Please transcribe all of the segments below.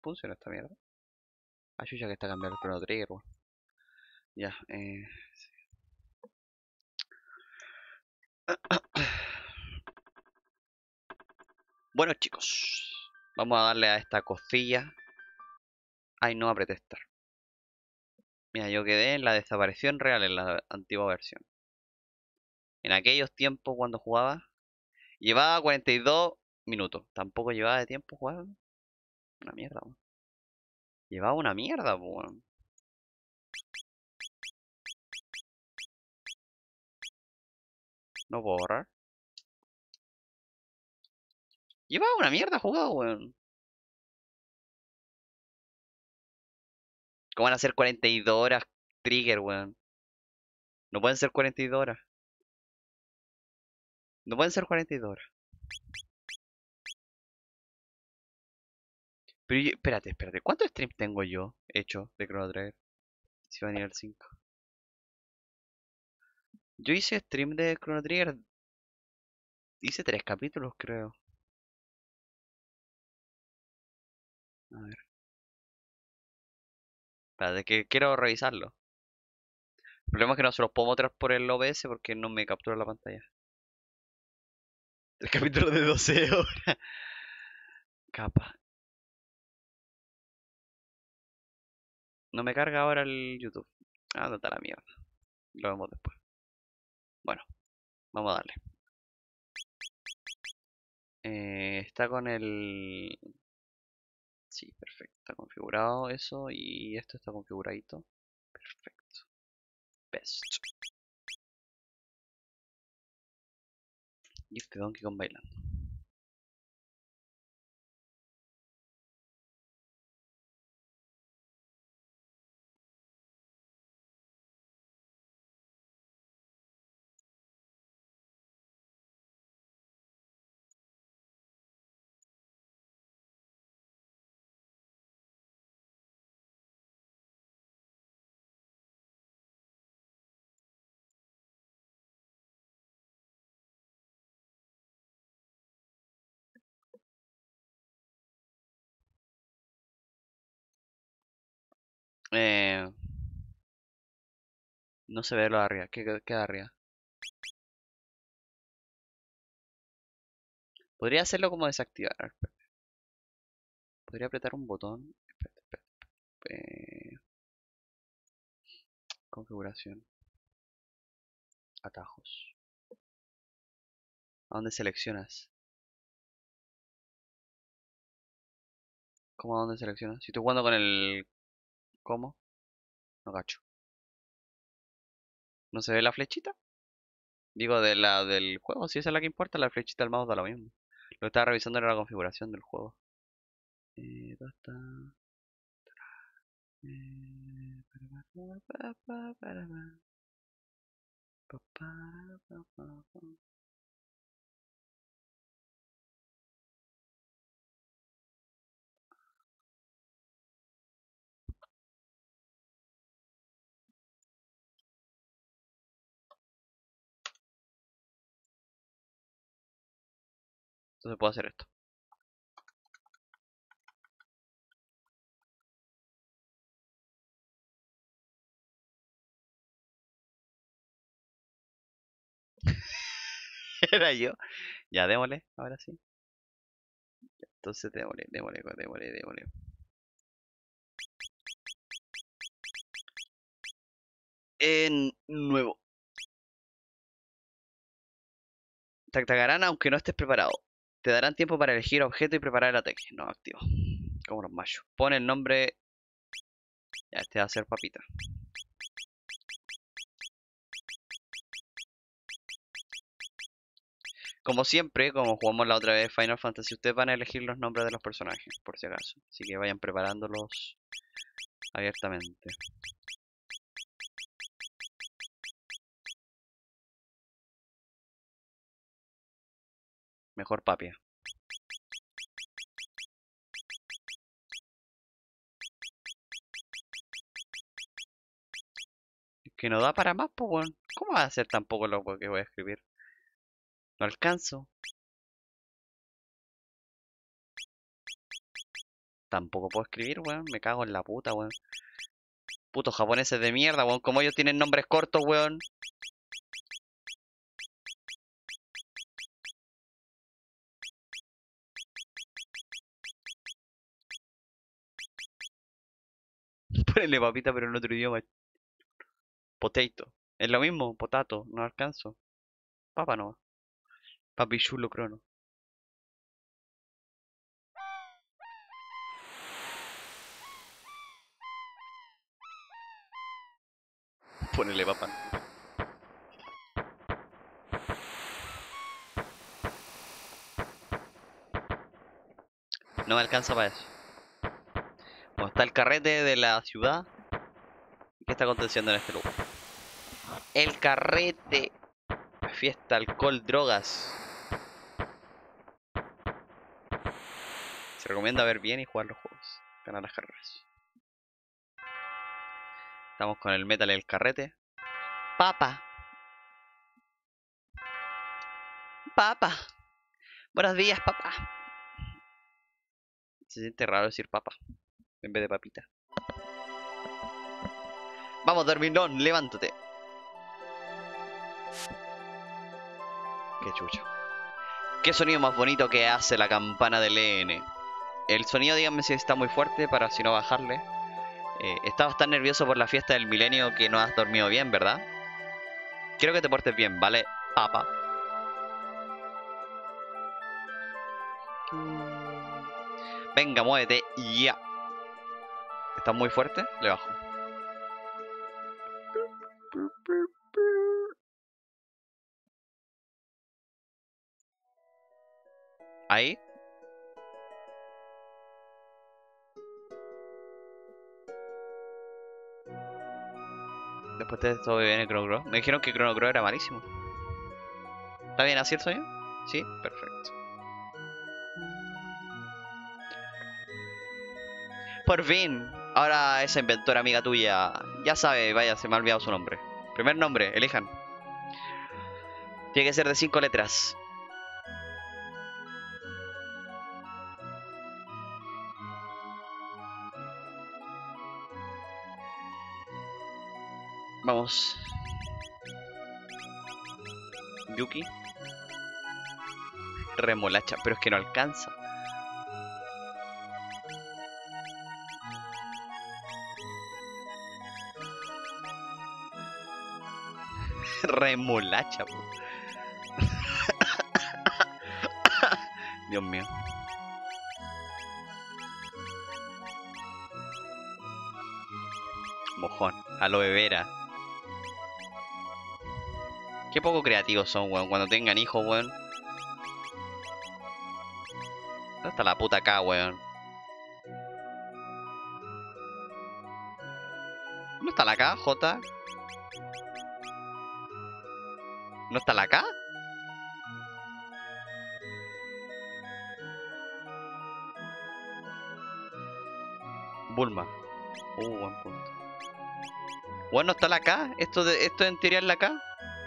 funciona esta mierda. Ah, chucha que está cambiando el Chrono Trigger, weón. Ya, bueno chicos, vamos a darle a esta cosilla. Ay, no apreté Start. Mira, yo quedé en la desaparición real en la antigua versión. En aquellos tiempos cuando jugaba, llevaba 42 minutos. Tampoco llevaba de tiempo jugar. Una mierda, weón. Llevaba una mierda, weón. No puedo borrar. Llevaba una mierda jugado, weón. ¿Cómo van a ser 42 horas trigger, weón? No pueden ser 42 horas. No pueden ser 42 horas. Pero espérate, espérate. ¿Cuántos streams tengo yo hecho de Chrono Trigger? Si va a nivel 5. Yo hice stream de Chrono Trigger. Hice 3 capítulos, creo. A ver. Espérate, que quiero revisarlo. El problema es que no se los puedo mostrar por el OBS porque no me captura la pantalla. El capítulo de 12 horas. Capa. No me carga ahora el YouTube. Ah, no está la mierda. Lo vemos después. Bueno, vamos a darle. Está con el... Sí, perfecto. Está configurado eso y esto está configuradito. Perfecto. Best. Y este Donkey Kong bailando. Eh, no se ve lo de arriba. ¿Qué queda arriba? Podría hacerlo como desactivar. A ver, espérate. Podría apretar un botón. Espérate, espérate. Configuración. Atajos. ¿A dónde seleccionas? ¿Cómo a dónde seleccionas? Si estoy jugando con el... ¿Cómo? No cacho. ¿No se ve la flechita? Digo, de la del juego. Si esa es la que importa, la flechita del mouse da lo mismo. Lo que estaba revisando era la configuración del juego. ¿Dónde está? Entonces puedo hacer esto. Era yo. Ya, démosle, ahora sí. Entonces démosle. En nuevo. Te atacarán aunque no estés preparado. Te darán tiempo para elegir objeto y preparar el ataque. No activo. Como los machos. Pone el nombre. Ya, este va a ser papita. Como siempre, como jugamos la otra vez Final Fantasy, ustedes van a elegir los nombres de los personajes, por si acaso. Así que vayan preparándolos abiertamente. Mejor papia. Es que no da para más, pues, weón. ¿Cómo va a ser tan poco loco que voy a escribir? No alcanzo. Tampoco puedo escribir, weón. Me cago en la puta, weón. Putos japoneses de mierda, weón. Como ellos tienen nombres cortos, weón. Ponele papita, pero en otro idioma. Potato. Es lo mismo, potato. No alcanzo. Papa no. Papi chulo crono. Ponele papa. No me alcanza para eso. Bueno, está el carrete de la ciudad. ¿Qué está aconteciendo en este lugar? El carrete. Fiesta, alcohol, drogas. Se recomienda ver bien y jugar los juegos. Ganar las carreras. Estamos con el metal y el carrete. Papa. Papa. Buenos días, papá. Se siente raro decir papa en vez de papita. Vamos, dormilón, levántate. Qué chucha. ¿Qué sonido más bonito que hace la campana del EN? El sonido, díganme si está muy fuerte para si no bajarle. Estabas tan nervioso por la fiesta del milenio que no has dormido bien, ¿verdad? Quiero que te portes bien, ¿vale, papa? Venga, muévete, ya. ¿Está muy fuerte? Le bajo. Ahí. Después de esto viene Chrono Cross. Me dijeron que Chrono Cross era malísimo. ¿Está bien así el sueño? Sí, perfecto. Por fin. Ahora esa inventora amiga tuya. Ya sabe, vaya, se me ha olvidado su nombre. Primer nombre, elijan. Tiene que ser de 5 letras. Vamos. Yuki. Remolacha, pero es que no alcanza. Remolacha, po. Dios mío. Mojón. Aloe vera. Qué poco creativos son, weón. Cuando tengan hijos, weón. ¿Dónde está la puta acá, weón? ¿Dónde está la K, J? ¿No está la K? Bulma. Buen punto. Bueno, ¿está la K? ¿Esto en teoría es la K?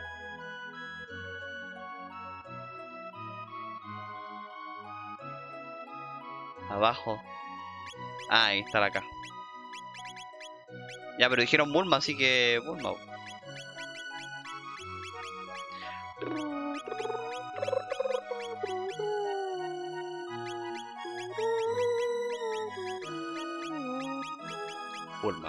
Abajo. Ah, ahí está la K. Ya, pero dijeron Bulma, así que Bulma. Bulma.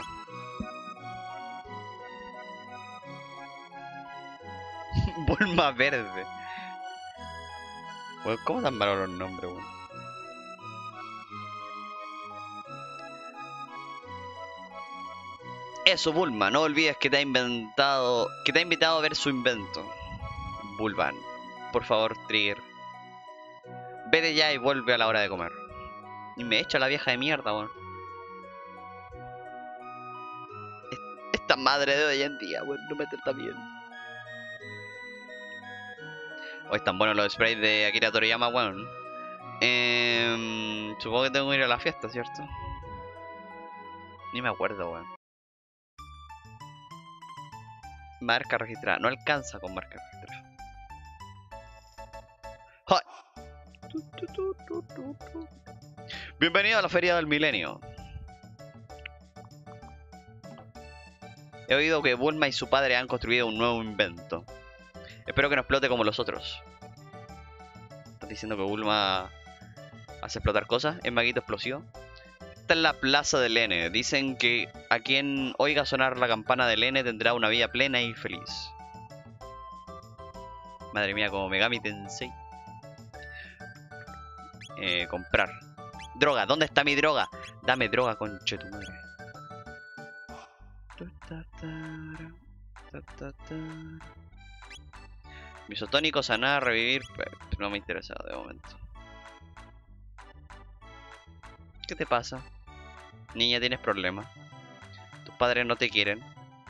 Bulma verde. Weón, ¿cómo tan malos los nombres, weón? Eso, Bulma, no olvides que te ha invitado a ver su invento. Bulban. Por favor, Trigger. Vete ya y vuelve a la hora de comer. Y me echa la vieja de mierda, weón. Esta madre de hoy en día, weón, no me trata bien. Hoy están buenos los sprays de Akira Toriyama, weón. Supongo que tengo que ir a la fiesta, ¿cierto? Ni me acuerdo, weón. Marca registrada. No alcanza con marca registrada. ¡Ay! Bienvenido a la Feria del Milenio. He oído que Bulma y su padre han construido un nuevo invento. Espero que no explote como los otros. ¿Estás diciendo que Bulma hace explotar cosas? ¿Es maguito explosivo? Esta es la plaza del N. Dicen que a quien oiga sonar la campana del N tendrá una vida plena y feliz. Madre mía, como Megami Tensei. Comprar. Droga, ¿dónde está mi droga? Dame droga, conche tu madre. Misotónico, sanar, revivir. No me interesa de momento. ¿Qué te pasa? Niña, tienes problemas. Tus padres no te quieren.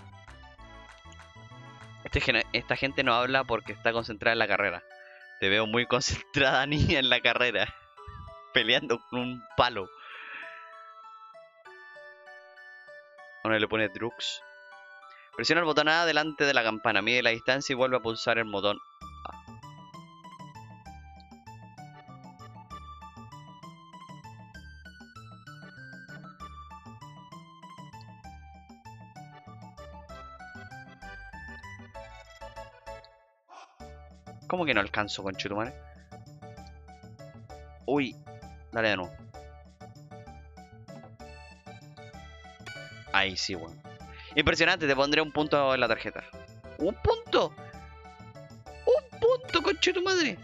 Esta gente no habla porque está concentrada en la carrera. Te veo muy concentrada, niña, en la carrera. Peleando con un palo. Ahora le pone Drux. Presiona el botón A delante de la campana. Mide la distancia y vuelve a pulsar el botón A. ¿Cómo que no alcanzo, conchetumare? Uy, dale de nuevo. Ahí sí, weón. Impresionante, te pondré un punto en la tarjeta. ¡Un punto! ¡Un punto, conchetumadre!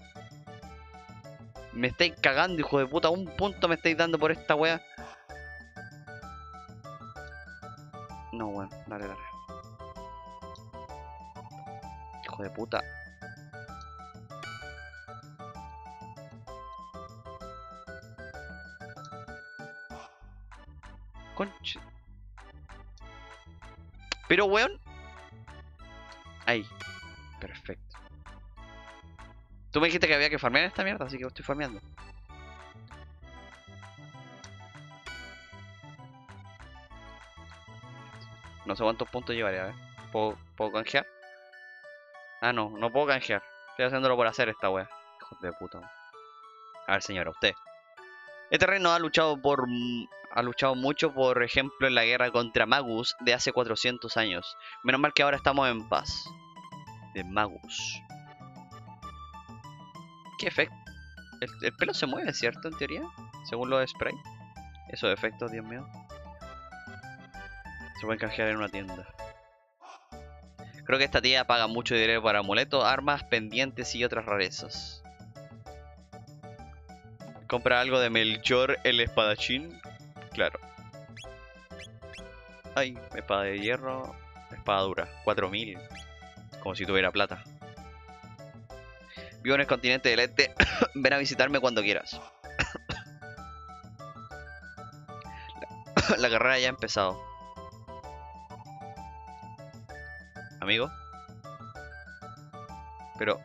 Me estáis cagando, hijo de puta. Un punto me estáis dando por esta wea. No, weón, dale, dale. Hijo de puta. Conche. Pero, weón. Ahí. Perfecto. Tú me dijiste que había que farmear esta mierda, así que estoy farmeando. No sé cuántos puntos llevaré, a ver. ¿Puedo canjear? Ah, no, no puedo canjear. Estoy haciéndolo por hacer esta wea. Hijo de puta. A ver, señora, usted. Este reino ha luchado mucho, por ejemplo, en la guerra contra Magus de hace 400 años. Menos mal que ahora estamos en paz. De Magus. ¿Qué efecto? El pelo se mueve, ¿cierto? En teoría. Según los sprays. Esos efectos, Dios mío. Se pueden canjear en una tienda. Creo que esta tía paga mucho dinero para amuletos, armas, pendientes y otras rarezas. Compra algo de Melchor el espadachín. Claro. Ay, espada de hierro. Espada dura. 4000. Como si tuviera plata. Vivo en el continente del este. Ven a visitarme cuando quieras. La carrera ya ha empezado. Amigo. Pero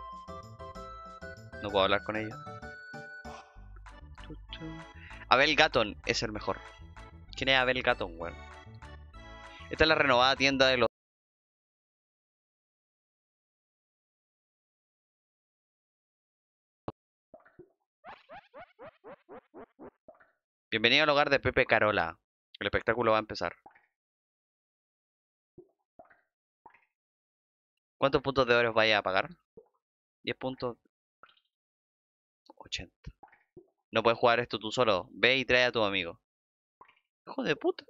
no puedo hablar con ella. Abel Gatton es el mejor. ¿Quién es Abel Gatton, weón? Esta es la renovada tienda de los... Bienvenido al hogar de Pepe Carola. El espectáculo va a empezar. ¿Cuántos puntos de oro vaya a pagar? 10 puntos. 80. No puedes jugar esto tú solo. Ve y trae a tu amigo. Hijo de puta.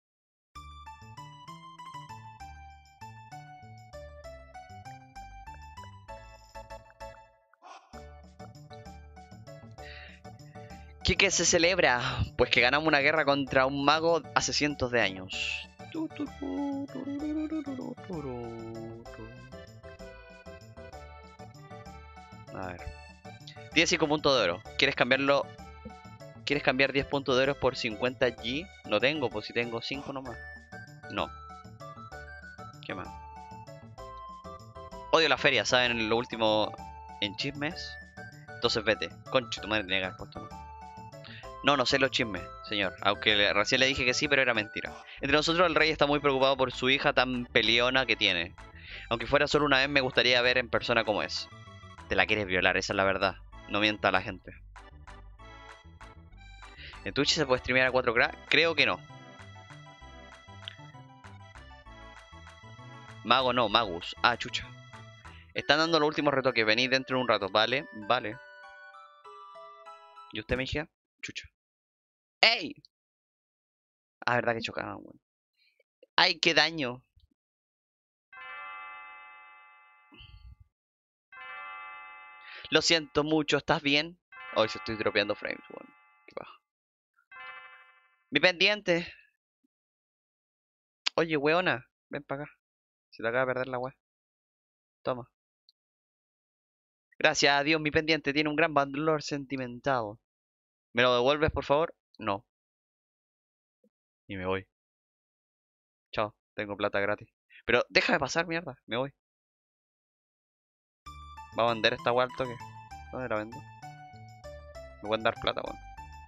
¿Qué se celebra? Pues que ganamos una guerra contra un mago hace cientos de años. A ver. 10 puntos de oro. ¿Quieres cambiarlo? ¿Quieres cambiar 10 puntos de oro por 50 G? No tengo, pues si tengo 5 nomás. No. ¿Qué más? Odio la feria, ¿saben? Lo último en chismes. Entonces vete. Concha, tu madre tenía que haber puesto, ¿no? No sé los chismes, señor. Aunque recién le dije que sí, pero era mentira. Entre nosotros, el rey está muy preocupado por su hija tan peleona que tiene. Aunque fuera solo una vez, me gustaría ver en persona cómo es. Te la quieres violar, esa es la verdad. No mienta a la gente. ¿En Twitch se puede streamear a 4K? Creo que no. Mago no, Magus. Ah, chucha. Están dando los últimos retoques. Venid dentro de un rato. Vale, vale. ¿Y usted me dije? Chucha. ¡Ey! Ah, verdad que chocaban, weón. ¡Ay, qué daño! Lo siento mucho, ¿estás bien? Hoy se estoy dropeando frames, weón. Qué baja. Mi pendiente. Oye, weona. Ven para acá. Se te acaba de perder la weá. Toma. Gracias a Dios, mi pendiente tiene un gran valor sentimental. ¿Me lo devuelves, por favor? No. Y me voy. Chao, tengo plata gratis. Pero déjame pasar, mierda. Me voy. Va a vender esta weá al toque. ¿Dónde la vendo? Me pueden dar plata, weón.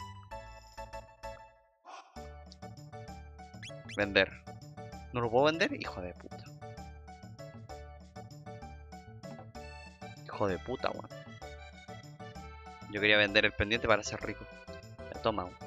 Vender. ¿No lo puedo vender? Hijo de puta. Hijo de puta, weón. Yo quería vender el pendiente para ser rico. Ya, toma, weón.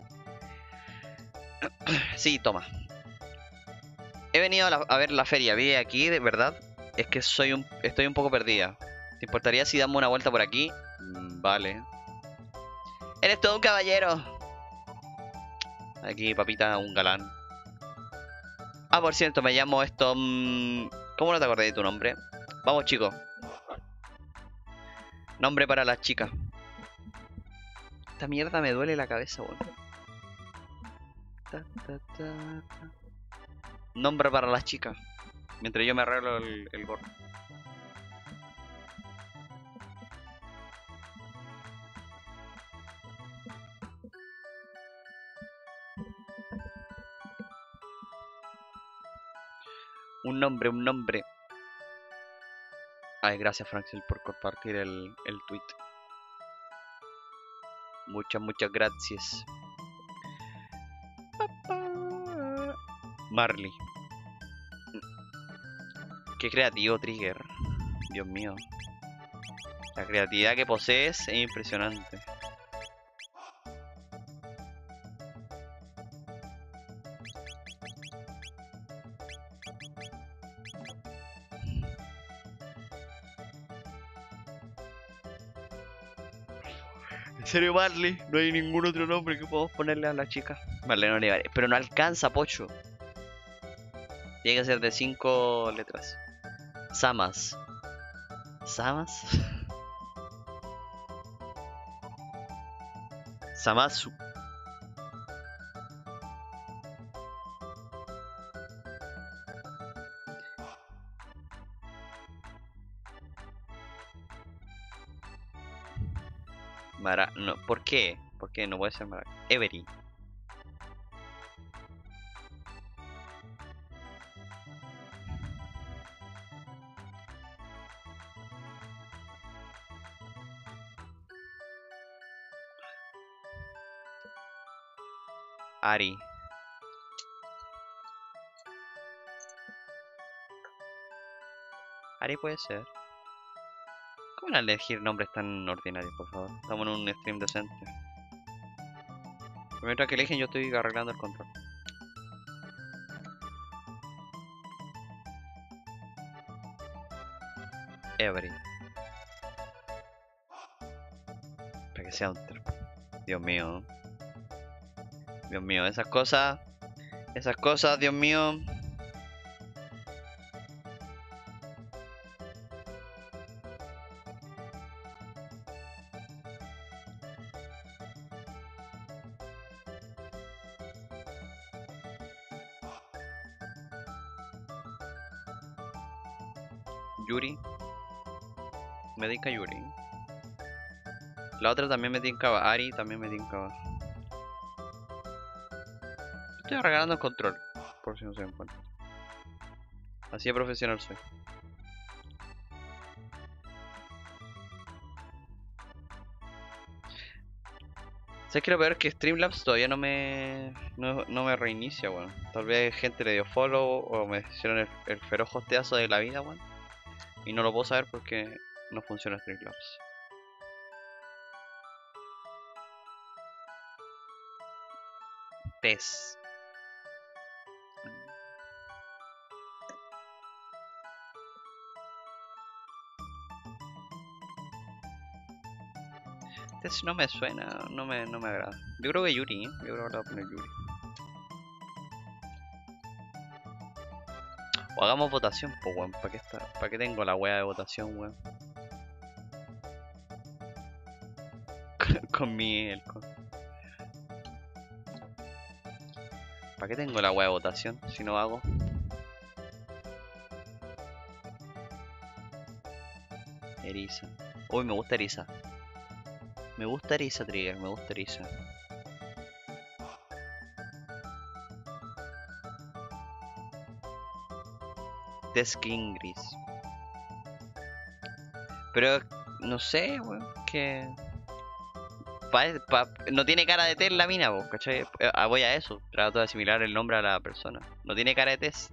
Sí, toma. He venido a ver la feria. Vi aquí, de verdad. Es que estoy un poco perdida. ¿Te importaría si damos una vuelta por aquí? Vale. Eres todo un caballero. Aquí, papita, un galán. Ah, por cierto, me llamo esto... ¿Cómo no te acordé de tu nombre? Vamos, chicos. Nombre para las chicas. Esta mierda me duele la cabeza, weón. Nombre para las chicas. Mientras yo me arreglo el gorro. Un nombre, un nombre. Ay, gracias, Franksel, por compartir el tweet. Muchas, muchas gracias. Marley. Qué creativo, Trigger. Dios mío. La creatividad que posees es impresionante. ¿En serio, Marley? No hay ningún otro nombre que podamos ponerle a la chica. Marlene Olivares. Pero no alcanza, Pocho. Tiene que ser de 5 letras. Samas. ¿Samas? Samasu. No, ¿por qué? ¿Por qué no puede ser Mara? Every. Ari. Ari puede ser. ¿Cómo van a elegir nombres tan ordinarios, por favor? Estamos en un stream decente. Mientras que eligen, yo estoy arreglando el control. Every. Para que sea un... Dios mío. Dios mío, esas cosas... Esas cosas, Dios mío. Yuri. Me tinca Yuri. La otra también me tincaba. Ari también me tincaba. Estoy arreglando el control. Por si no se dan cuenta. Así de profesional soy. ¿Sabes que lo peor es que Streamlabs todavía no me reinicia, weón? Tal vez gente le dio follow o me hicieron el feroz hosteazo de la vida, weón. Y no lo puedo saber porque no funciona Streamlabs. Tess. Tess no me suena, no me agrada. Yo creo que Yuri, ¿eh? Yo creo que le voy a poner Yuri. O hagamos votación, pues weón. ¿Para qué tengo la wea de votación, weón? Con mi ¿Para qué tengo la wea de votación si no hago? Eriza. Uy, me gusta Eriza. Me gusta Eriza, Trigger, me gusta Eriza. Tess Gris. Pero no sé, weón, que no tiene cara de Tess la mina, vos, ¿cachai? Voy a eso, trato de asimilar el nombre a la persona. No tiene cara de Tess.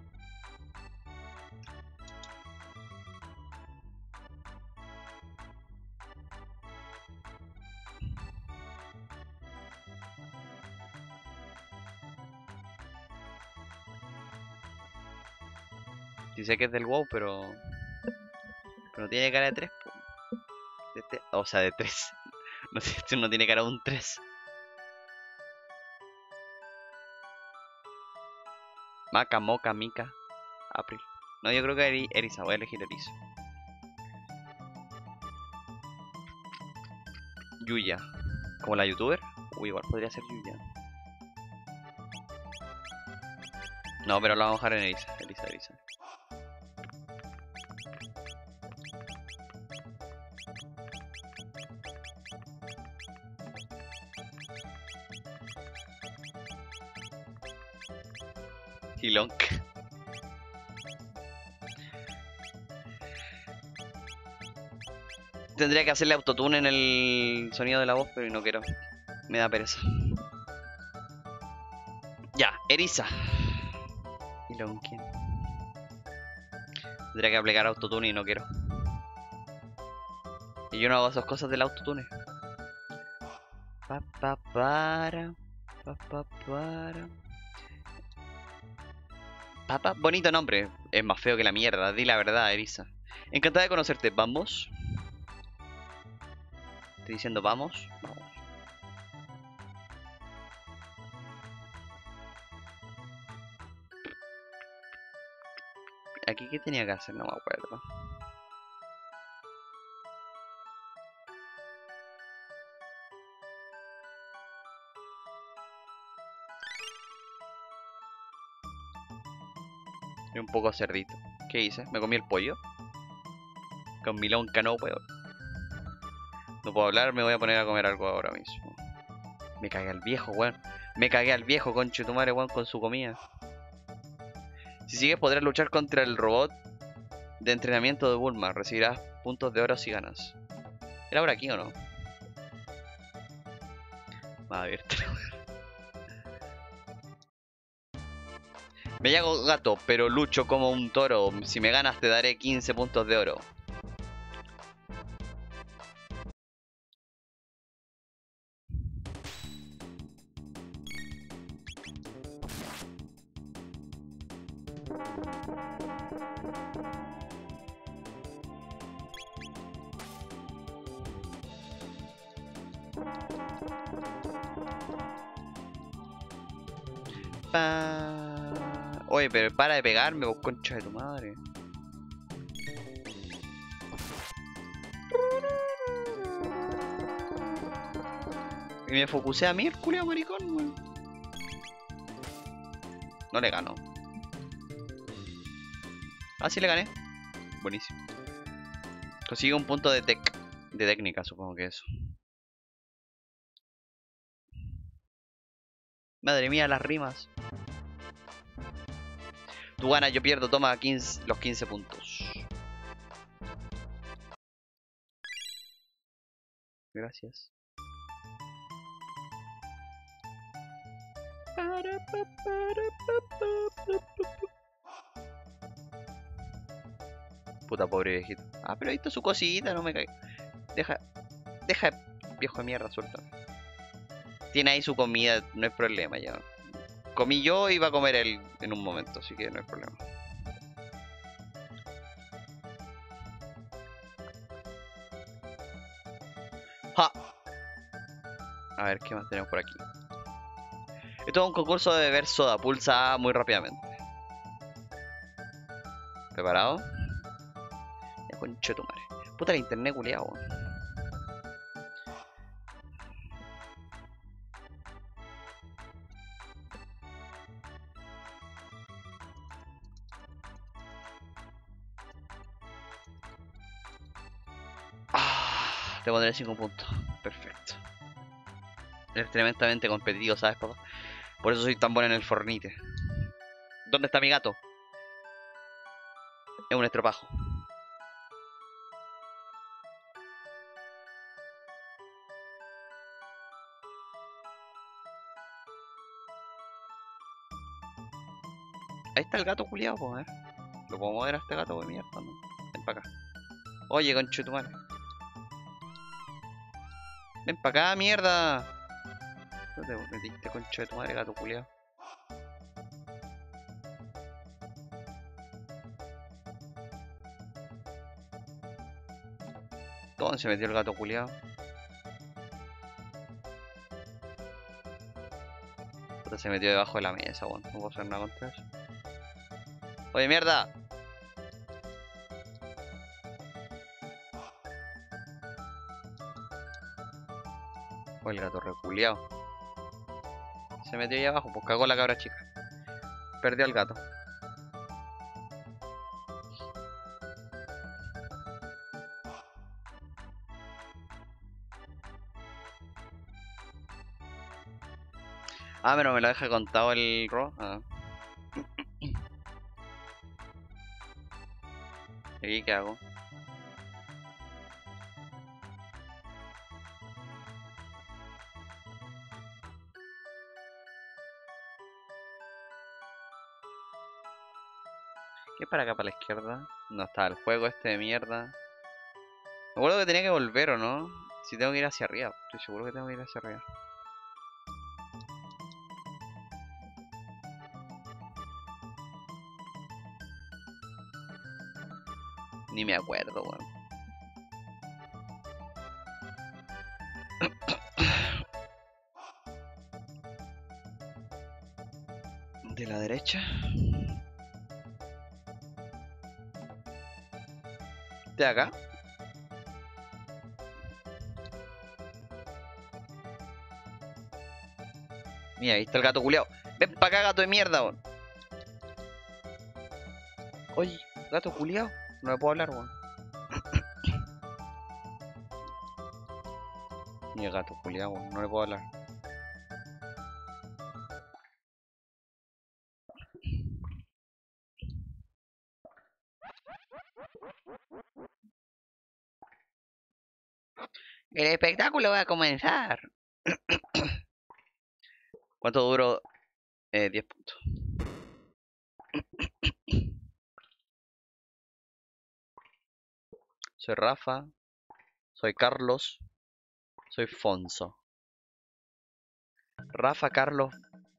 Dice que es del WoW, pero no tiene cara de 3. O sea, de 3. No sé, no tiene cara de un 3. Maca, Moca, Mika, April. No, yo creo que Eriza, voy a elegir Eriza. Yuya. ¿Como la youtuber? Uy, igual podría ser Yuya. No, pero la vamos a dejar en Eriza. Eriza. Hilonk. Tendría que hacerle autotune en el sonido de la voz, pero no quiero. Me da pereza. Ya, Eriza. Hilonkin. Tendría que aplicar autotune y no quiero. Y yo no hago esas cosas del autotune. Papa, bonito nombre. Es más feo que la mierda, di la verdad, Eriza. Encantada de conocerte, ¿vamos? Estoy diciendo vamos. Vamos. Aquí qué tenía que hacer, no me acuerdo. Y un poco cerdito. ¿Qué hice? ¿Me comí el pollo? Con mi lonca no puedo. No puedo hablar, me voy a poner a comer algo ahora mismo. Me cagué al viejo, weón. Me cagué al viejo, conche tu madre, weón, con su comida. Si sigues podrás luchar contra el robot de entrenamiento de Bulma. Recibirás puntos de oro si ganas. ¿Era por aquí o no? Va a ver. Me llamo gato, pero lucho como un toro. Si me ganas te daré 15 puntos de oro. Oye, pero para de pegarme, vos concha de tu madre. Y me focusé a mí el culiao maricón, weón. No le gano. Ah, sí le gané. Buenísimo. Consigue un punto de técnica, supongo que eso. Madre mía, las rimas. Tú ganas, yo pierdo, toma los 15 puntos. Gracias. Puta pobre viejito. Ah, pero ahí está su cosita, no me cae. Deja, viejo de mierda, suelta. Tiene ahí su comida, no hay problema ya. comí yo y va a comer él en un momento, así que no hay problema. ¡Ja! A ver, ¿qué más tenemos por aquí? Esto es un concurso de beber soda. Pulsa A muy rápidamente. ¿Preparado? Ya, conche tu madre. Puta, el internet culiao. Ah, te pondré 5 puntos. Perfecto. Eres tremendamente competitivo, ¿sabes, papá? Por eso soy tan bueno en el Fornite. ¿Dónde está mi gato? Es un estropajo. Ahí está el gato culiao, pues, a ver. Lo puedo mover a este gato de mierda, ¿no? Ven para acá. Oye, conchetumare. Ven para acá, mierda. ¿Dónde te metiste, concha de tu madre, gato culiao? ¿Dónde se metió el gato culiao? Puta, se metió debajo de la mesa, weón. No puedo hacer nada contra eso. Oye, mierda. Oye, el gato reculeado. Se metió ahí abajo, pues cagó la cabra chica. Perdió al gato. Ah, pero me lo deja contado el Ro. Ah. ¿Y qué hago? ¿Qué es para acá, para la izquierda? No está el juego este de mierda. Me acuerdo que tenía que volver, ¿o no? Si tengo que ir hacia arriba. Estoy seguro que tengo que ir hacia arriba. Ni me acuerdo, weón. De la derecha. De acá. Mira, ahí está el gato culiao. Ven para acá, gato de mierda, weón. Oye, gato culiao. No le puedo hablar, weón. Mira, gato culiao, weón. No le puedo hablar. El espectáculo va a comenzar. ¿Cuánto duró? 10 puntos. Soy Rafa. Soy Carlos. Soy Fonso. Rafa, Carlos.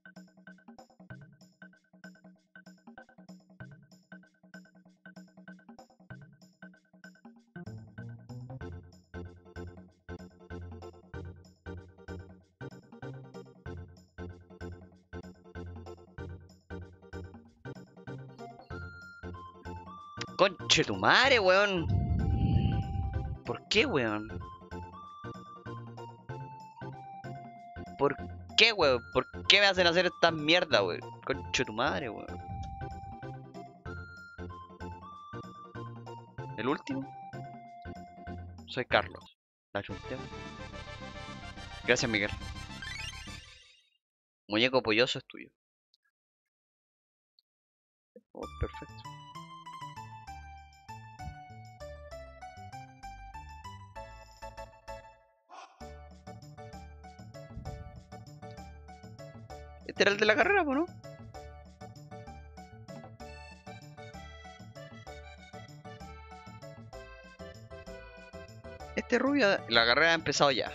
Conche tu madre, weón. ¿Por qué, weón? ¿Por qué, weón? ¿Por qué me hacen hacer esta mierda, weón? Conche tu madre, weón. ¿El último? Soy Carlos. La chunté, weón. Gracias, Miguel. Muñeco polloso es tuyo. Oh, perfecto. Este era el de la carrera, ¿no? Este rubio, la carrera ha empezado ya.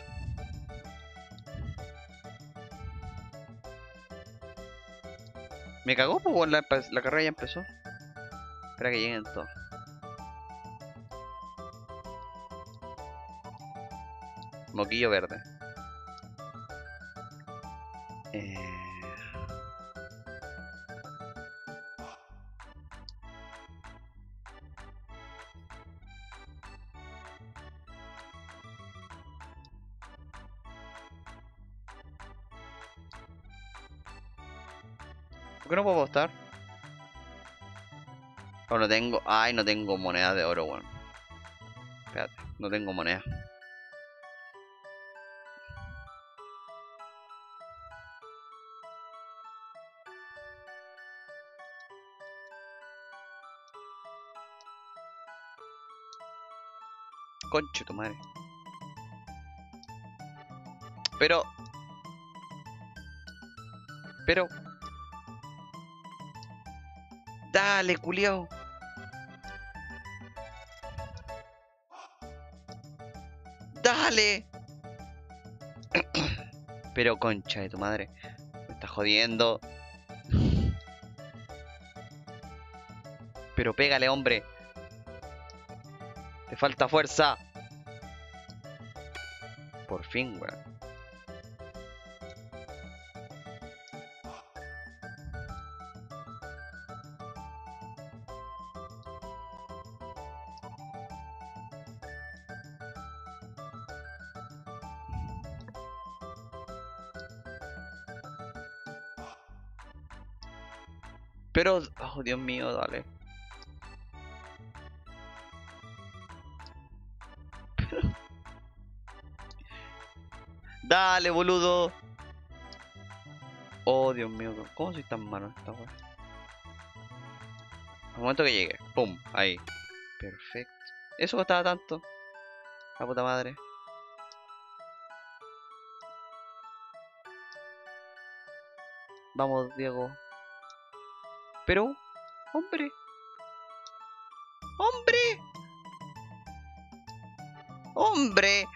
Me cagó, pues, weón, la carrera ya empezó. Espera que lleguen todos. Moquillo verde. Eh... ¿Por qué no puedo apostar? O no tengo... Ay, no tengo monedas de oro, weón. Espérate, no tengo moneda. Conche tu madre. Pero... Pero... Dale, culiao. Dale. Pero concha de tu madre. Me estás jodiendo. Pero pégale, hombre. Te falta fuerza. Por fin, weón. Pero... Oh, Dios mío, dale. Dale, boludo. Oh, Dios mío. ¿Cómo soy tan malo en esta weá? Al momento que llegue. Pum. Ahí. Perfecto. Eso costaba tanto. La puta madre. Vamos, Diego. Pero... Hombre. Hombre. Hombre.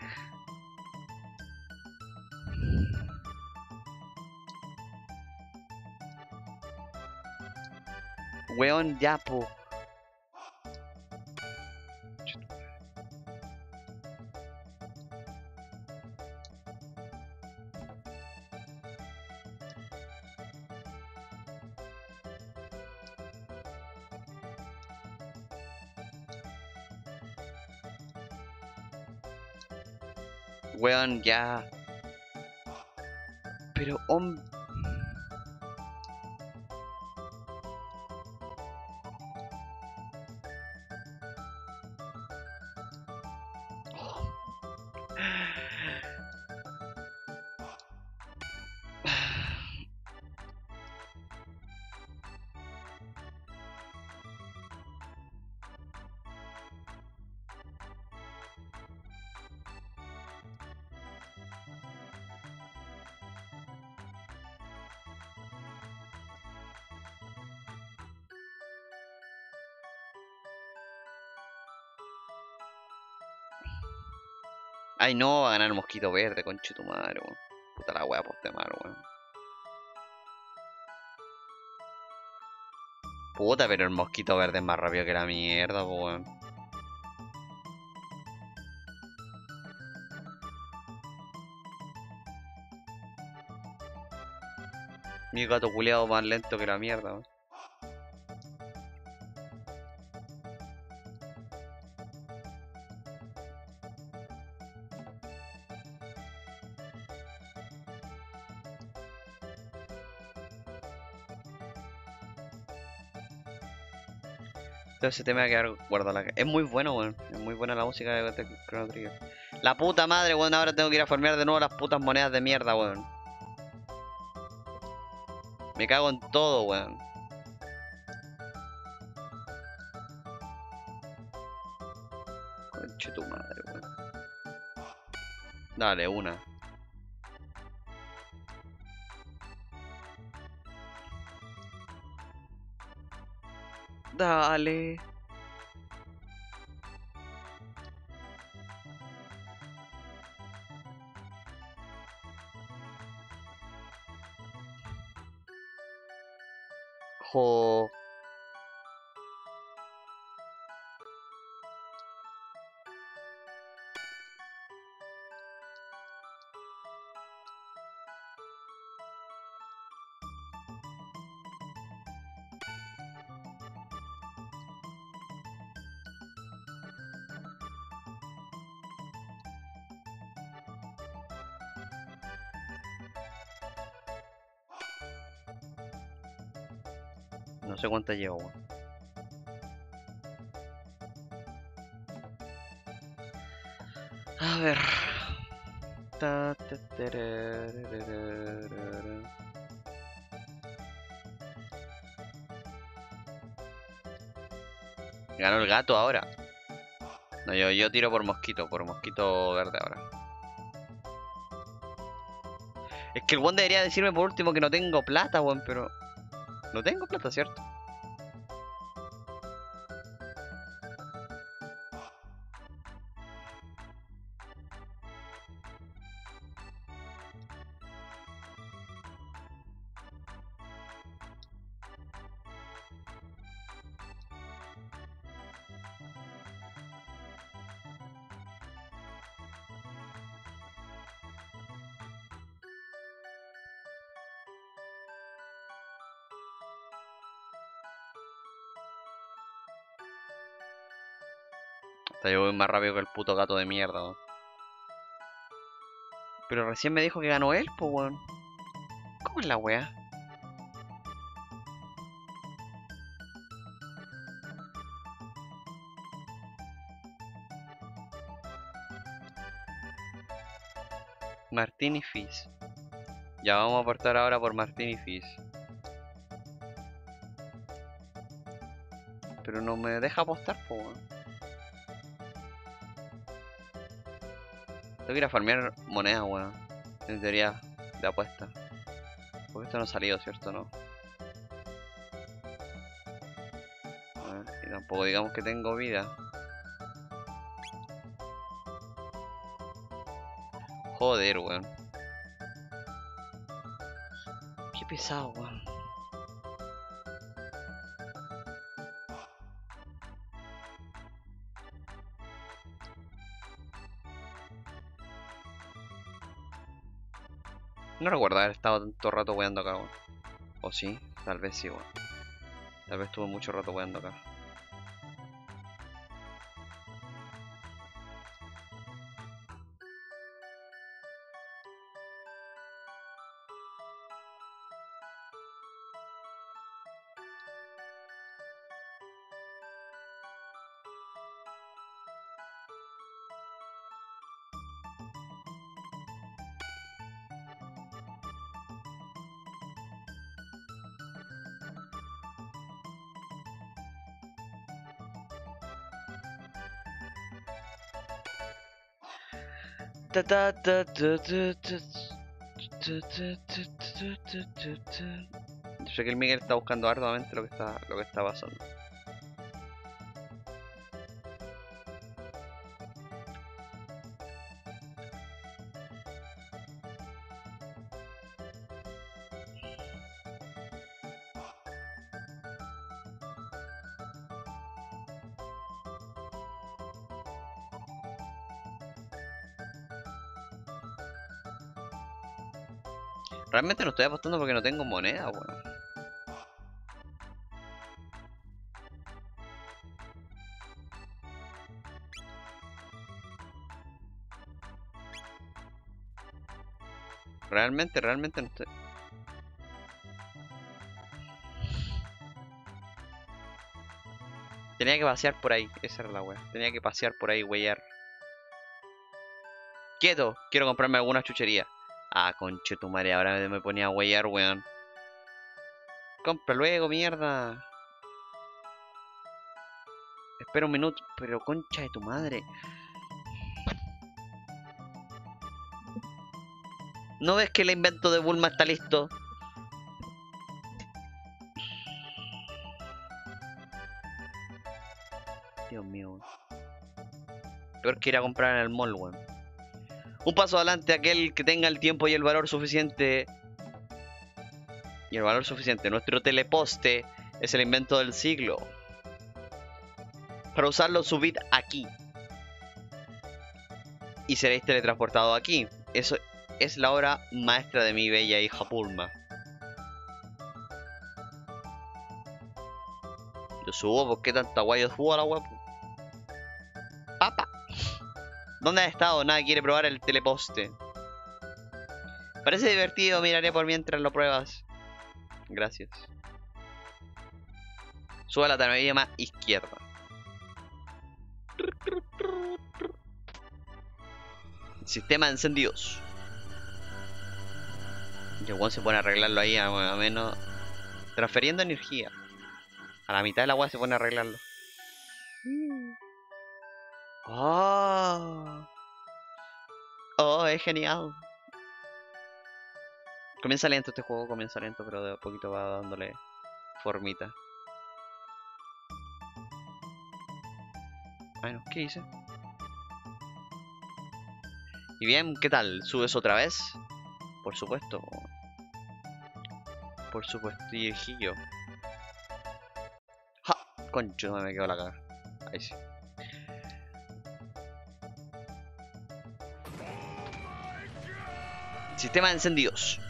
Weón, ya, po. Weón, ya. Pero, hombre. Ay, no, va a ganar el mosquito verde, conche tu madre, weón. Puta la wea, poste mal, weón. Puta, pero el mosquito verde es más rápido que la mierda, po, weón. Mi gato culeado más lento que la mierda, weón. Entonces ese tema va a quedar guardado la... Es muy bueno, weón. Es muy buena la música de Chrono Trigger. La puta madre, weón. Ahora tengo que ir a farmear de nuevo las putas monedas de mierda, weón. Me cago en todo, weón. Conche tu madre, weón. Dale, una. Dale. Jo. No sé cuántas llevo, weón. A ver. Tararararara. Ganó el gato ahora. No, yo tiro por mosquito verde ahora. Es que el weón debería decirme por último que no tengo plata, weón, pero... No tengo plata, ¿cierto? Hasta yo voy más rápido que el puto gato de mierda, weón. Pero recién me dijo que ganó él, pues, weón. ¿Cómo es la weá? Martín y Fizz. Ya vamos a aportar ahora por Martín y Fizz. Pero no me deja apostar, pues, weón. Tengo que ir a farmear monedas, weón. En teoría de apuesta. Porque esto no ha salido, ¿cierto? No. A ver, y tampoco digamos que tengo vida. Joder, weón. Qué pesado, weón. No recuerdo haber estado tanto rato weando acá, weón. O sí, tal vez sí, weón. Tal vez estuve mucho rato weando acá. Ta ta ta ta ta ta Yo sé que el Miguel está buscando arduamente lo que está pasando. Realmente no estoy apostando porque no tengo moneda, weón. Realmente no estoy. Tenía que pasear por ahí, esa era la wea. Tenía que pasear por ahí, weyar. ¡Quieto! Quiero comprarme alguna chuchería. Ah, conche tu madre, ahora me ponía a weyar, weón. Compra luego, mierda. Espera un minuto, pero concha de tu madre. ¿No ves que el invento de Bulma está listo? Dios mío, weón. Peor que ir a comprar en el mall, weón. Un paso adelante aquel que tenga el tiempo y el valor suficiente. Y el valor suficiente. Nuestro teleposte Es el invento del siglo. Para usarlo, subid aquí. Y seréis teletransportado aquí. Eso es la obra maestra de mi bella hija Pulma. Yo subo, ¿por qué tanta guay? Yo subo a la web. Papa. ¿Dónde has estado? Nada, quiere probar el teleposte. Parece divertido, miraré por mientras lo pruebas. Gracias. Sube a la tarima izquierda. Sistema de encendidos. Y el weón se pone a arreglarlo ahí a menos. Transfiriendo energía. A la mitad de la weá se pone a arreglarlo. Oh. Oh, es genial. Comienza lento este juego, comienza lento, pero de a poquito va dándole formita. Bueno, ¿qué hice? Y bien, ¿qué tal? ¿Subes otra vez? Por supuesto. Por supuesto, hijillo. ¡Ja! Concho, no me quedó la cara. Ahí sí. Sistema de encendidos.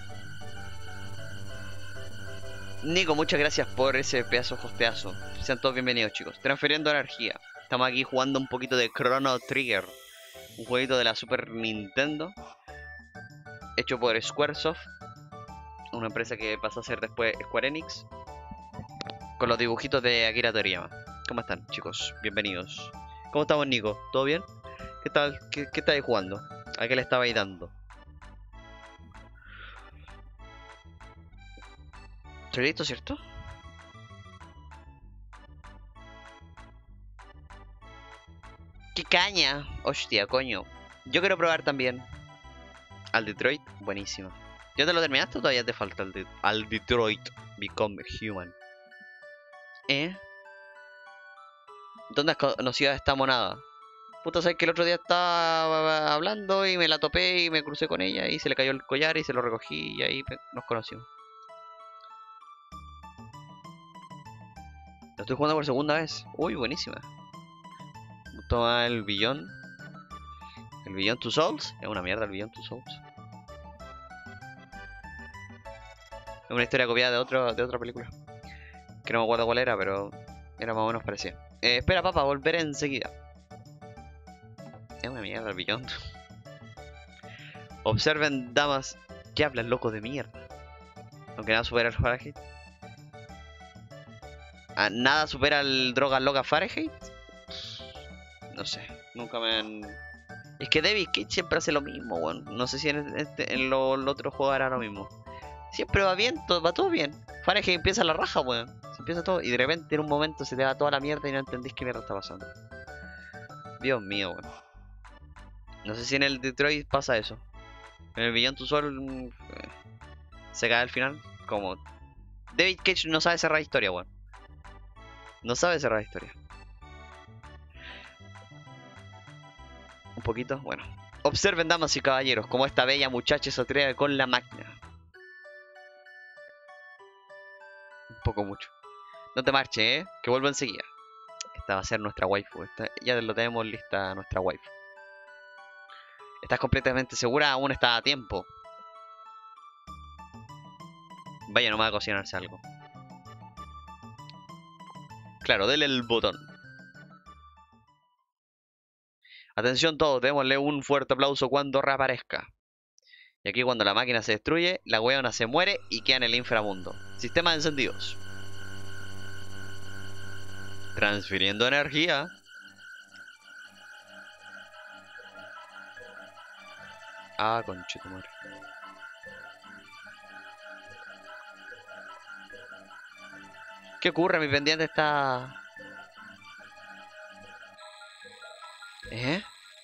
Nico, muchas gracias por ese pedazo de hosteazo. Sean todos bienvenidos, chicos. Transfiriendo energía. Estamos aquí jugando un poquito de Chrono Trigger. Un jueguito de la Super Nintendo. Hecho por Squaresoft. Una empresa que pasó a ser después Square Enix. Con los dibujitos de Akira Toriyama. ¿Cómo están, chicos? Bienvenidos. ¿Cómo estamos, Nico? ¿Todo bien? ¿Qué tal? ¿Qué estáis jugando? ¿A qué le estabais dando? ¿Estoy listo, cierto? ¡Qué caña! Hostia, coño. Yo quiero probar también. Al Detroit, buenísimo. ¿Ya te lo terminaste o todavía te falta al Detroit Become Human? ¿Eh? ¿Dónde has conocido a esta monada? Puta, sabes que el otro día estaba hablando y me la topé y me crucé con ella y se le cayó el collar y se lo recogí y ahí nos conocimos. Lo estoy jugando por segunda vez. Uy, buenísima. Toma el Beyond. El Beyond Two Souls. Es una mierda el Beyond Two Souls. Es una historia copiada de otra película. Que no me acuerdo cuál era, pero era más o menos parecida. Espera, papá, volveré enseguida. Es una mierda el Beyond. Observen, damas, que hablan loco de mierda. Aunque nada supera el Fahrenheit. ¿Nada supera el droga loca Fahrenheit? No sé, nunca me han... Es que David Cage siempre hace lo mismo, weón. No sé si en los otros juegos hará lo mismo. Siempre va bien, va todo bien. Fahrenheit empieza la raja, weón. Se empieza todo y de repente en un momento se te va toda la mierda y no entendís qué mierda está pasando. Dios mío, weón. No sé si en el Detroit pasa eso. En el Beyond Two Souls se cae al final. Como David Cage no sabe cerrar historia, weón. No sabe cerrar historia. Un poquito, bueno. Observen, damas y caballeros, cómo esta bella muchacha se atreve con la máquina. Un poco mucho. No te marches, que vuelvo enseguida. Esta va a ser nuestra waifu. Ya lo tenemos lista, nuestra waifu. ¿Estás completamente segura? Aún está a tiempo. Vaya nomás a cocinarse algo. Claro, dele el botón. Atención todos, démosle un fuerte aplauso cuando reaparezca. Y aquí cuando la máquina se destruye, la weona se muere y queda en el inframundo. Sistema de encendidos. Transfiriendo energía. Ah, conchetumare. ¿Qué ocurre? Mi pendiente está... ¿Eh?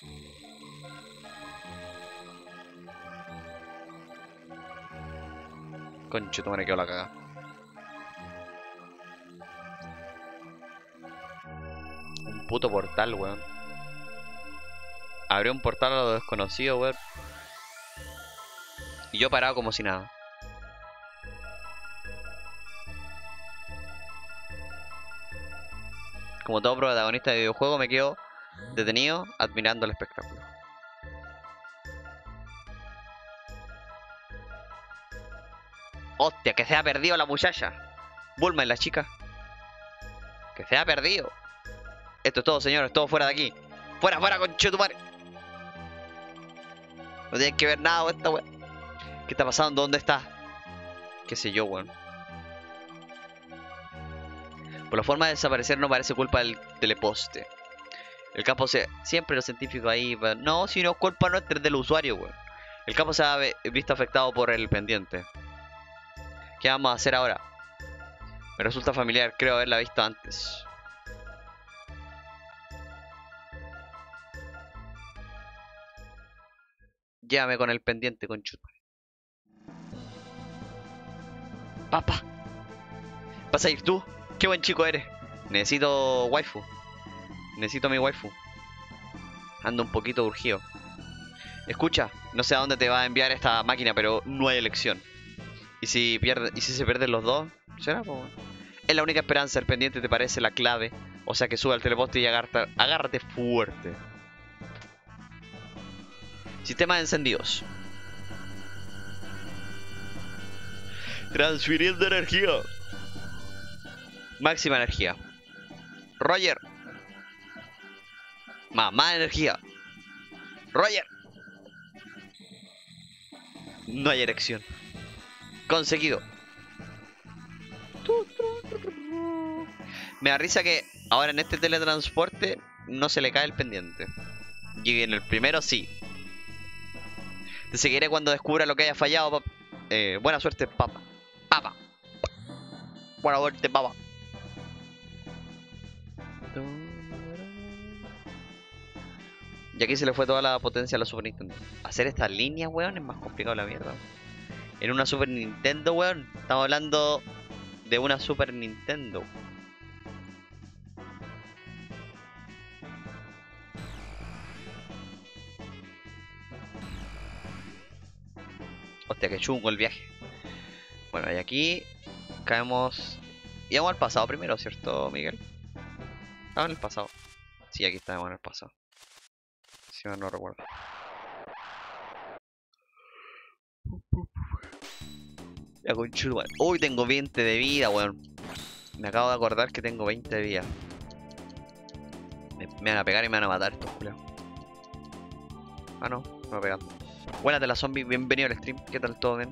Conchetumare, quedó la caga. Un puto portal, weón. Abrió un portal a lo desconocido, weón. Y yo parado como si nada. Como todo protagonista de videojuego me quedo detenido admirando el espectáculo. Hostia, que se ha perdido la muchacha. Bulma y la chica. Que se ha perdido. Esto es todo, señores, todo fuera de aquí. Fuera, fuera, conchetumare. No tienen que ver nada con esta weón. ¿Qué está pasando? ¿Dónde está? Qué sé yo, weón. Por la forma de desaparecer no parece culpa del teleposte. El campo se... Siempre los científicos ahí... No, si no es culpa nuestra, es del usuario, weón. El campo se ha visto afectado por el pendiente. ¿Qué vamos a hacer ahora? Me resulta familiar, creo haberla visto antes. Llévame con el pendiente, conchuta. Papá, ¿vas a ir tú? Qué buen chico eres. Necesito waifu. Necesito mi waifu. Ando un poquito urgido. Escucha, no sé a dónde te va a enviar esta máquina, pero no hay elección. ¿Y si se pierden los dos? ¿Será? Es la única esperanza, el pendiente te parece la clave. O sea que sube al teleposte y agárrate fuerte. Sistemas encendidos. Transfiriendo energía. Máxima energía. Roger. Más energía. Roger. No hay erección. Conseguido. Me da risa que ahora en este teletransporte no se le cae el pendiente. Y en el primero sí. Te seguiré cuando descubra lo que haya fallado. Buena suerte, papa. Papa. Buena suerte, papa. Y aquí se le fue toda la potencia a la Super Nintendo. Hacer estas líneas, weón, es más complicado la mierda. En una Super Nintendo, weón. Estamos hablando de una Super Nintendo. Hostia, que chungo el viaje. Bueno, y aquí caemos... Íbamos al pasado primero, ¿cierto, Miguel? Estaba en el pasado. Sí, aquí estábamos en el pasado. Si mal no recuerdo. Ya con chulo, uy, tengo 20 de vida, weón. Me acabo de acordar que tengo 20 de vida. Me van a pegar y me van a matar estos culeos. Ah, no, no me pegan. Buenas de la zombie, bienvenido al stream. ¿Qué tal? ¿Todo bien?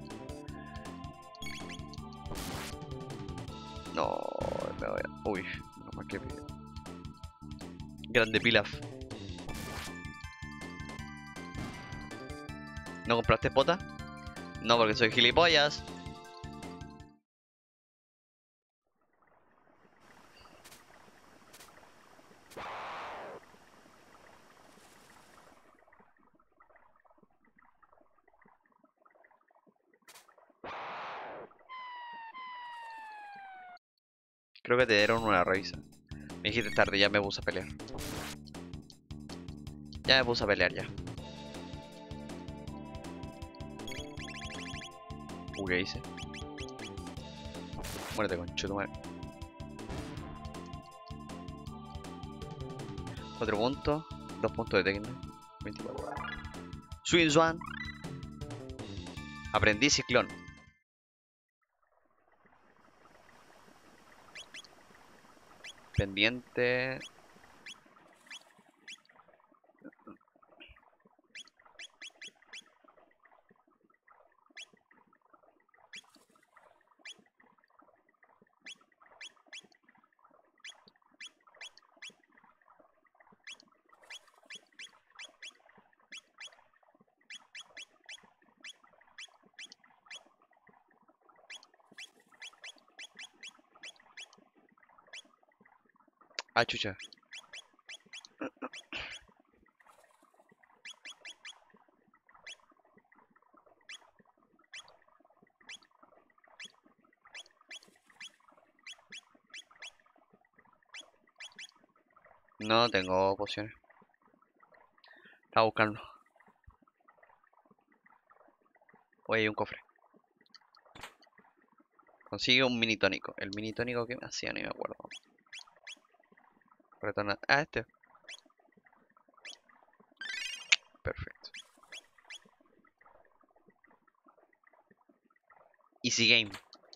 No, me voy a... Uy, no más que... Grande Pilaf. ¿No compraste pota? No, porque soy gilipollas. Creo que te dieron una revisa. Me dijiste tarde, ya me puse a pelear. Ya me puse a pelear ya. ¿Qué hice? Muérete, conchetumare. 4 puntos, 2 puntos de técnica. 24. Swing Swan. Aprendí ciclón. Pendiente. Ah, chucha. No tengo pociones. Estaba buscando. Oye, hay un cofre. Consigue un mini tónico. El mini tónico que me hacía, ni me acuerdo. Retorna. Ah, este. Perfecto. Easy game.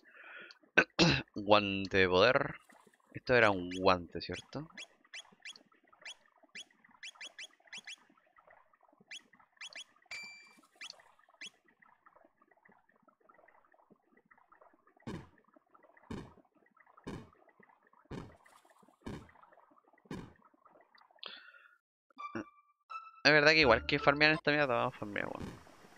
Guante de poder. Esto era un guante, ¿cierto? Es verdad que igual que farmear en esta mierda, vamos a farmear, bueno.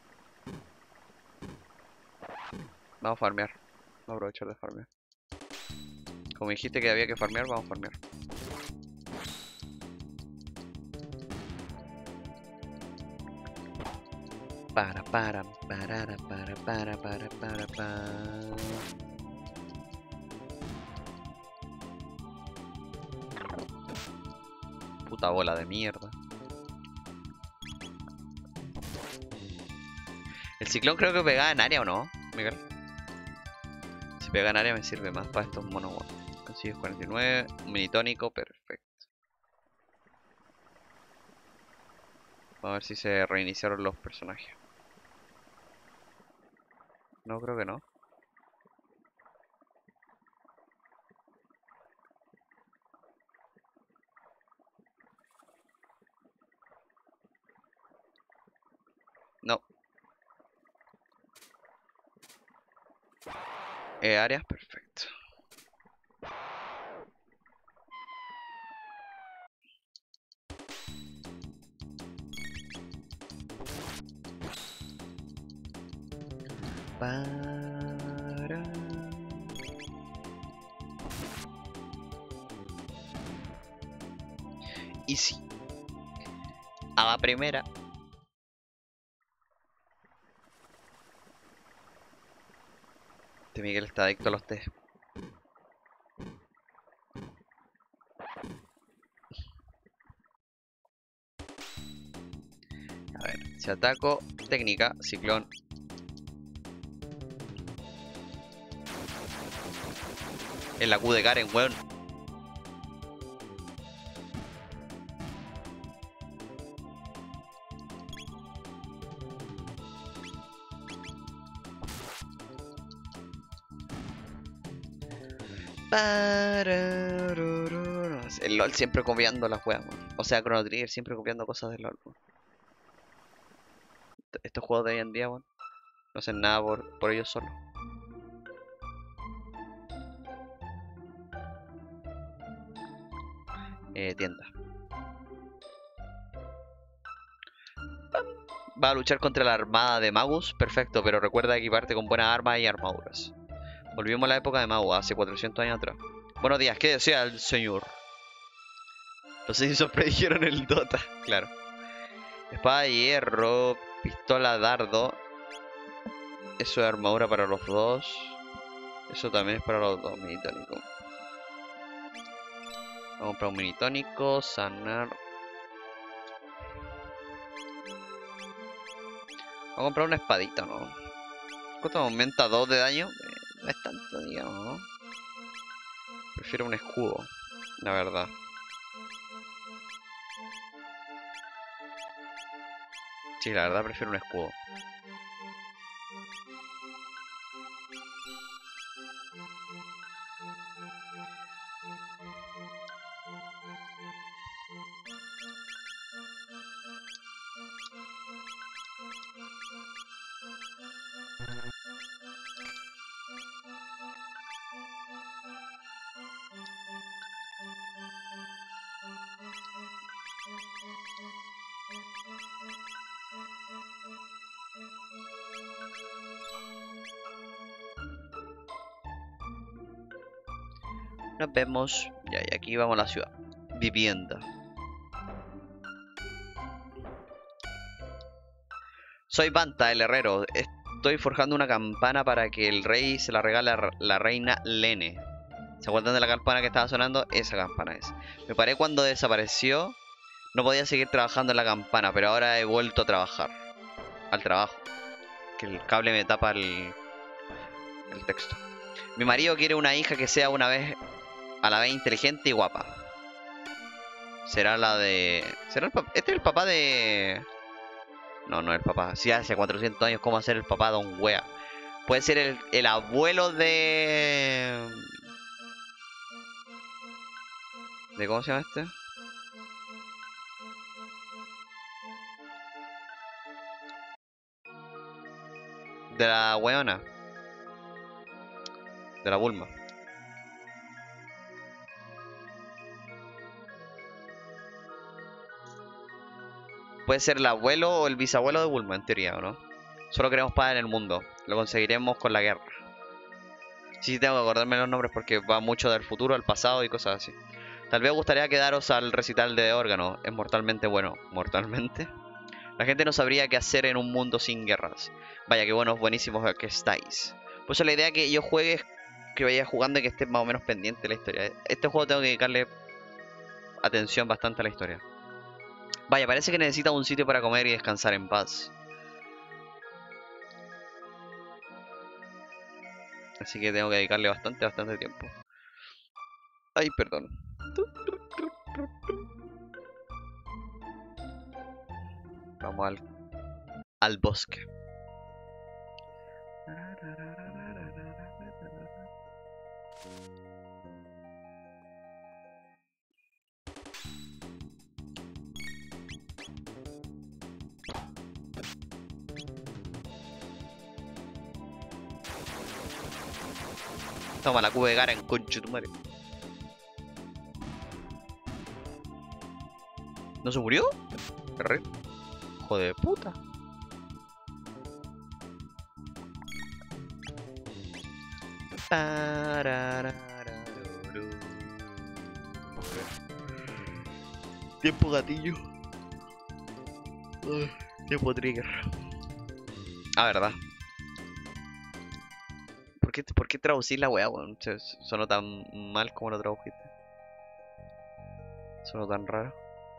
Vamos a farmear. Vamos a aprovechar de farmear. Como dijiste que había que farmear, vamos a farmear. Para. Puta bola de mierda. El ciclón creo que pegaba en área, ¿o no, Miguel? Si pega en área me sirve más para estos monos. Consigues 49, un mini tónico, perfecto. Vamos a ver si se reiniciaron los personajes. No, creo que no. No. Áreas, perfecto. Para. Y sí. A la primera. Este Miguel está adicto a los test. A ver, si ataco, técnica, ciclón. En la Q de Karen, weón. El LOL siempre copiando las weas, weón. O sea, Chrono Trigger siempre copiando cosas del LOL, weón. Estos juegos de hoy en día, weón, no hacen nada por ellos solos. Tienda. Va a luchar contra la armada de Magus, perfecto, pero recuerda equiparte con buenas armas y armaduras. Volvimos a la época de Magus, hace 400 años atrás. Buenos días, ¿qué desea el señor? Los Simpsons predijeron el Dota, claro. Espada de hierro, pistola dardo. Eso es armadura para los dos. Eso también es para los dos, mini tónico. Vamos a comprar un mini tónico, sanar. Vamos a comprar una espadita, ¿no? ¿Cuánto aumenta 2 de daño? No es tanto, digamos, ¿no? Prefiero un escudo, la verdad. Sí, la verdad prefiero un escudo. Nos vemos. Ya, y aquí vamos a la ciudad. Vivienda. Soy Banta, el herrero. Estoy forjando una campana para que el rey se la regale a la reina Lene. ¿Se acuerdan de la campana que estaba sonando? Esa campana es. Me paré cuando desapareció. No podía seguir trabajando en la campana, pero ahora he vuelto a trabajar. Al trabajo. Que el cable me tapa el texto. Mi marido quiere una hija que sea una vez a la vez inteligente y guapa. Será la de... ¿Será el papá? Este es el papá de... No, no es el papá. Si hace 400 años, ¿cómo va a ser el papá de un wea? Puede ser el abuelo de... ¿De cómo se llama este? De la weona. De la Bulma. Puede ser el abuelo o el bisabuelo de Bulma, en teoría, ¿o no? Solo queremos paz en el mundo. Lo conseguiremos con la guerra. Sí, tengo que acordarme los nombres porque va mucho del futuro al pasado y cosas así. Tal vez os gustaría quedaros al recital de órgano. Es mortalmente bueno. ¿Mortalmente? La gente no sabría qué hacer en un mundo sin guerras. Vaya, qué buenos, buenísimos que estáis. Pues la idea que yo juegue es que vaya jugando y que esté más o menos pendiente de la historia. Este juego tengo que dedicarle atención bastante a la historia. Vaya, parece que necesita un sitio para comer y descansar en paz. Así que tengo que dedicarle bastante tiempo. Ay, perdón. Vamos al bosque. Toma la cuba de Garen, concho tu madre. ¿No se murió? Qué raro. Hijo de puta. Tiempo gatillo. Tiempo trigger. Ah, verdad. ¿Por qué traducir la weá, weón? Sonó tan mal como lo tradujiste. Sonó tan raro.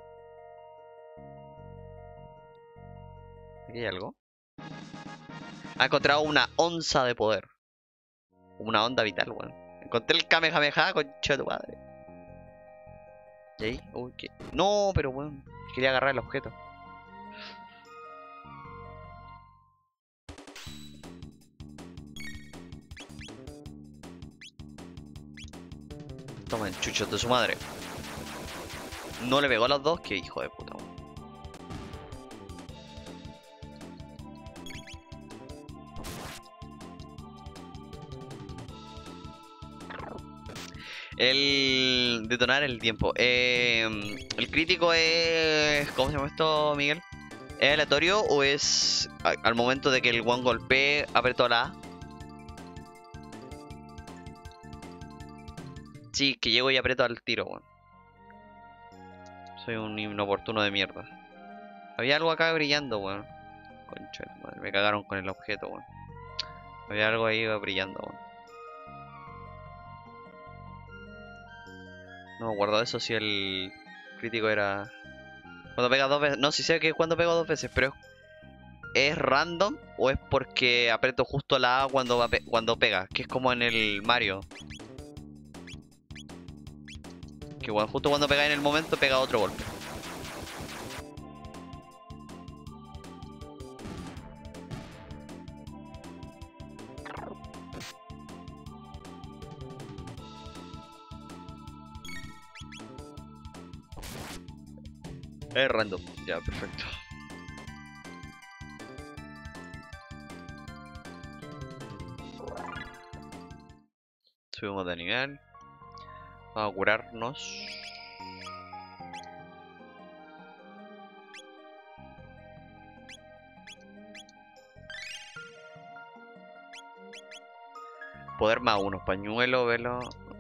¿Aquí hay algo? Ha encontrado una onza de poder. Una onda vital, weón. Encontré el Kamehameha, concha de tu madre. ¿Y ahí? Uy, ¿qué? No, pero weón. Quería agarrar el objeto. Toma el chucho de su madre. No le pegó a los dos, que hijo de puta, weón. El detonar el tiempo. El crítico es... ¿Cómo se llama esto, Miguel? ¿Es aleatorio o es al momento de que el one golpee, apretó la A? Sí, que llego y aprieto al tiro, weón. Soy un inoportuno de mierda. Había algo acá brillando, weón. Concha de madre, me cagaron con el objeto, weón. Había algo ahí brillando, weón. No me acuerdo de eso si el crítico era... Cuando pega dos veces... No, sí sé que es cuando pego dos veces, pero ¿es random o es porque aprieto justo la A cuando pega? Que es como en el Mario. Que bueno, justo cuando pega en el momento pega otro golpe. Es random. Ya, perfecto. Subimos de nivel. Vamos a curarnos. Poder más uno. Pañuelo, velo.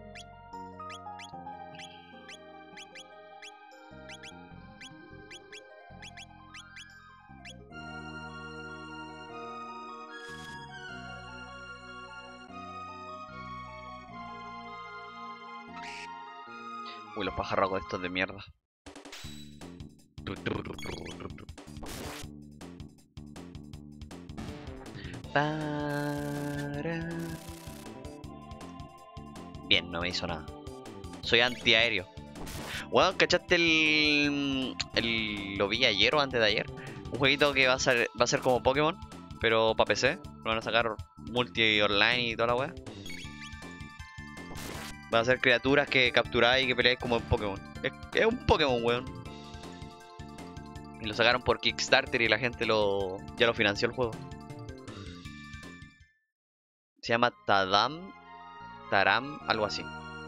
Uy, los pajarracos estos de mierda. Bien, no me hizo nada. Soy antiaéreo. Weón, ¿cachaste lo vi ayer o antes de ayer? Un jueguito que va a ser como Pokémon, pero para PC. Lo van a sacar multi online y toda la weá. Van a ser criaturas que capturáis y que peleáis como en Pokémon. Es un Pokémon, weón. Y lo sacaron por Kickstarter y la gente ya lo financió el juego. Se llama Taram, algo así.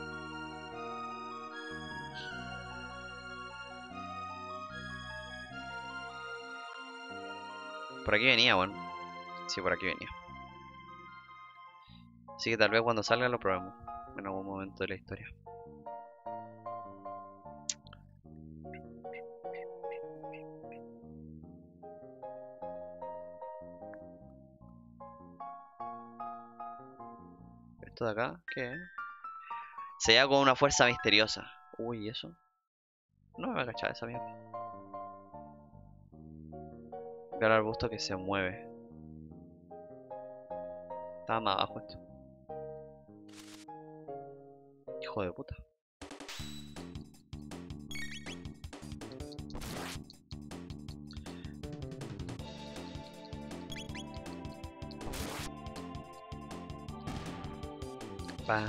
Por aquí venía, weón. Sí, por aquí venía. Así que tal vez cuando salga lo probemos. En algún momento de la historia. ¿Esto de acá? ¿Qué es? Se llama con una fuerza misteriosa. Uy, ¿y eso? No me va a cachar esa mierda. Ver al arbusto que se mueve. Estaba más abajo esto. Hijo de puta. Pa...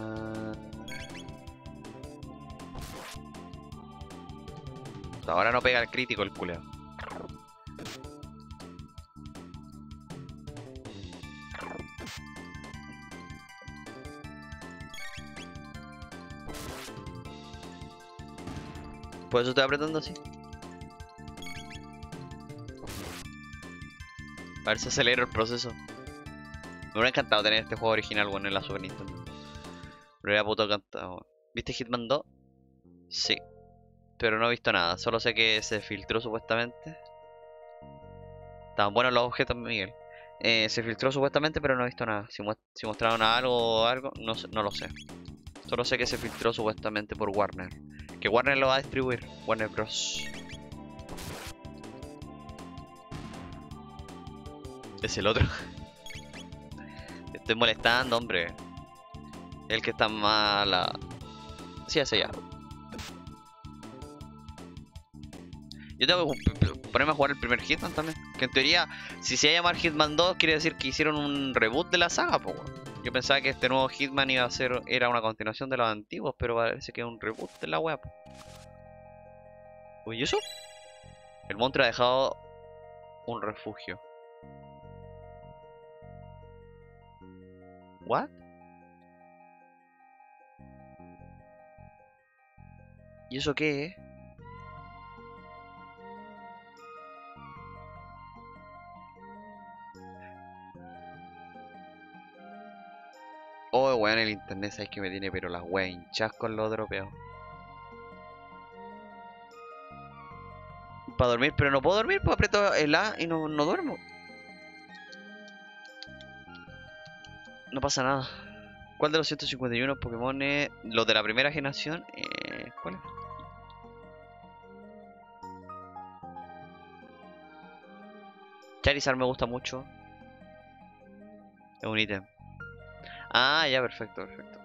Ahora no pega el crítico el culeo. Por eso estoy apretando así. A ver si acelera el proceso. Me hubiera encantado tener este juego original, bueno, en la Super Nintendo. Me hubiera puto encantado. ¿Viste Hitman 2? Sí. Pero no he visto nada. Solo sé que se filtró supuestamente. Estaban buenos los objetos, Miguel. Se filtró supuestamente, pero no he visto nada. Si mostraron algo o algo, no lo sé. Solo sé que se filtró supuestamente por Warner. Que Warner lo va a distribuir. Warner Bros. Es el otro. Te estoy molestando, hombre. El que está mala. Sí, ese ya. Yo tengo que ponerme a jugar el primer Hitman también. Que en teoría, si se va a llamar Hitman 2, quiere decir que hicieron un reboot de la saga, po, weón. Yo pensaba que este nuevo Hitman iba a ser, era una continuación de los antiguos, pero parece que es un reboot de la web. Uy, ¿y eso? El monstruo ha dejado un refugio. ¿What? ¿Y eso qué es? Oh, weón, el internet sabes que me tiene, pero las weas hinchas con los dropeos. Para dormir, pero no puedo dormir, pues aprieto el A y no duermo. No pasa nada. ¿Cuál de los 151 Pokémon es los de la primera generación? ¿Cuál es? Charizard me gusta mucho. Es un ítem. Ah, ya, perfecto, perfecto.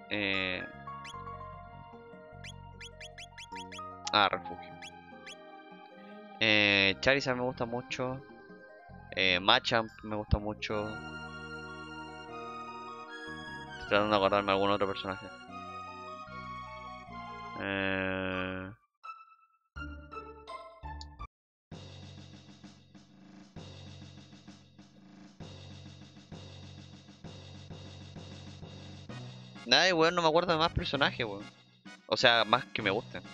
Refugio. Charizard me gusta mucho. Machamp me gusta mucho. Estoy tratando de acordarme de algún otro personaje. Eh... Nada, weón, no me acuerdo de más personajes, weón. O sea, más que me gusten.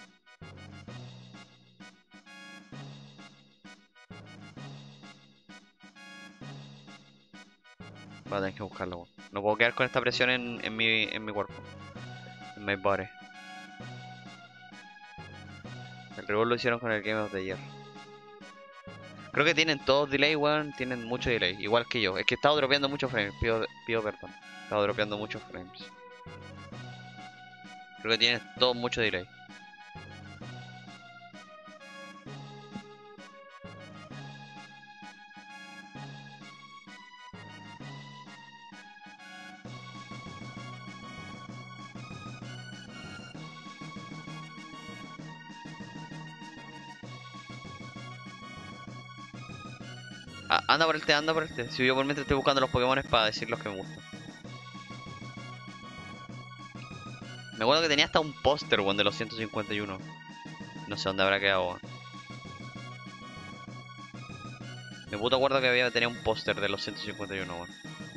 Voy a tener que buscarlo, weón. No puedo quedar con esta presión en mi cuerpo. En my body. El revol lo hicieron con el Game of the Year. Creo que tienen todos delay, weón. Tienen mucho delay. Igual que yo. Es que he estado dropeando muchos frames. Pido perdón. He estado dropeando muchos frames. Creo que tienen todos mucho delay. Anda por el té, anda por el té. Si yo por mientras estoy buscando los Pokémones para decir los que me gustan. Me acuerdo que tenía hasta un póster, weón, de los 151. No sé dónde habrá quedado, weón. Me puto acuerdo que tenía un póster de los 151, weón.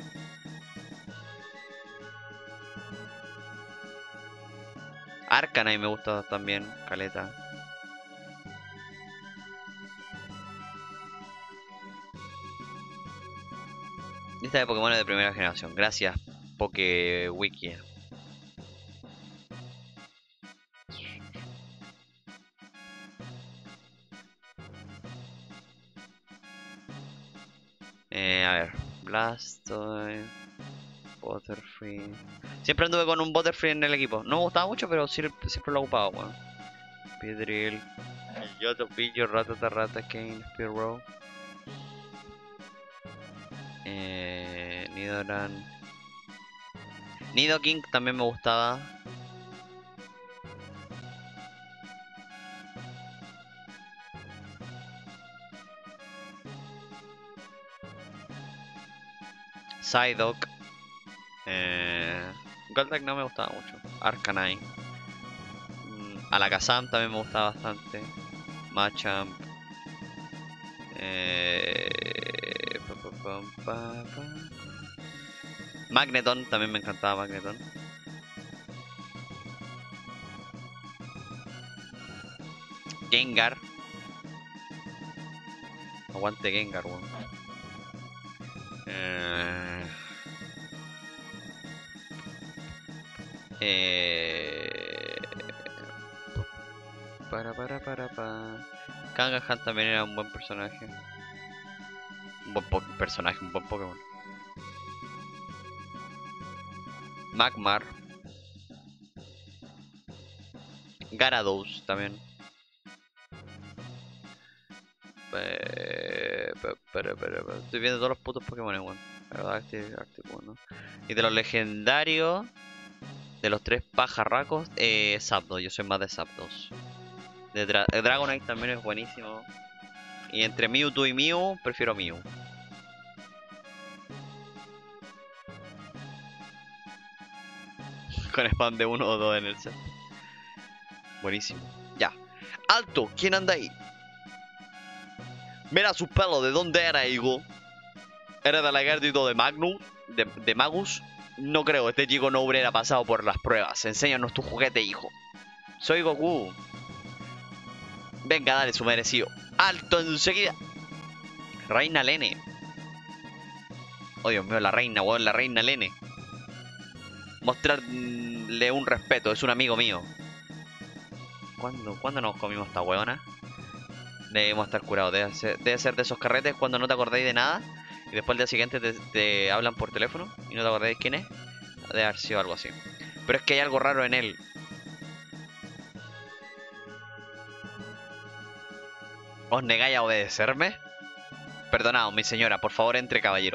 Arcanine me gusta también, caleta. Lista de Pokémon de primera generación. Gracias, PokeWiki. A ver. Blastoise. Butterfree. Siempre anduve con un Butterfree en el equipo. No me gustaba mucho, pero siempre lo ocupaba, weón. Piedrill. Yoto, Pillo, Ratata, Kane, Spearow. Nidoran. Nidoking también me gustaba. Psyduck. Golduck no me gustaba mucho. Arcanine. Alakazam también me gustaba bastante. Machamp. Pa, pa, pa. Magneton, también me encantaba Magneton. Gengar. Aguante Gengar, weón. Eh, eh, para. Kangaskhan también era un buen personaje. Un buen personaje, un buen Pokémon. Magmar. Gyarados también. Estoy viendo todos los putos Pokémon, weón. La verdad, bueno. Y de los legendarios, de los tres pajarracos, Zapdos. Yo soy más de Zapdos. Dragonite también es buenísimo. Y entre Mewtwo y Mew, prefiero Mew. Con spam de uno o dos en el set. Buenísimo. Ya. ¡Alto! ¿Quién anda ahí? Mira su pelo, ¿de dónde era, hijo? ¿Era del ejército de Magnus? ¿De Magus? No creo, este chico no hubiera pasado por las pruebas. Enséñanos tu juguete, hijo. Soy Goku. Venga, dale su merecido. ¡Alto enseguida! Reina Lene. Oh, Dios mío, la reina, weón, la reina Lene. Mostrarle un respeto, es un amigo mío. ¿Cuándo nos comimos esta weona? Debemos estar curados. Debe ser de esos carretes cuando no te acordáis de nada. Y después al día siguiente te hablan por teléfono y no te acordáis quién es. Debe haber sido algo así. Pero es que hay algo raro en él. ¿Os negáis a obedecerme? Perdonad, mi señora, por favor entre, caballero.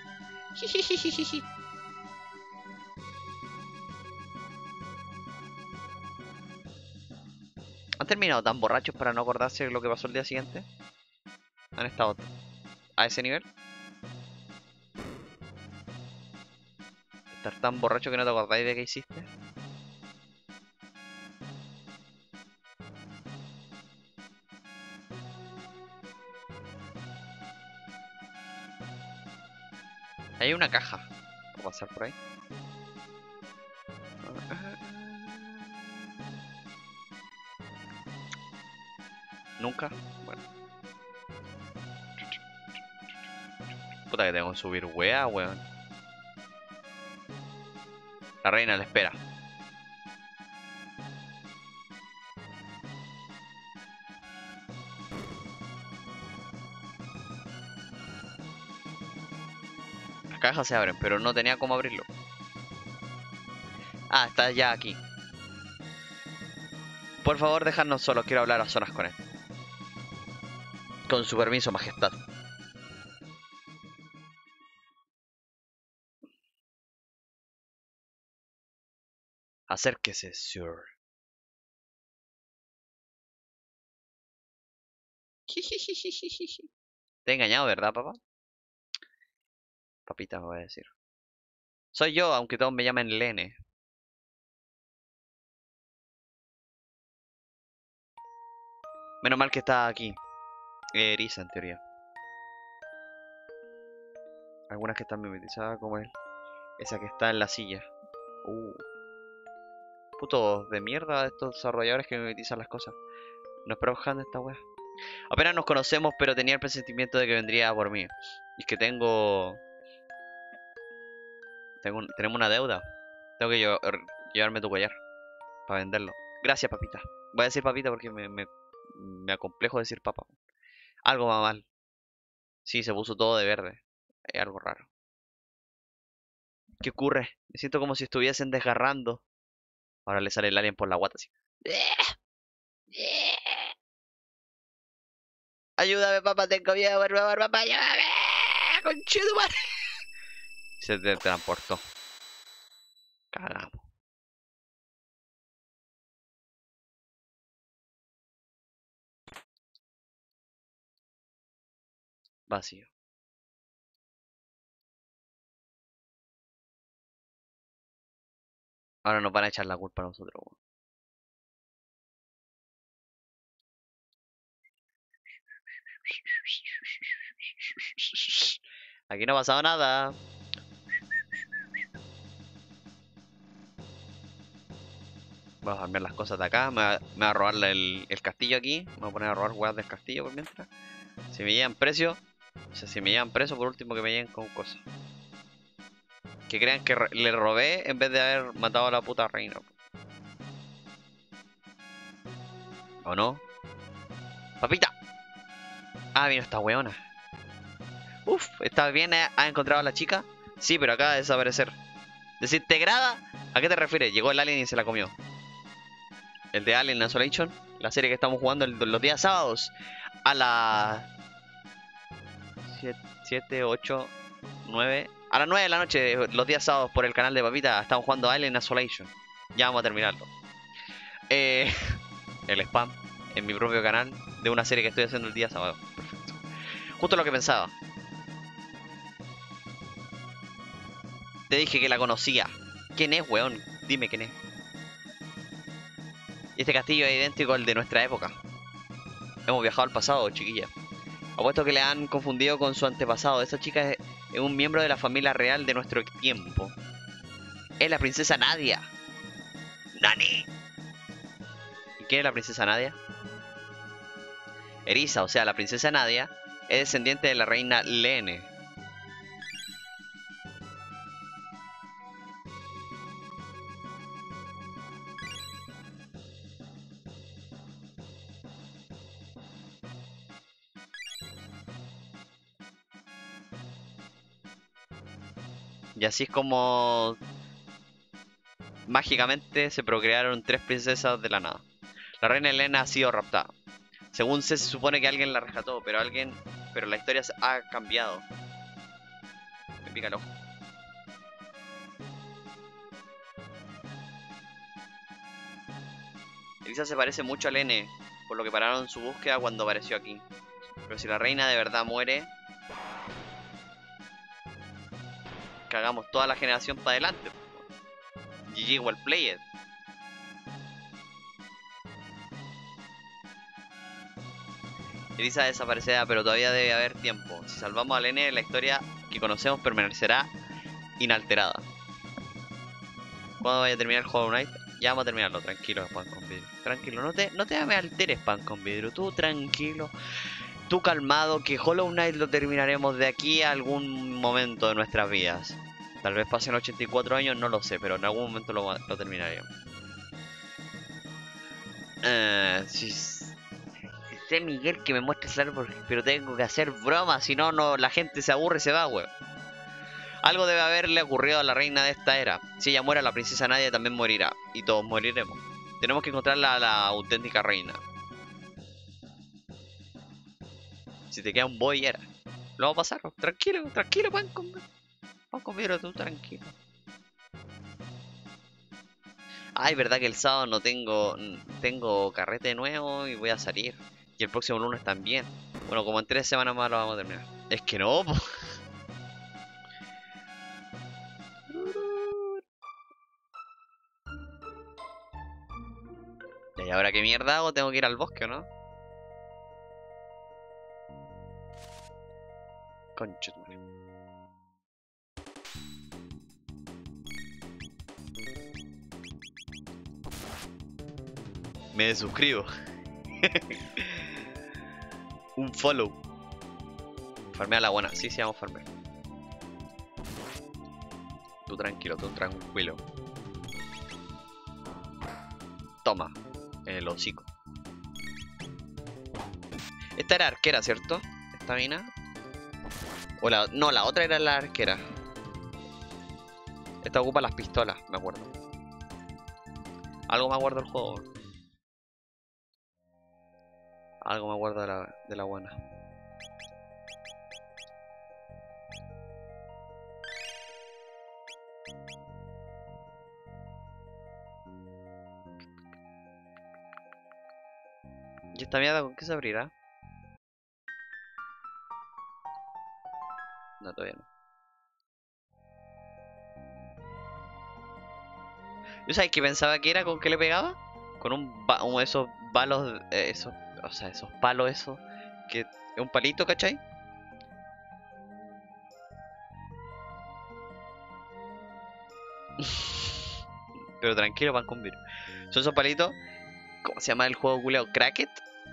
¿Han terminado tan borrachos para no acordarse de lo que pasó el día siguiente? ¿Han estado a ese nivel? ¿Estar tan borracho que no te acordáis de qué hiciste? Hay una caja. ¿Puedo pasar por ahí? ¿Nunca? Bueno. Puta que tengo que subir wea, weón. La reina la espera. Las cajas se abren, pero no tenía cómo abrirlo. Ah, está ya aquí. Por favor, dejadnos solos. Quiero hablar a solas con él. Con su permiso, majestad. Acérquese, sir. Te he engañado, ¿verdad, papá? Papita, me voy a decir. Soy yo, aunque todos me llamen Lene. Menos mal que está aquí. Erisa, en teoría. Algunas que están mimetizadas, como él. Esa que está en la silla. Uh. Putos de mierda estos desarrolladores que mimetizan las cosas. No espero de esta wea. Apenas nos conocemos, pero tenía el presentimiento de que vendría por mí. Y es que tenemos una deuda. Tengo que llevarme tu collar para venderlo. Gracias, papita. Voy a decir papita porque me acomplejo decir papa. Algo va mal. Sí, se puso todo de verde. Es algo raro. ¿Qué ocurre? Me siento como si estuviesen desgarrando. Ahora le sale el alien por la guata así. Ayúdame, papá, tengo miedo, por favor, papá, ayúdame. Conchetumare. Se transportó. Cagamos. Vacío. Ahora nos van a echar la culpa a nosotros, weón. Aquí no ha pasado nada. Vamos a cambiar las cosas de acá. Me va a robar el castillo aquí. Me voy a poner a robar weas del castillo por mientras. Si me llevan precio. O sea, si me llevan preso, por último que me lleguen con cosas. Que crean que le robé en vez de haber matado a la puta reina. ¿O no? ¡Papita! Ah, vino esta weona. Uf, ¿está bien? ¿Ha encontrado a la chica? Sí, pero acaba de desaparecer. ¿Desintegrada? ¿A qué te refieres? Llegó el alien y se la comió. El de Alien Isolation, la serie que estamos jugando los días sábados a las 7, 8, 9. A las 9 de la noche, los días sábados por el canal de Papita, estamos jugando Alien Isolation. Ya vamos a terminarlo. Eh, el spam en mi propio canal de una serie que estoy haciendo el día sábado. Perfecto. Justo lo que pensaba. Te dije que la conocía. ¿Quién es, weón? Dime quién es. Este castillo es idéntico al de nuestra época. Hemos viajado al pasado, chiquilla. Apuesto que le han confundido con su antepasado. Esa chica es un miembro de la familia real de nuestro tiempo. Es la princesa Nadia. ¡Nani! ¿Y quién es la princesa Nadia? Erisa, o sea, la princesa Nadia es descendiente de la reina Lene. Y así es como mágicamente se procrearon tres princesas de la nada. La reina Elena ha sido raptada. Según se supone que alguien la rescató, pero la historia ha cambiado. Me pica el ojo. Elisa se parece mucho a Lene, por lo que pararon su búsqueda cuando apareció aquí. Pero si la reina de verdad muere, cagamos toda la generación para adelante. GG, well played. Elisa desaparecerá, pero todavía debe haber tiempo. Si salvamos a Lene, la historia que conocemos permanecerá inalterada. ¿Cuándo vaya a terminar Hollow Knight? Ya vamos a terminarlo, tranquilo, pan con vidrio. Tranquilo, no te me alteres, pan con vidrio. Tú tranquilo, tú calmado, que Hollow Knight lo terminaremos de aquí a algún momento de nuestras vidas. Tal vez pasen 84 años, no lo sé, pero en algún momento lo terminaremos. Si sé, Miguel, que me muestres el árbol, pero tengo que hacer bromas, si no, la gente se aburre y se va, weón. Algo debe haberle ocurrido a la reina de esta era. Si ella muere, la princesa Nadia también morirá. Y todos moriremos. Tenemos que encontrar a la auténtica reina. Si te queda un boy, era. Lo vamos a pasar. Tranquilo, tranquilo, pan con vidrio, tú tranquilo. Ay, verdad que el sábado no tengo carrete nuevo y voy a salir. Y el próximo lunes también. Bueno, como en 3 semanas más lo vamos a terminar. Es que no, po. ¿Y ahora qué mierda hago? Tengo que ir al bosque, ¿o no? Concha tu madre. Me desuscribo. Un follow. Farmea la buena. Sí, sí, vamos a farmear. Tú tranquilo, tú tranquilo. Toma. En el hocico. Esta era arquera, ¿cierto? Esta mina. O la... No, la otra era la arquera. Esta ocupa las pistolas, me acuerdo. Algo me acuerdo del juego. Algo me acuerdo de la buena. ¿Y esta mierda con qué se abrirá? No, todavía no. ¿Yo sabes qué pensaba que era? ¿Con qué le pegaba? Con uno de esos balos, esos, o sea, esos palos esos, que es un palito, ¿cachai? Pero tranquilo, van con virus. Son esos palitos, ¿cómo se llama el juego culeado? ¿Cracket?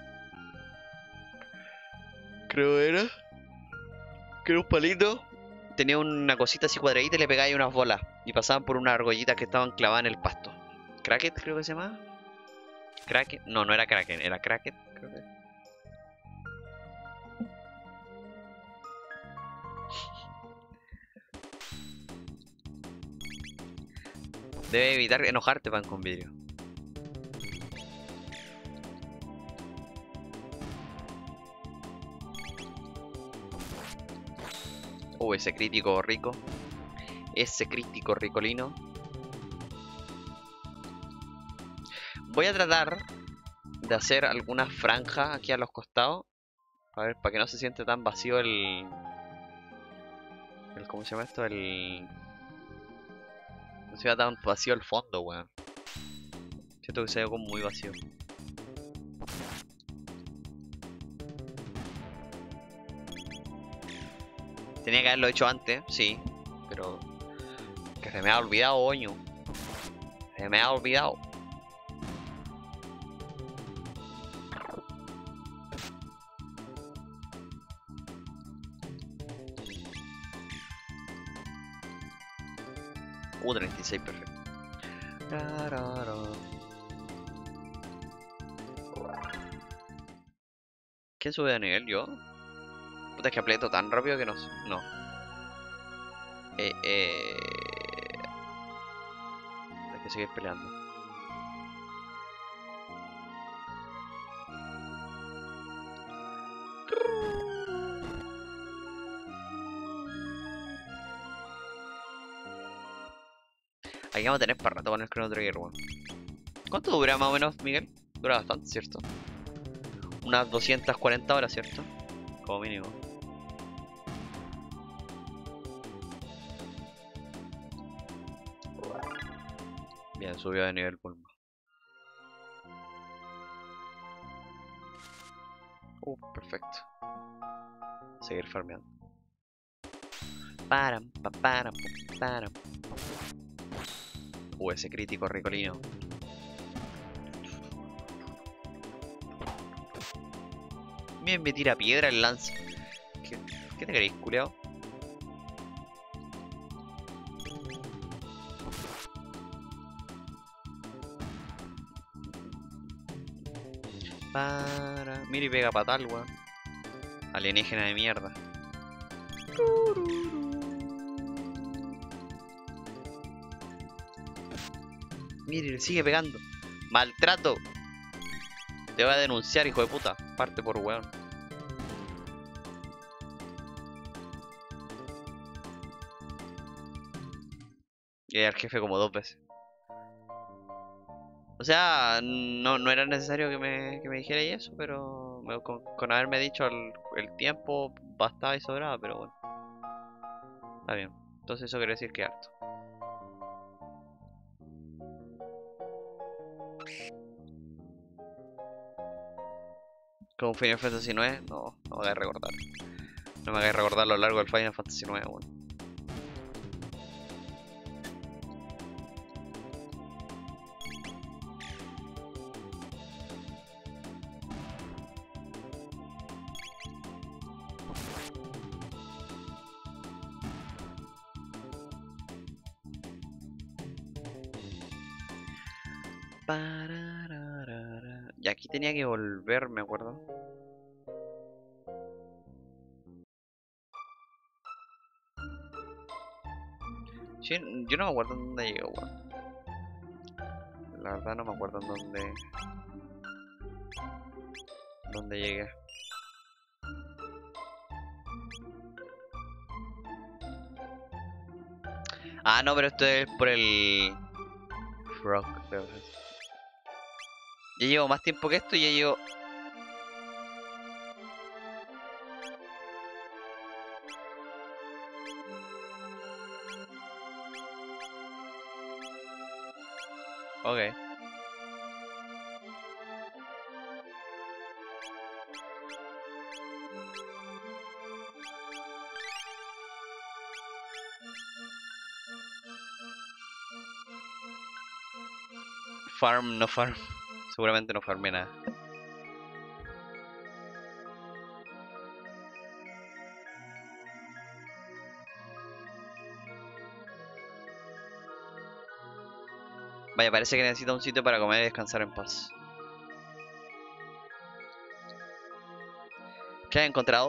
Creo era. Que era un palito. Tenía una cosita así cuadradita y le pegaba ahí unas bolas. Y pasaban por unas argollitas que estaban clavadas en el pasto. ¿Cracket creo que se llamaba? ¿Cracket? No, no era Kraken, era Cracket, creo que. Debe evitar enojarte, pan con vidrio. Ese crítico rico. Ese crítico ricolino. Voy a tratar de hacer alguna franja aquí a los costados. A ver, para que no se siente tan vacío ¿cómo se llama esto? No se vea tan vacío el fondo, weón. Siento que se ve como muy vacío. Tenía que haberlo hecho antes, sí. Pero... que se me ha olvidado, oño. Se me ha olvidado. U36, perfecto. ¿Quién sube de nivel? ¿Yo? Puta, es que aprieto tan rápido que no sé. No. Hay que seguir peleando. Aquí vamos a tener para rato con el Chrono Trigger, weón. ¿Cuánto dura más o menos, Miguel? Dura bastante, ¿cierto? Unas 240 horas, ¿cierto? Como mínimo. Bien, subió de nivel Bulma. Perfecto. Seguir farmeando. Param, pa, param, param. Ese crítico ricolino. Bien, me tira piedra el lance. ¿Qué te queréis, culeado? Mira y pega patal, weón. Alienígena de mierda. Mire, le sigue pegando. Maltrato. Te voy a denunciar, hijo de puta. Parte por weón. Y al jefe como 2 veces. O sea, no era necesario que me dijera eso, pero Con haberme dicho el tiempo bastaba y sobraba, pero bueno. Está bien. Entonces eso quiere decir que harto. Como Final Fantasy 9, no me hagáis recordar. No me hagáis recordar lo largo del Final Fantasy 9, bueno. Y aquí tenía que volver, me acuerdo. Sí, yo no me acuerdo en dónde llegué, weón. La verdad no me acuerdo en dónde llegué. Ah, no, pero esto es por el Frog. Ya llevo más tiempo que esto y ya llevo. Ok. Farm, no farm. Seguramente no farmé nada. Vaya, parece que necesita un sitio para comer y descansar en paz. ¿Qué has encontrado?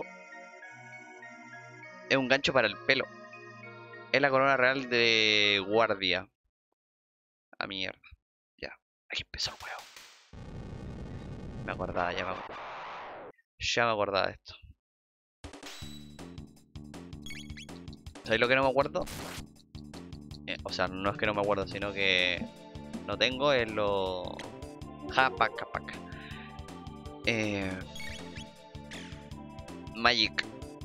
Es un gancho para el pelo. Es la corona real de guardia. A mierda. Ya. Aquí empezó el juego. Me acordaba, ya me acordaba. Ya me acordaba de esto. ¿Sabéis lo que no me acuerdo? O sea, no es que no me acuerdo, sino que no tengo es lo. Japaka paka. Magic.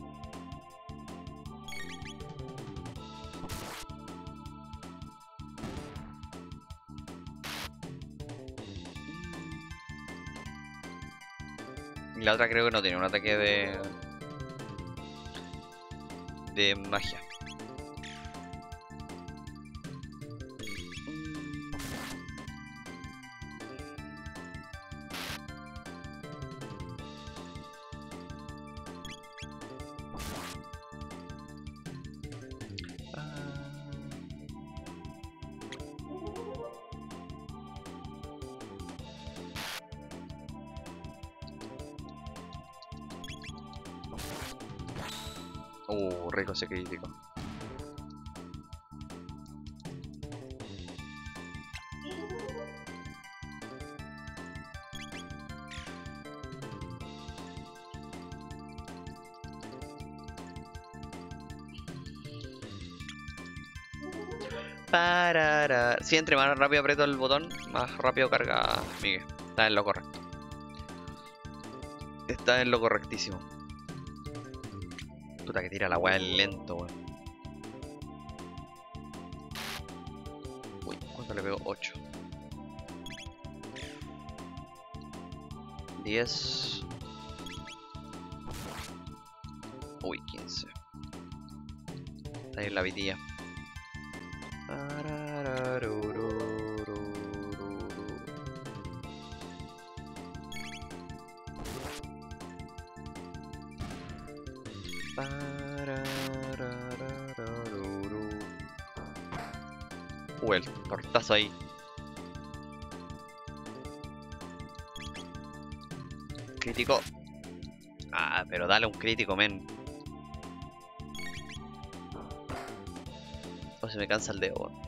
Y la otra creo que no tiene un ataque de magia. Rico ese crítico. Sí, entre más rápido aprieto el botón, más rápido carga Miguel. Está en lo correcto. Está en lo correctísimo. Puta que tira la weá lento, weón. Uy, ¿cuánto le pego? 8. 10. Uy, 15. Está ahí en la vitilla. El tortazo ahí. Crítico. Ah, pero dale un crítico, men. O se me cansa el dedo, weón.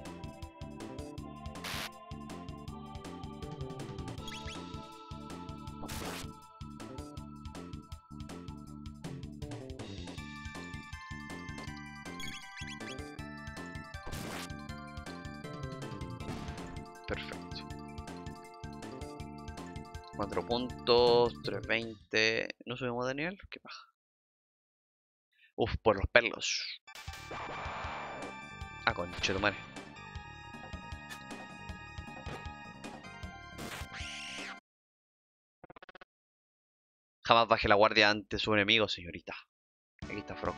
Perfecto. 4 puntos, 320. ¿No subimos de nivel? ¿Qué paja? Uf, por los perlos. Ah, conchetumare. Jamás baje la guardia ante su enemigo, señorita. Aquí está Frog.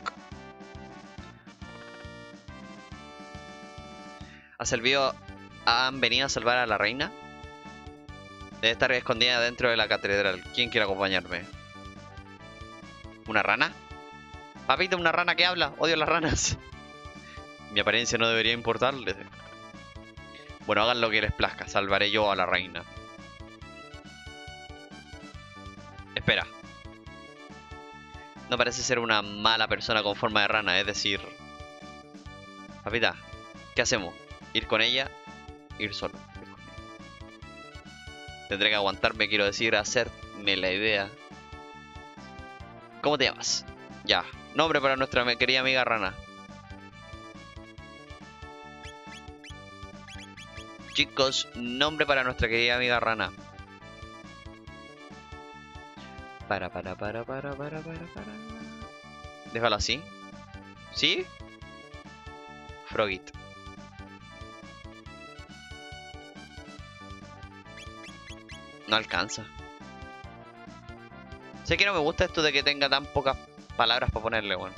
¿Han venido a salvar a la reina? Debe estar escondida dentro de la catedral. ¿Quién quiere acompañarme? ¿Una rana? Papito, una rana que habla. Odio las ranas. Mi apariencia no debería importarles. Bueno, hagan lo que les plazca. Salvaré yo a la reina. Espera. No parece ser una mala persona con forma de rana. Es decir... Papita, ¿qué hacemos? ¿Ir con ella? Ir solo. Tendré que aguantarme, quiero decir, hacerme la idea. ¿Cómo te llamas? Ya. Nombre para nuestra querida amiga rana. Chicos, nombre para nuestra querida amiga rana. Para. Déjalo así. ¿Sí? Frogit. No alcanza. Sé que no me gusta esto de que tenga tan pocas palabras para ponerle, bueno.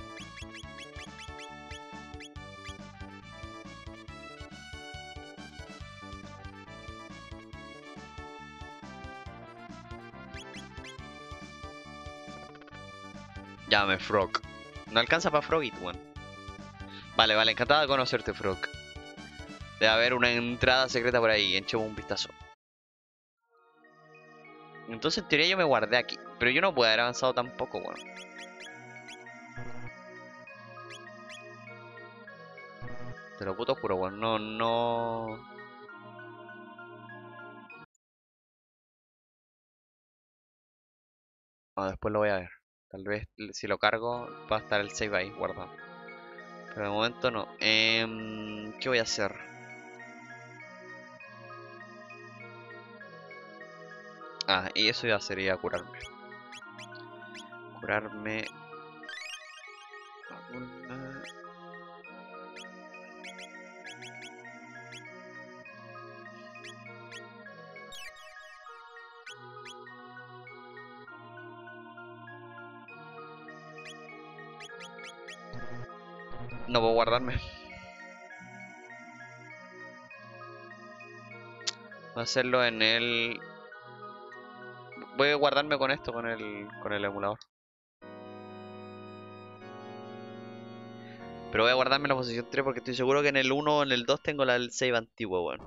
Llámame Frog. No alcanza para Frogit, bueno. Vale, encantado de conocerte, Frog. Debe haber una entrada secreta por ahí. Echemos un vistazo. Entonces, en teoría, yo me guardé aquí. Pero yo no puedo haber avanzado tampoco, bueno. Te lo puto juro, bueno. No. No, después lo voy a ver. Tal vez si lo cargo va a estar el save ahí guardado. Pero de momento no. ¿Qué voy a hacer? Ah, y eso ya sería curarme. Curarme. Una. No puedo guardarme. Voy a hacerlo en el... Voy a guardarme con esto, con el emulador. Pero voy a guardarme en la posición 3 porque estoy seguro que en el 1 o en el 2 tengo el save antiguo, weón.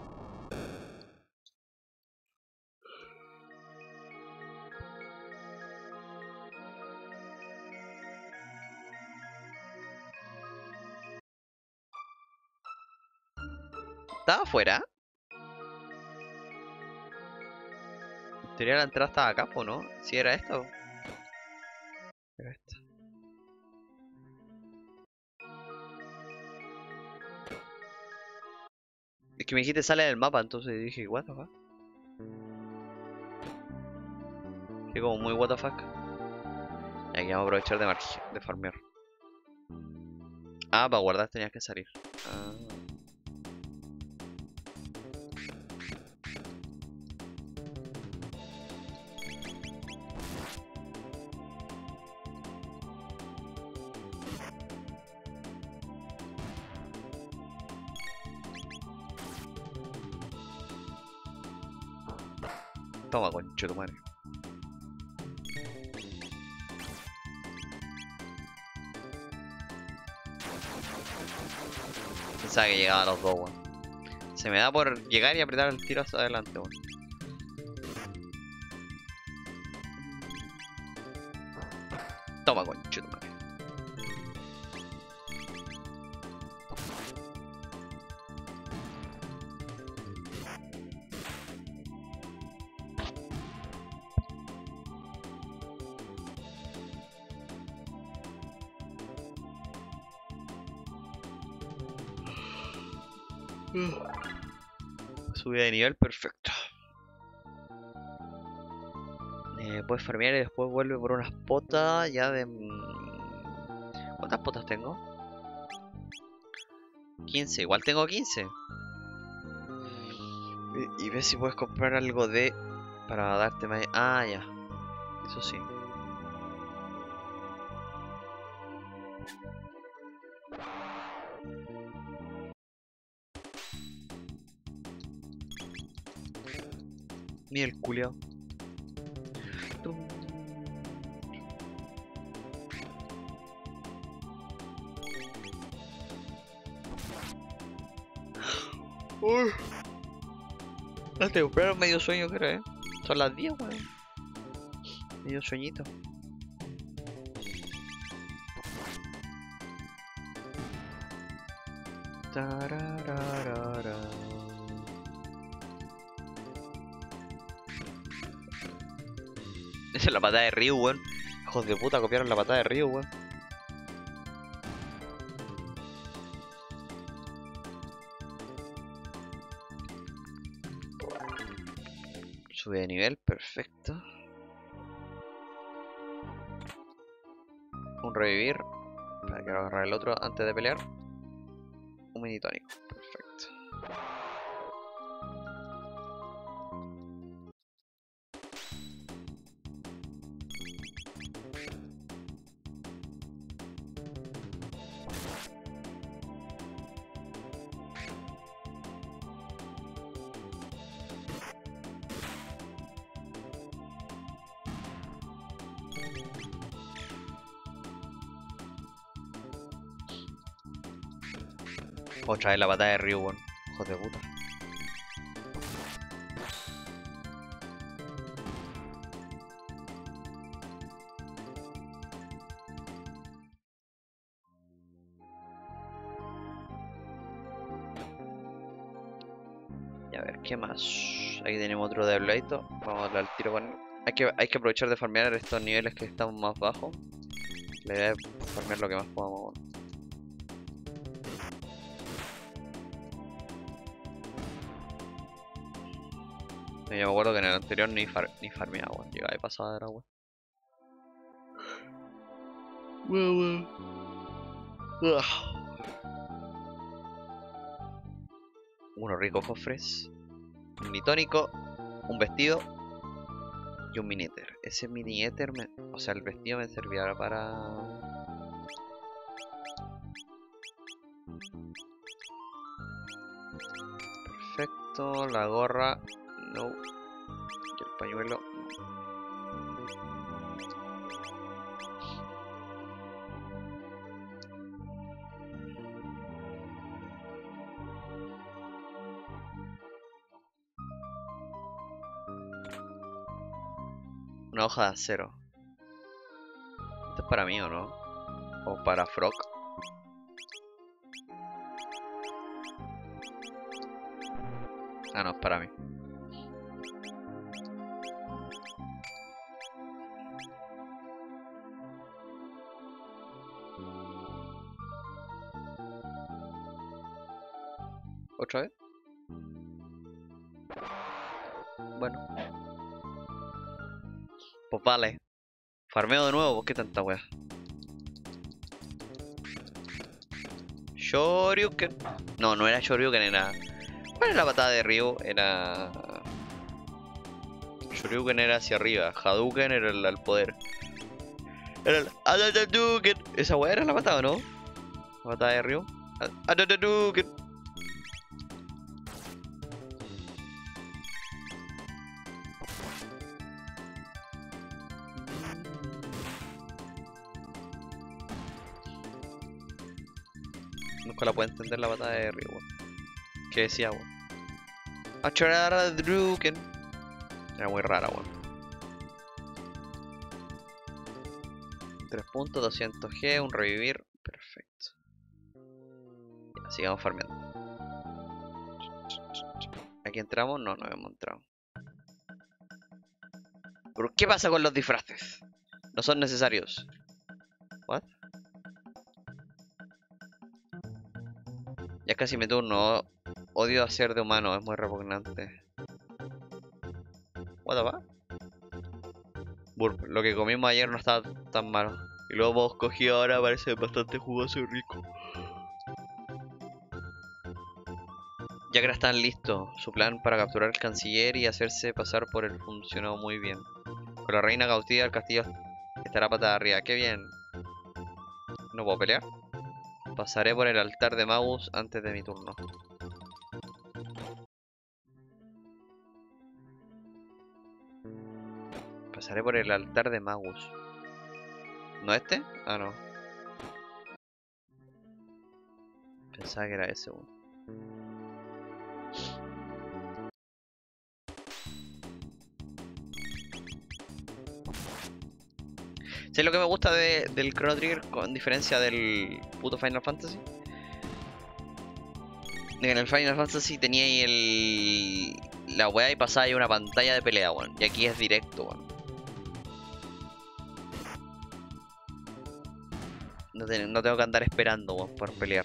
¿Estaba afuera? En teoría la entrada estaba acá, ¿o no? Si era esto. Era esta. Es que me dijiste sale del mapa, entonces dije, what the fuck. Que como muy what the fuck. Y aquí vamos a aprovechar de farmear. Ah, para guardar tenías que salir. Ah. Toma, concho tu madre. Pensaba que llegaban los dos, weón. Se me da por llegar y apretar el tiro hacia adelante, weón. Toma, concho tu madre. Subida de nivel, perfecto. Puedes farmear y después vuelve por unas potas ya de... ¿Cuántas potas tengo? 15, igual tengo 15. Y ves si puedes comprar algo de... Para darte más... Ah, ya. Eso sí. Mira el culiao. Uy. No te compraron medio sueño, creo, Son las 10, weón. Medio sueñito. Tarararara. Esa es la patada de Ryu, weón. Hijos de puta, copiaron la patada de Ryu, weón. Sube de nivel, perfecto. Un revivir. Para que agarrar el otro antes de pelear. Un mini tónico, perfecto. Otra vez la patada de Ryu, weón. Hijos de puta. Y a ver, ¿qué más? Aquí tenemos otro de Bladito. Vamos a darle al tiro con él. Hay que aprovechar de farmear estos niveles que están más bajos. La idea es farmear lo que más podamos. Yo me acuerdo que en el anterior ni farmeaba, weón. Llegaba de pasada era weón. Unos ricos cofres. Un mini tónico. Un vestido. Y un mini éter. Ese mini éter, o sea, el vestido me servirá para... Perfecto, la gorra, no. Y el pañuelo, una hoja de acero. ¿Esto es para mí o no? ¿O para Frog? Ah, no, es para mí. ¿Otra vez? Bueno. Pues vale. Farmeo de nuevo, ¿por qué tanta wea? Shoryuken. No, no era Shoryuken, era... ¿Cuál era la patada de Ryu? Era... Shoryuken era hacia arriba. Hadouken era el poder. Era el... Hadouken. Esa wea era la patada, ¿o no? La patada de Ryu. Hadouken. Nunca la puedo entender la patada de Ryu, weón. ¿Qué decía, weón? Hadouken. Era muy rara, weón. 3 puntos, 200 G, un revivir. Perfecto. Ya, sigamos farmeando. ¿Aquí entramos? No, no hemos entrado. ¿Pero qué pasa con los disfraces? No son necesarios. ¿What? Ya casi me turno. Odio hacer de humano, es muy repugnante. ¿What the fuck? Burp. Lo que comimos ayer no estaba tan malo. Y lo hemos cogido ahora, parece bastante jugoso y rico. Ya que están listos, su plan para capturar al canciller y hacerse pasar por él funcionó muy bien. Con la reina cautiva, el castillo estará patada arriba. ¡Qué bien! ¿No puedo pelear? Pasaré por el altar de Magus antes de mi turno. Pasaré por el altar de Magus. ¿No este? Ah, no. Pensaba que era ese, weón. ¿Sabes lo que me gusta del Chrono Trigger con diferencia del puto Final Fantasy? De que en el Final Fantasy tenía ahí la weá y pasaba ahí una pantalla de pelea, weón. Y aquí es directo, weón. No tengo que andar esperando, weón, por pelear.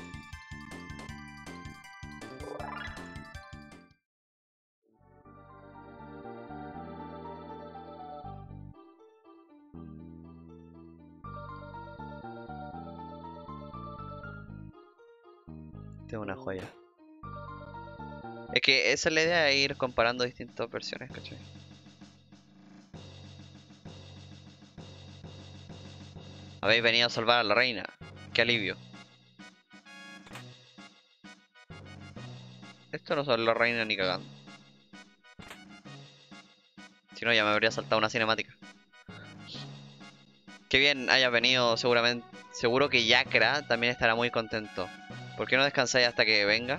Tengo una joya. Es que esa es la idea de ir comparando distintas versiones, ¿cachai? Habéis venido a salvar a la reina. Qué alivio. Esto no son la reina ni cagando. Si no, ya me habría saltado una cinemática. Qué bien hayas venido, seguramente. Seguro que Yakra también estará muy contento. ¿Por qué no descansáis hasta que venga?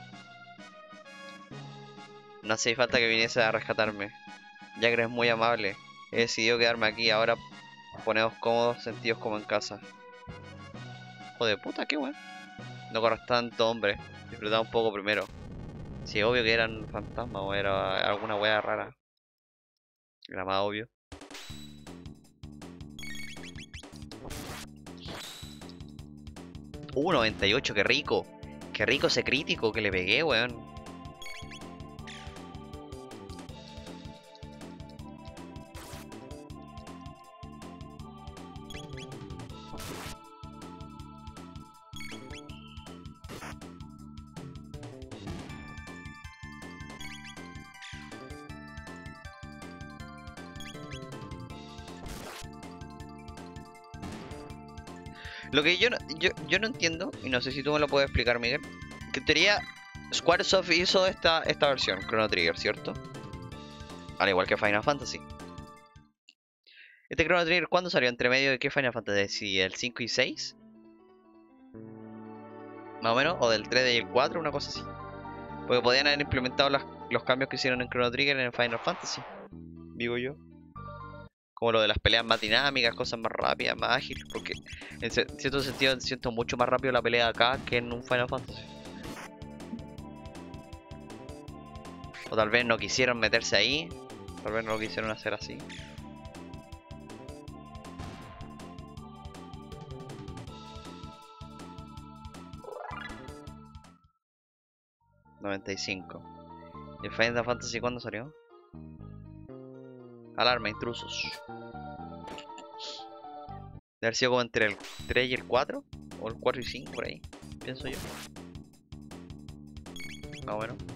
No hace falta que viniese a rescatarme. Yakra es muy amable. He decidido quedarme aquí. Ahora poneos cómodos, sentidos como en casa. Joder, puta, qué weón. No corras tanto, hombre. Disfrutad un poco primero. Si obvio que eran fantasmas o era alguna wea rara. Era más obvio. 98, qué rico. Qué rico ese crítico que le pegué, weón. Lo que yo no entiendo, y no sé si tú me lo puedes explicar, Miguel, que en teoría Squaresoft hizo esta versión, Chrono Trigger, ¿cierto? Al igual que Final Fantasy. ¿Este Chrono Trigger cuándo salió? ¿Entre medio de qué Final Fantasy? ¿El 5 y 6? Más o menos, o del 3 y el 4, una cosa así. Porque podían haber implementado los cambios que hicieron en Chrono Trigger en Final Fantasy, digo yo. Como lo de las peleas más dinámicas, cosas más rápidas, más ágiles. Porque en cierto sentido siento mucho más rápido la pelea acá que en un Final Fantasy. O tal vez no quisieron meterse ahí. Tal vez no lo quisieron hacer así. $95. ¿Y el Final Fantasy cuándo salió? Alarma, intrusos. Debe haber sido como entre el 3 y el 4. O el 4 y 5 por ahí. Pienso yo. Más o menos.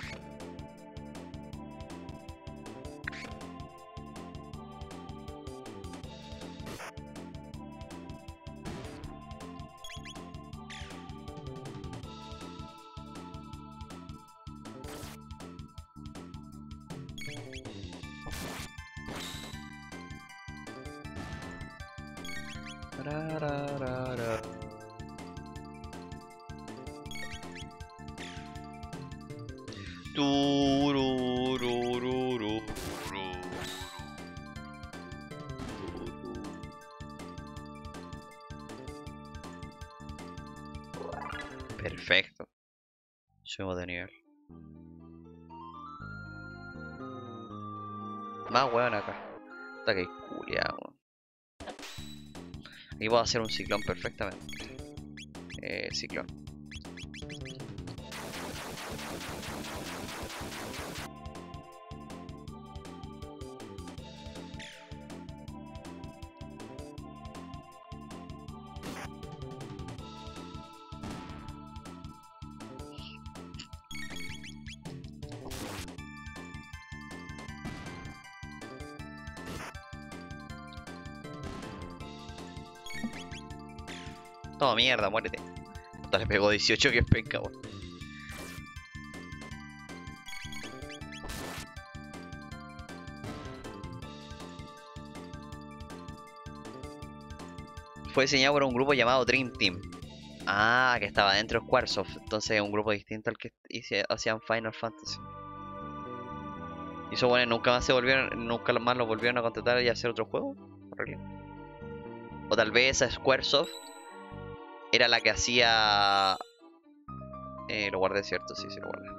Tarararara. Turururururu. Perfecto. Subimos de nivel. Más weón acá. Está que culiao. Aquí puedo hacer un ciclón perfectamente. Ciclón. Toma mierda, muérete. Puta, le pegó 18, que es penca, weón. Fue diseñado por un grupo llamado Dream Team. Ah, que estaba dentro de Squaresoft. Entonces es un grupo distinto al que hacían Final Fantasy. Y esos buenos nunca más lo volvieron a contratar y a hacer otro juego. O tal vez esa Squaresoft era la que hacía... lo guardé, cierto, sí, lo guardé.